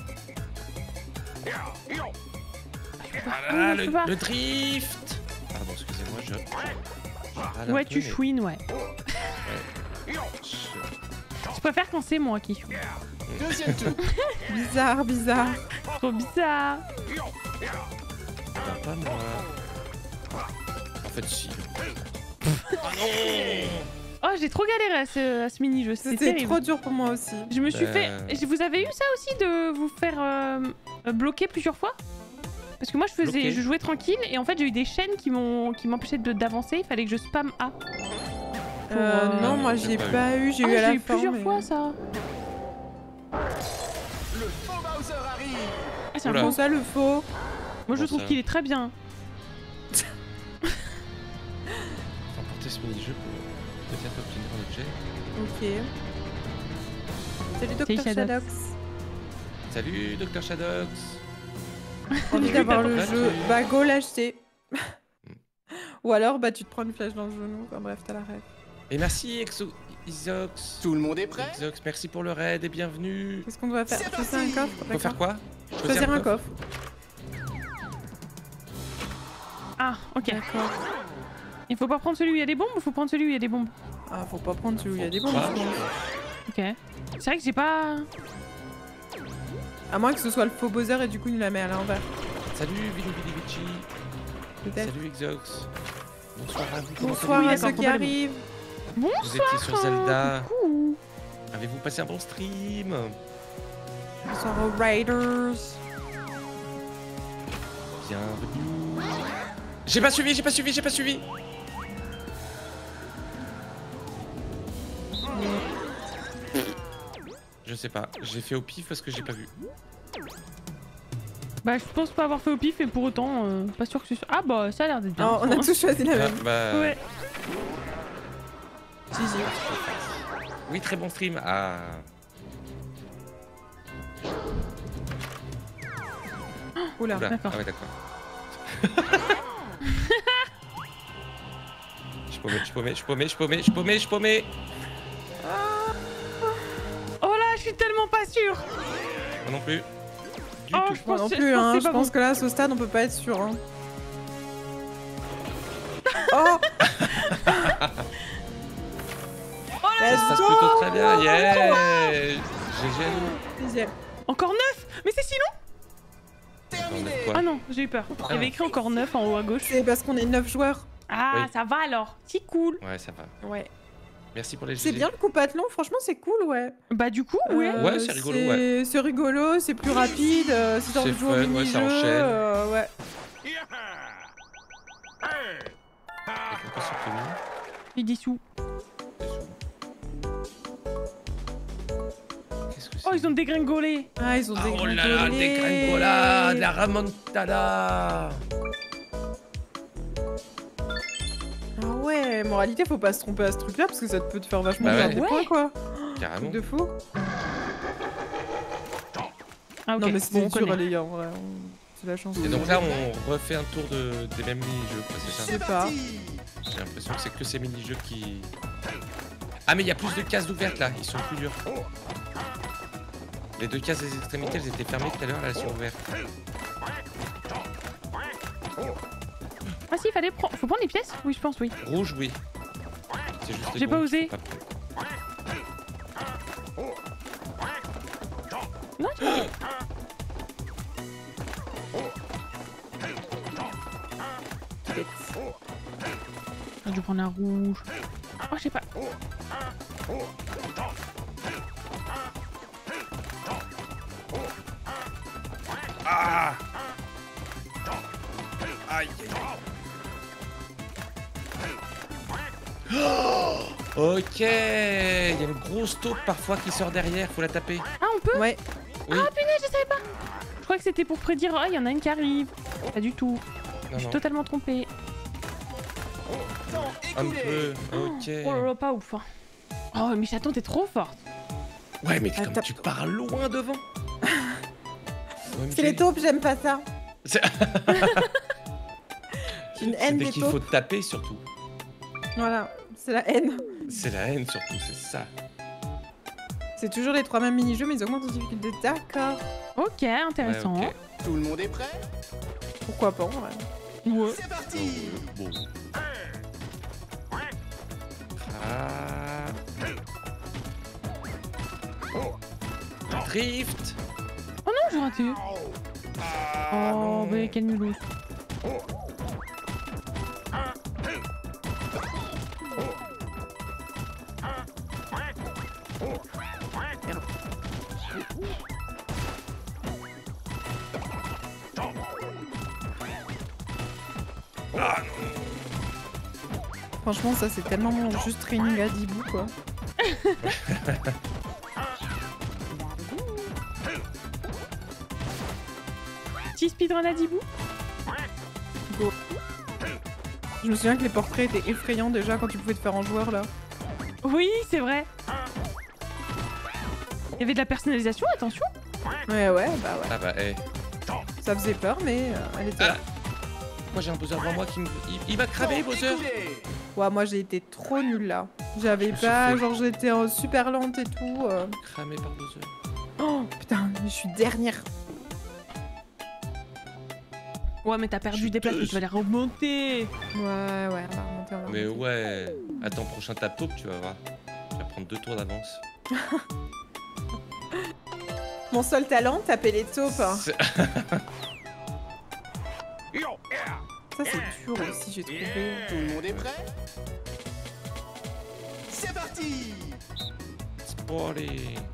Ah là Ah, là, je le, peux pas. le drift. Pardon, excusez-moi, je... je râle un Ouais, peu, tu mais- chouines, ouais. je- Je préfère quand c'est moi qui chouine. Deuxième tour. Bizarre, bizarre. Trop bizarre. Bah, pas moi. En fait, si. Ah non. Oh, j'ai trop galéré à ce, à ce mini-jeu, c'était C'était terrible. trop dur pour moi aussi. Je me suis Euh. fait... Et vous avez eu ça aussi de vous faire euh, euh, bloquer plusieurs fois? Parce que moi je faisais, Bloquer. je jouais tranquille et en fait j'ai eu des chaînes qui m'ont, qui m'empêchaient de d'avancer. Il fallait que je spam A. Euh, euh, non, moi j'ai j'ai pas eu. pas eu, j'ai Ah, eu à la j'ai eu fin. plusieurs mais- fois ça. Le faux Bowser arrive. Ah, c'est un Oula. bon. Comment ça le faux? Moi je Bon, trouve ça. qu'il est très bien. Remporter ce mini-jeu pour peut-être obtenir un objet. Ok. Salut Salut, Docteur Shadox. Shadox. Salut, Docteur Shadox. Envie d'avoir le Là, jeu. tu- Bah go l'acheter. Ou alors bah tu te prends une flèche dans le genou. Enfin bref, t'as la rêve. Et merci, Exo... Isox. Tout le monde est prêt. Exox, merci pour le raid et bienvenue. Qu'est-ce qu'on doit faire? C'est Choisir un parti. coffre? Faut D'accord. faire quoi? Choisir un coffre. Ah, ok. D'accord. Il faut pas prendre celui où il y a des bombes ou faut prendre celui où il y a des bombes? Ah, faut pas prendre celui où il y a des bombes. Ah. sinon. Ok. C'est vrai que j'ai pas... À moins que ce soit le faux Bowser et du coup il nous la met à l'envers. Salut, Vini Vini Vici. Peut-être. Salut, Exox. Bonsoir à vous. comment Bonsoir Oui, à d'accord, ceux qui probablement. arrivent. Vous étiez sur Zelda. Coucou. Avez-vous passé un bon stream? Bonsoir aux Raiders. Bienvenue. J'ai pas suivi, j'ai pas suivi, j'ai pas suivi. Je sais pas, j'ai fait au pif parce que j'ai pas vu. Bah je pense pas avoir fait au pif et pour autant, euh, pas sûr que ce soit... Ah bah ça a l'air d'être bien. Oh, on a tous choisi la Ah, même. bah, Ouais. G G. oui, très bon stream. Ah. Oula. Oula. D'accord. Ah ouais, d'accord. Je paumais, je paumais, je paumais, je paumais, je paumais, je paumais. Oh là, je suis tellement pas sûre. Moi non plus. Du Oh, tout. je Moi pense, non je plus, pense hein. que Je c'est pas pense bon. que là, à ce stade, on peut pas être sûr. Hein. Oh! Oh là Let's Ça se passe go! plutôt très bien. Yeah. G G à nous. Deuxième. Encore neuf. Mais c'est si long. Terminé. Quoi Ah non, j'ai eu peur. Il y avait écrit encore neuf en haut à gauche. C'est parce qu'on est neuf joueurs. Ah, Oui. ça va alors. Si cool. Ouais, ça va. Ouais. Merci pour les G C'est G. bien le coupathlon, franchement, c'est cool, ouais. Bah du coup, ouais. Euh, Ouais, c'est rigolo, c'est- C'est rigolo, c'est plus rapide. euh, si t'as envie de C'est jouer au fun, ouais, mini-jeu, ça enchaîne. euh, ouais. Avec un peu soutenu. Il dissous. Qu'est-ce que c'est? Oh, ils ont dégringolé. Ah, ils ont Ah, des oh là là, des gringolas, de la remontada. Ah ouais, moralité, faut pas se tromper à ce truc-là parce que ça peut te faire vachement Bah perdre ouais. des points, quoi. Carrément. Truc de fou. Ah, ok. Non, mais Bon, c'était on dur, connaît. les gars, en vrai. on- C'est la chance. Et donc là, on refait un tour de... des mêmes mini-jeux, quoi, c'est Je ça? sais pas. J'ai l'impression que c'est que ces mini-jeux qui... Ah, mais il y a plus de cases ouvertes, là. Ils sont plus durs. Les deux cases des extrémités, elles étaient fermées tout à l'heure, là, elles sont ouvertes. Ah si, il fallait prendre. Faut prendre les pièces? Oui, je pense, oui. Rouge, oui. C'est juste les J'ai pas bons, osé. faut pas prendre. Non, j'ai pas. J'ai dû prendre un rouge. Oh, je sais pas. Ah! Aïe! Oh, ok! Il y a une grosse taupe parfois qui sort derrière, faut la taper. Ah, on peut? Ouais. Oui. Ah, punaise, je savais pas. Je crois que c'était pour prédire. Ah, il y en a une qui arrive. Pas du tout. Non, Je suis non. totalement trompée. Temps Un écoulé. peu, ok. Oh là là, pas ouf. hein. Oh, mais chaton, t'es trop forte. Ouais, mais Ah, comme t'as- tu pars loin devant. O M G. C'est les taupes, j'aime pas ça. C'est- J'ai une C'est haine dès des qu'il faut taupes. te taper surtout. Voilà, c'est la haine. C'est la haine surtout, c'est ça. C'est toujours les trois mêmes mini-jeux, mais ils augmentent en difficulté. D'accord. Ok, intéressant. Ouais, ok. Tout le monde est prêt? Pourquoi pas, en vrai. Ouais. C'est parti. Bon. Ah. Drift. Oh non, j'ai raté. Ah, Oh, non. mais quel mulot. Ah, Franchement, ça, c'est tellement juste training à dix bouts, quoi. Petit speedrun à dix bouts. Go. Je me souviens que les portraits étaient effrayants déjà quand tu pouvais te faire en joueur, là. Oui, c'est vrai. Il y avait de la personnalisation, attention. Ouais, ouais, bah ouais. Ah bah, eh. Ça faisait peur, mais euh, elle était là. Moi j'ai un Bowser devant moi qui me. Il, il va cramer, Temps Bowser. écoulé. Ouais, moi, j'ai été trop nulle, là. J'avais Je me suis pas... fait- Genre, j'étais euh, super lente et tout. euh. Cramé par Bowser. Oh, putain, je suis dernière. Ouais, mais t'as perdu des places, mais tu vas les remonter. Ouais, ouais, on va remonter, on va Mais remonter. ouais. Attends, prochain tape taupe, tu vas voir. Tu vas prendre deux tours d'avance. Mon seul talent, taper les taupes. hein. C'est- Ça, c'est dur aussi, j'ai trouvé. Tout le monde est prêt? C'est parti. Sporty.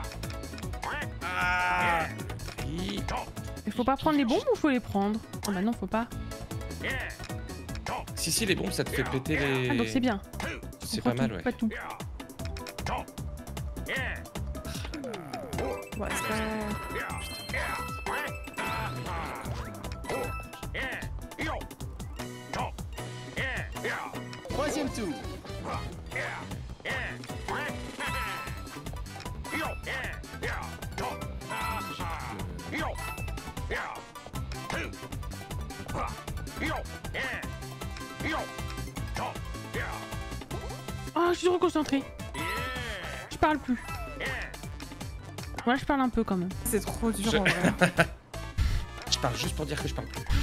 Ah. Hi. Il faut pas prendre les bombes ou faut les prendre? Oh bah non, faut pas. Si, si, les bombes, ça te fait péter les. Ah, donc c'est bien. C'est On prend pas mal, tout, ouais. Pas tout. Ouais, c'est pas... Troisième tour. Oh, je suis trop concentrée. Je parle plus. Moi, je parle un peu quand même. C'est trop dur, Je- en vrai. Je parle juste pour dire que je parle plus.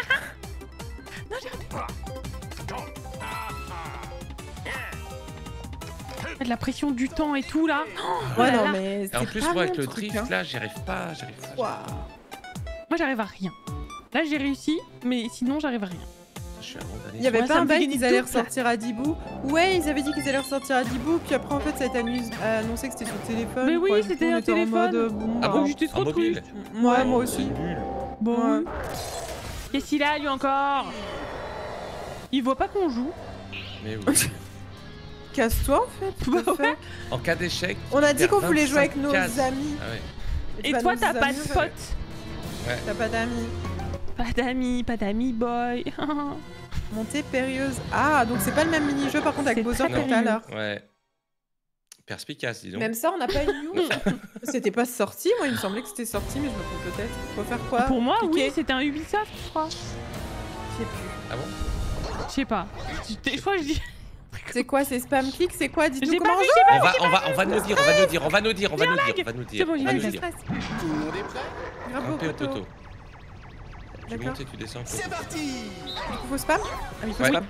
De la pression du temps et tout là. Oh Ouais, là non, là. mais Et en c'est plus, pas moi, avec mon le truc, drift, hein. là, j'y arrive pas. J'arrive pas. Ouah. Moi, j'arrive à rien. Là, j'ai réussi, mais sinon, j'arrive à rien. Je suis abandonné. Il y avait Ouais, pas ça un me fait bail gagner qu'ils allaient deux ressortir à dix bouts. Ouais, ils avaient dit qu'ils allaient ressortir à dix bouts, puis après en fait ça a été annus- euh, annoncé que c'était sur le téléphone. Mais oui, quoi. Du c'était coup, on un était en téléphone. mode, euh, bon, Ah bah, bon, j'étais trop en mobile. triste. Ouais, moi C'est aussi. nul. Bon. Ouais. Qu'est-ce qu'il a, lui, encore? Il voit pas qu'on joue. Mais oui. Casse-toi en fait. Bah qu'est-ce que ouais. tu En cas d'échec. fais On a dit perds qu'on voulait jouer avec vingt-cinq nos cases. amis. Ah ouais. Et Bah, toi, nos t'as pas amis, de ouais. potes. T'as pas d'amis. Pas d'amis, pas d'amis, boy. Montée périlleuse. Ah, donc c'est pas le même mini-jeu par contre avec C'est Bowser très que tout à l'heure. Ouais. Perspicace, dis donc. Même ça, on n'a pas une news. C'était pas sorti, moi il me semblait que c'était sorti, mais je me trompe peut-être. Faut faire quoi? Pour moi, Cliquer? oui, c'était un Ubisoft, je crois. Je sais plus. Ah bon? Je sais pas. Je je crois que je dis. C'est quoi, c'est spam click? C'est quoi? Dites-nous J'ai comment pas vu, on joue. j'ai pas On va, on va, on va nous dire, on va nous dire, on va nous dire, on va nous dire, on va nous dire. C'est bon, on va j'y nous vais, dire. stress. Tout le monde est prêt? Bravo, Un peu au poteau. poteau. Tu D'accord. montes et tu descends. C'est parti. Du coup, faut spam? Ah oui, faut Ouais. spam.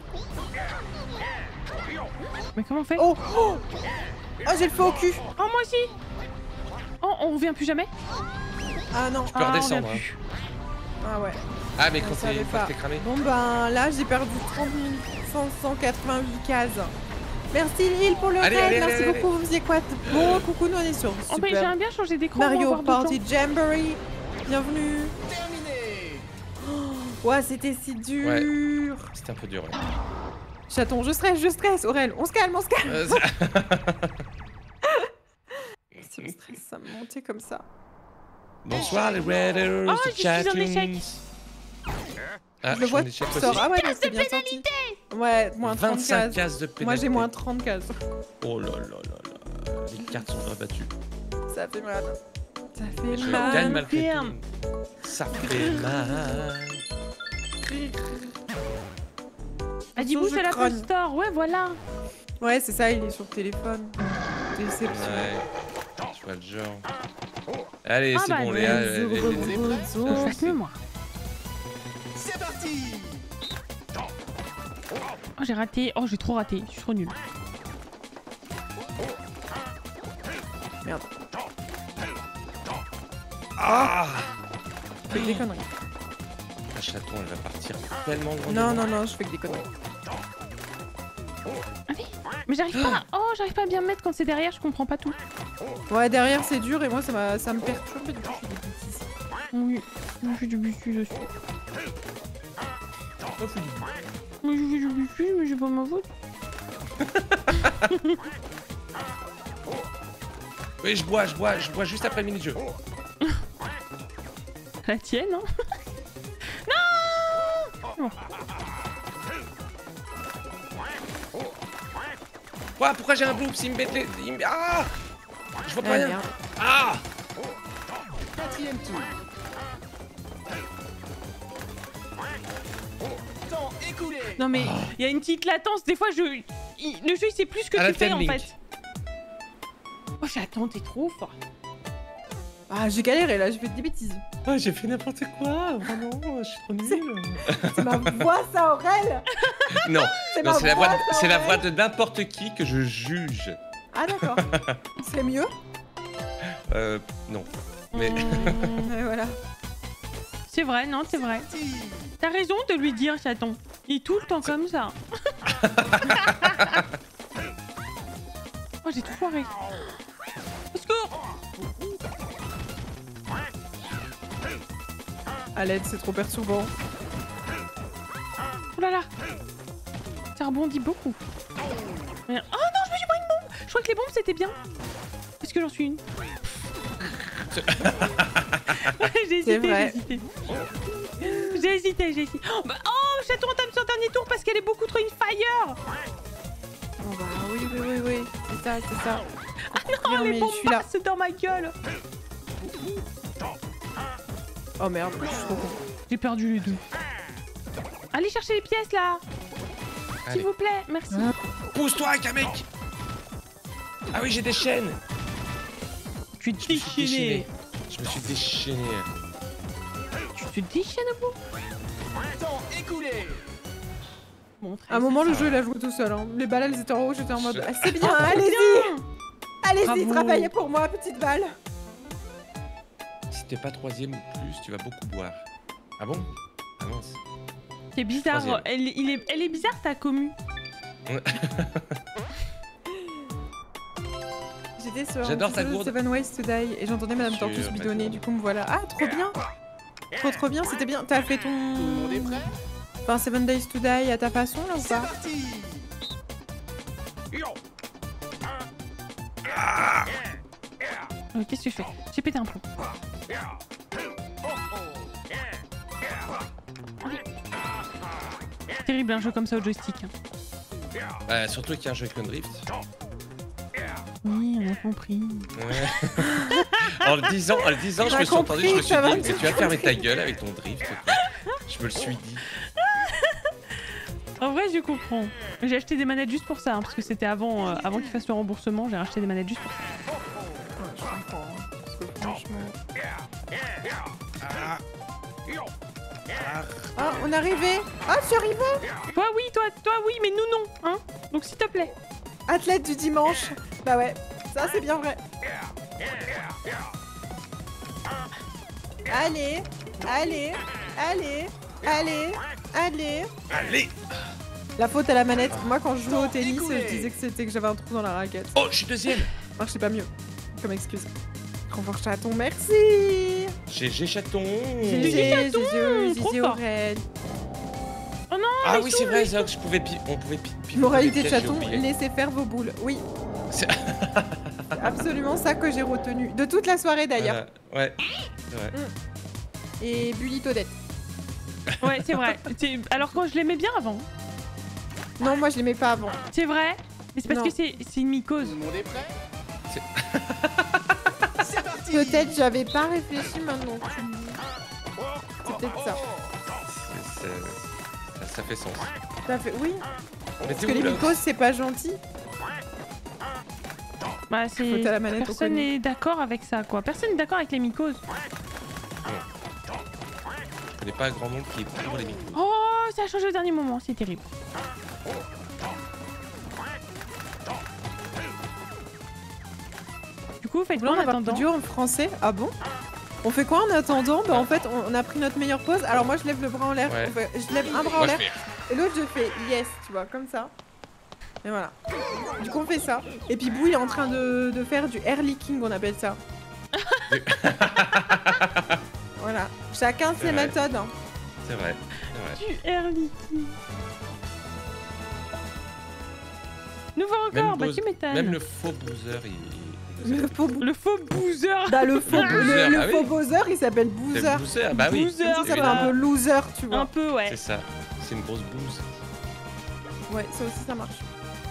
Mais comment on fait? Oh Oh, oh j'ai le feu au cul. Oh, moi aussi. Oh, on revient plus jamais? Ah non. Tu peux Ah, on redescendre. revient Hein. plus. Ah ouais. Ah, mais On quand savait t'es pas. t'es cramé. Bon ben là, j'ai perdu trente mille cinq cent quatre-vingt-huit cases. Merci Lille pour le Allez, raid, allez, merci allez, beaucoup, vous faisiez quoi? Bon, coucou, nous on est sur Oh, bah, Super j'aimerais bien changer d'écran. pour Mario avoir du temps. Party Jamboree. Bienvenue. Terminé. Ouah, c'était si dur. C'était un peu dur, ouais. Chaton, je stresse, je stresse. Aurel, on se calme, on se calme. Euh, ça- Si on stresse, ça me montait comme ça. Bonsoir les Raiders Oh, de je suis en Chatons. échec. Ah, je le vois en échec qui aussi. sort. Ah ouais, mais c'est bien sorti. Ouais, moins trente vingt-cinq cases. cases de pénalité. Moi j'ai moins trente cases. Oh là là là là. Les cartes sont rabattues. Ça fait mal. Ça fait Je mal. gagne malgré ferme. tout. Ça fait mal. Adibou, je c'est l'Apple crogne. Store. Ouais, voilà. Ouais, c'est ça, il est sur téléphone. Déception. Ouais. Je vois le genre. Allez, Ah c'est bah, bon, ouais, Léa. Zo, les- les- zo, les- zo, Je zo. fasse mieux, moi. C'est parti. Oh, j'ai raté. Oh, j'ai trop raté. Je suis trop nulle. Merde. Ah, Je fais que des conneries. La chaton, elle va partir tellement loin. Non, non, non, je fais que des conneries. Mais j'arrive pas. Oh, j'arrive pas à bien me mettre quand c'est derrière. Je comprends pas tout. Ouais, derrière c'est dur et moi ça, m'a- ça me perturbe et du coup je fais des bêtises. Oui. Je fais du bêtises aussi. Mais je fais du bêtises, mais j'ai pas ma faute. Oui, je bois, je bois, je bois juste après le mini-jeu. La tienne, hein. Quoi? Pourquoi j'ai un bloops? Il me met les... il me- Ah, je vois pas Ah, rien. merde. Ah, Quatrième tour. Temps écoulé. Non mais il y a une petite latence. Des fois, je, il- le jeu il sait plus ce que À la tu fais en Link. fait. Oh, j'attends, t'es trop fort. Ah, j'ai galéré là, j'ai fait des bêtises. Ah, j'ai fait n'importe quoi. Vraiment, je suis trop nul. C'est ma voix ça, Aurel. Non, C'est non, ma c'est la voix, voix, de- ça, c'est la Aurel. voix de n'importe qui que je juge. Ah d'accord. C'est mieux. Euh, non. Mais- Mmh. Et voilà. C'est vrai, non, c'est vrai. Parti. T'as raison de lui dire, chaton. Il est tout le temps comme ça. Oh, j'ai tout foiré. Au secours! À l'aide, c'est trop perturbant. Oh là là! Ça rebondit beaucoup. Merde. Oh non, je me suis pris une bombe! Je crois que les bombes c'était bien. Est-ce que j'en suis une? Ouais, j'ai hésité, j'ai vrai. hésité. J'ai hésité, j'ai hésité. Oh, bah, oh, chaton, on tape sur le dernier tour parce qu'elle est beaucoup trop in fire! Oh bah oui, oui, oui, oui. C'est ça, c'est ça. Oh, Non, les mais bombes je suis là. passent dans ma gueule! Oh merde, je suis trop con. J'ai perdu les deux. Allez chercher les pièces là! S'il Allez. vous plaît, merci. Pousse-toi, Kamek. Ah oui, j'ai des chaînes. Tu es Je me suis déchaîné! déchaîné. Je me suis déchaîné. Tu te déchaînes au bout? Temps écoulé. Bon, très À un moment, bien. le jeu il a joué tout seul. Hein. Les balles elles étaient en haut, j'étais en mode Je- ah, c'est bien, Oh, allez-y! bien. Allez-y, Bravo. travaillez pour moi, petite balle! Si t'es pas troisième ou plus, tu vas beaucoup boire. Ah bon? Ah mince. C'est bizarre, Troisième. elle, il est, elle est bizarre ta commu. J'étais sur J'adore ta un gourde. Seven Ways to Die et j'entendais Madame Sur Tortue se ta bidonner, gourde. du coup me voilà. Ah, trop bien! Trop trop bien, c'était bien. T'as fait Tout le monde est ton. prêt? Enfin, Seven Days to Die à ta façon là ou C'est pas? parti. Euh, Qu'est-ce que je fais? J'ai pété un plomb. terrible un jeu comme ça au joystick. Hein. Euh, surtout qu'il y a un Joy-Con Drift. Oui, on a compris. Ouais. en le disant, en le disant, je On a me suis entendu, je me compris, suis ça va, dit, mais tu vas fermer ta gueule avec ton drift. Quoi. Je me le suis dit. En vrai, je comprends. J'ai acheté des manettes juste pour ça, hein, parce que c'était avant, euh, avant qu'il fasse le remboursement, j'ai racheté des manettes juste pour ça. Ouais, je comprends. hein, Parce que franchement... Ah, on est arrivé. Ah, je suis arrivé. Toi oui, toi, toi oui, mais nous non, hein. Donc s'il te plaît. Athlète du dimanche. Bah ouais, ça c'est bien vrai. Allez, allez, allez, allez, allez. Allez. La faute à la manette. Moi, quand je jouais au tennis, je disais que c'était que j'avais un trou dans la raquette. Oh, je suis deuxième. Marchait pas mieux. Comme excuse. Renfort chaton, merci. G G chaton. G G, trop Gigi fort. Aurel. Oh non. Ah mais oui, sous- c'est vrai, Zog, je pouvais pi- on pouvait pi- pivoter Moralité les de pièges, chaton, j'ai oublié. laissez faire vos boules. Oui, C'est- c'est absolument ça que j'ai retenu. De toute la soirée d'ailleurs. Voilà. Ouais. C'est vrai. Et Bully Todette. Ouais, c'est vrai. C'est- Alors quand je l'aimais bien avant. Non, moi je l'aimais pas avant. C'est vrai. Mais c'est parce Non. que c'est c'est une mycose. Tout le monde est prêt? C'est- C'est parti. Peut-être j'avais pas réfléchi maintenant. que tu me dis. C'est peut-être ça. C'est- c'est- Ça, ça fait sens. Ça fait... Oui, Mais parce t'es que où, les là mycos c'est pas gentil. Bah c'est. Faute à la manette, on Personne connaît. n'est d'accord avec ça, quoi. Personne n'est d'accord avec les mycoses. Je connais pas un grand monde qui est pour les micros. Oh, ça a changé au dernier moment, c'est terrible. Du coup, faites Là, quoi on en a pas attendant? du en français. Ah bon? On fait quoi en attendant? Bah en fait, on, on a pris notre meilleure pause. Alors moi je lève le bras en l'air. Ouais. On fait- Je lève un bras en Moi, je l'air. fais... Et l'autre, je fais yes, tu vois, comme ça. Et voilà. Du coup, on fait ça. Et puis Bou, il est en train de, de faire du air leaking, on appelle ça. Voilà. Chacun C'est ses vrai. méthodes. hein. C'est vrai. C'est vrai. Du air liquide. Nouveau Même, encore, bah Bowser- tu m'étonnes. même le faux Bowser, il... il... Le faux, Bou- Le faux boozer. bah, le faux, Boozer, le, le ah oui. faux Bowser, il s'appelle C'est Boozer. Bowser, bah oui. Boozer, Comme ça, ça fait évidemment. un peu loser, tu Un vois. peu, ouais. C'est ça. C'est une grosse bouse. Ouais, ça aussi, ça marche.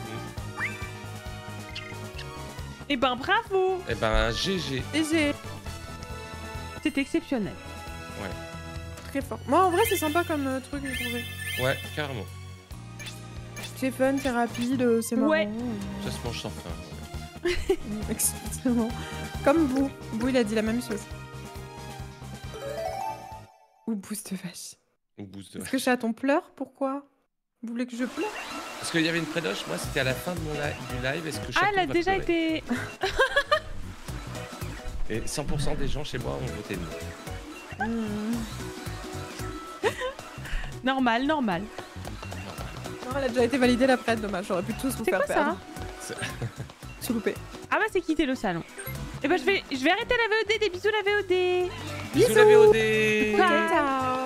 Et ben bravo. Eh ben, G G. Et j'ai C'est exceptionnel. très fort. Moi, en vrai, c'est sympa comme euh, truc, j'ai trouvé. Ouais, carrément. C'est fun, c'est rapide, euh, c'est marrant. Ouais. Ça se mange sans fin. Exactement. Comme Bou. Bou, il a dit la même chose. Ou boost vache. Ou boost de... Est-ce que chaton pleure? Pourquoi? Vous voulez que je pleure? Parce qu'il y avait une prédoche, moi c'était à la fin de mon li- du live. Est-ce que Ah, Chaton elle a va déjà pleurer été. Et cent pour cent des gens chez moi ont voté non. Hmm. Normal, normal. Non, elle a déjà été validée la prête, dommage. J'aurais pu tous vous C'est faire quoi ça? perdre. C'est- J'ai loupé. Ah bah c'est quitter le salon. Et bah je vais, je vais arrêter la V O D. Des bisous la V O D. Bisous la V O D. Bye. Ciao.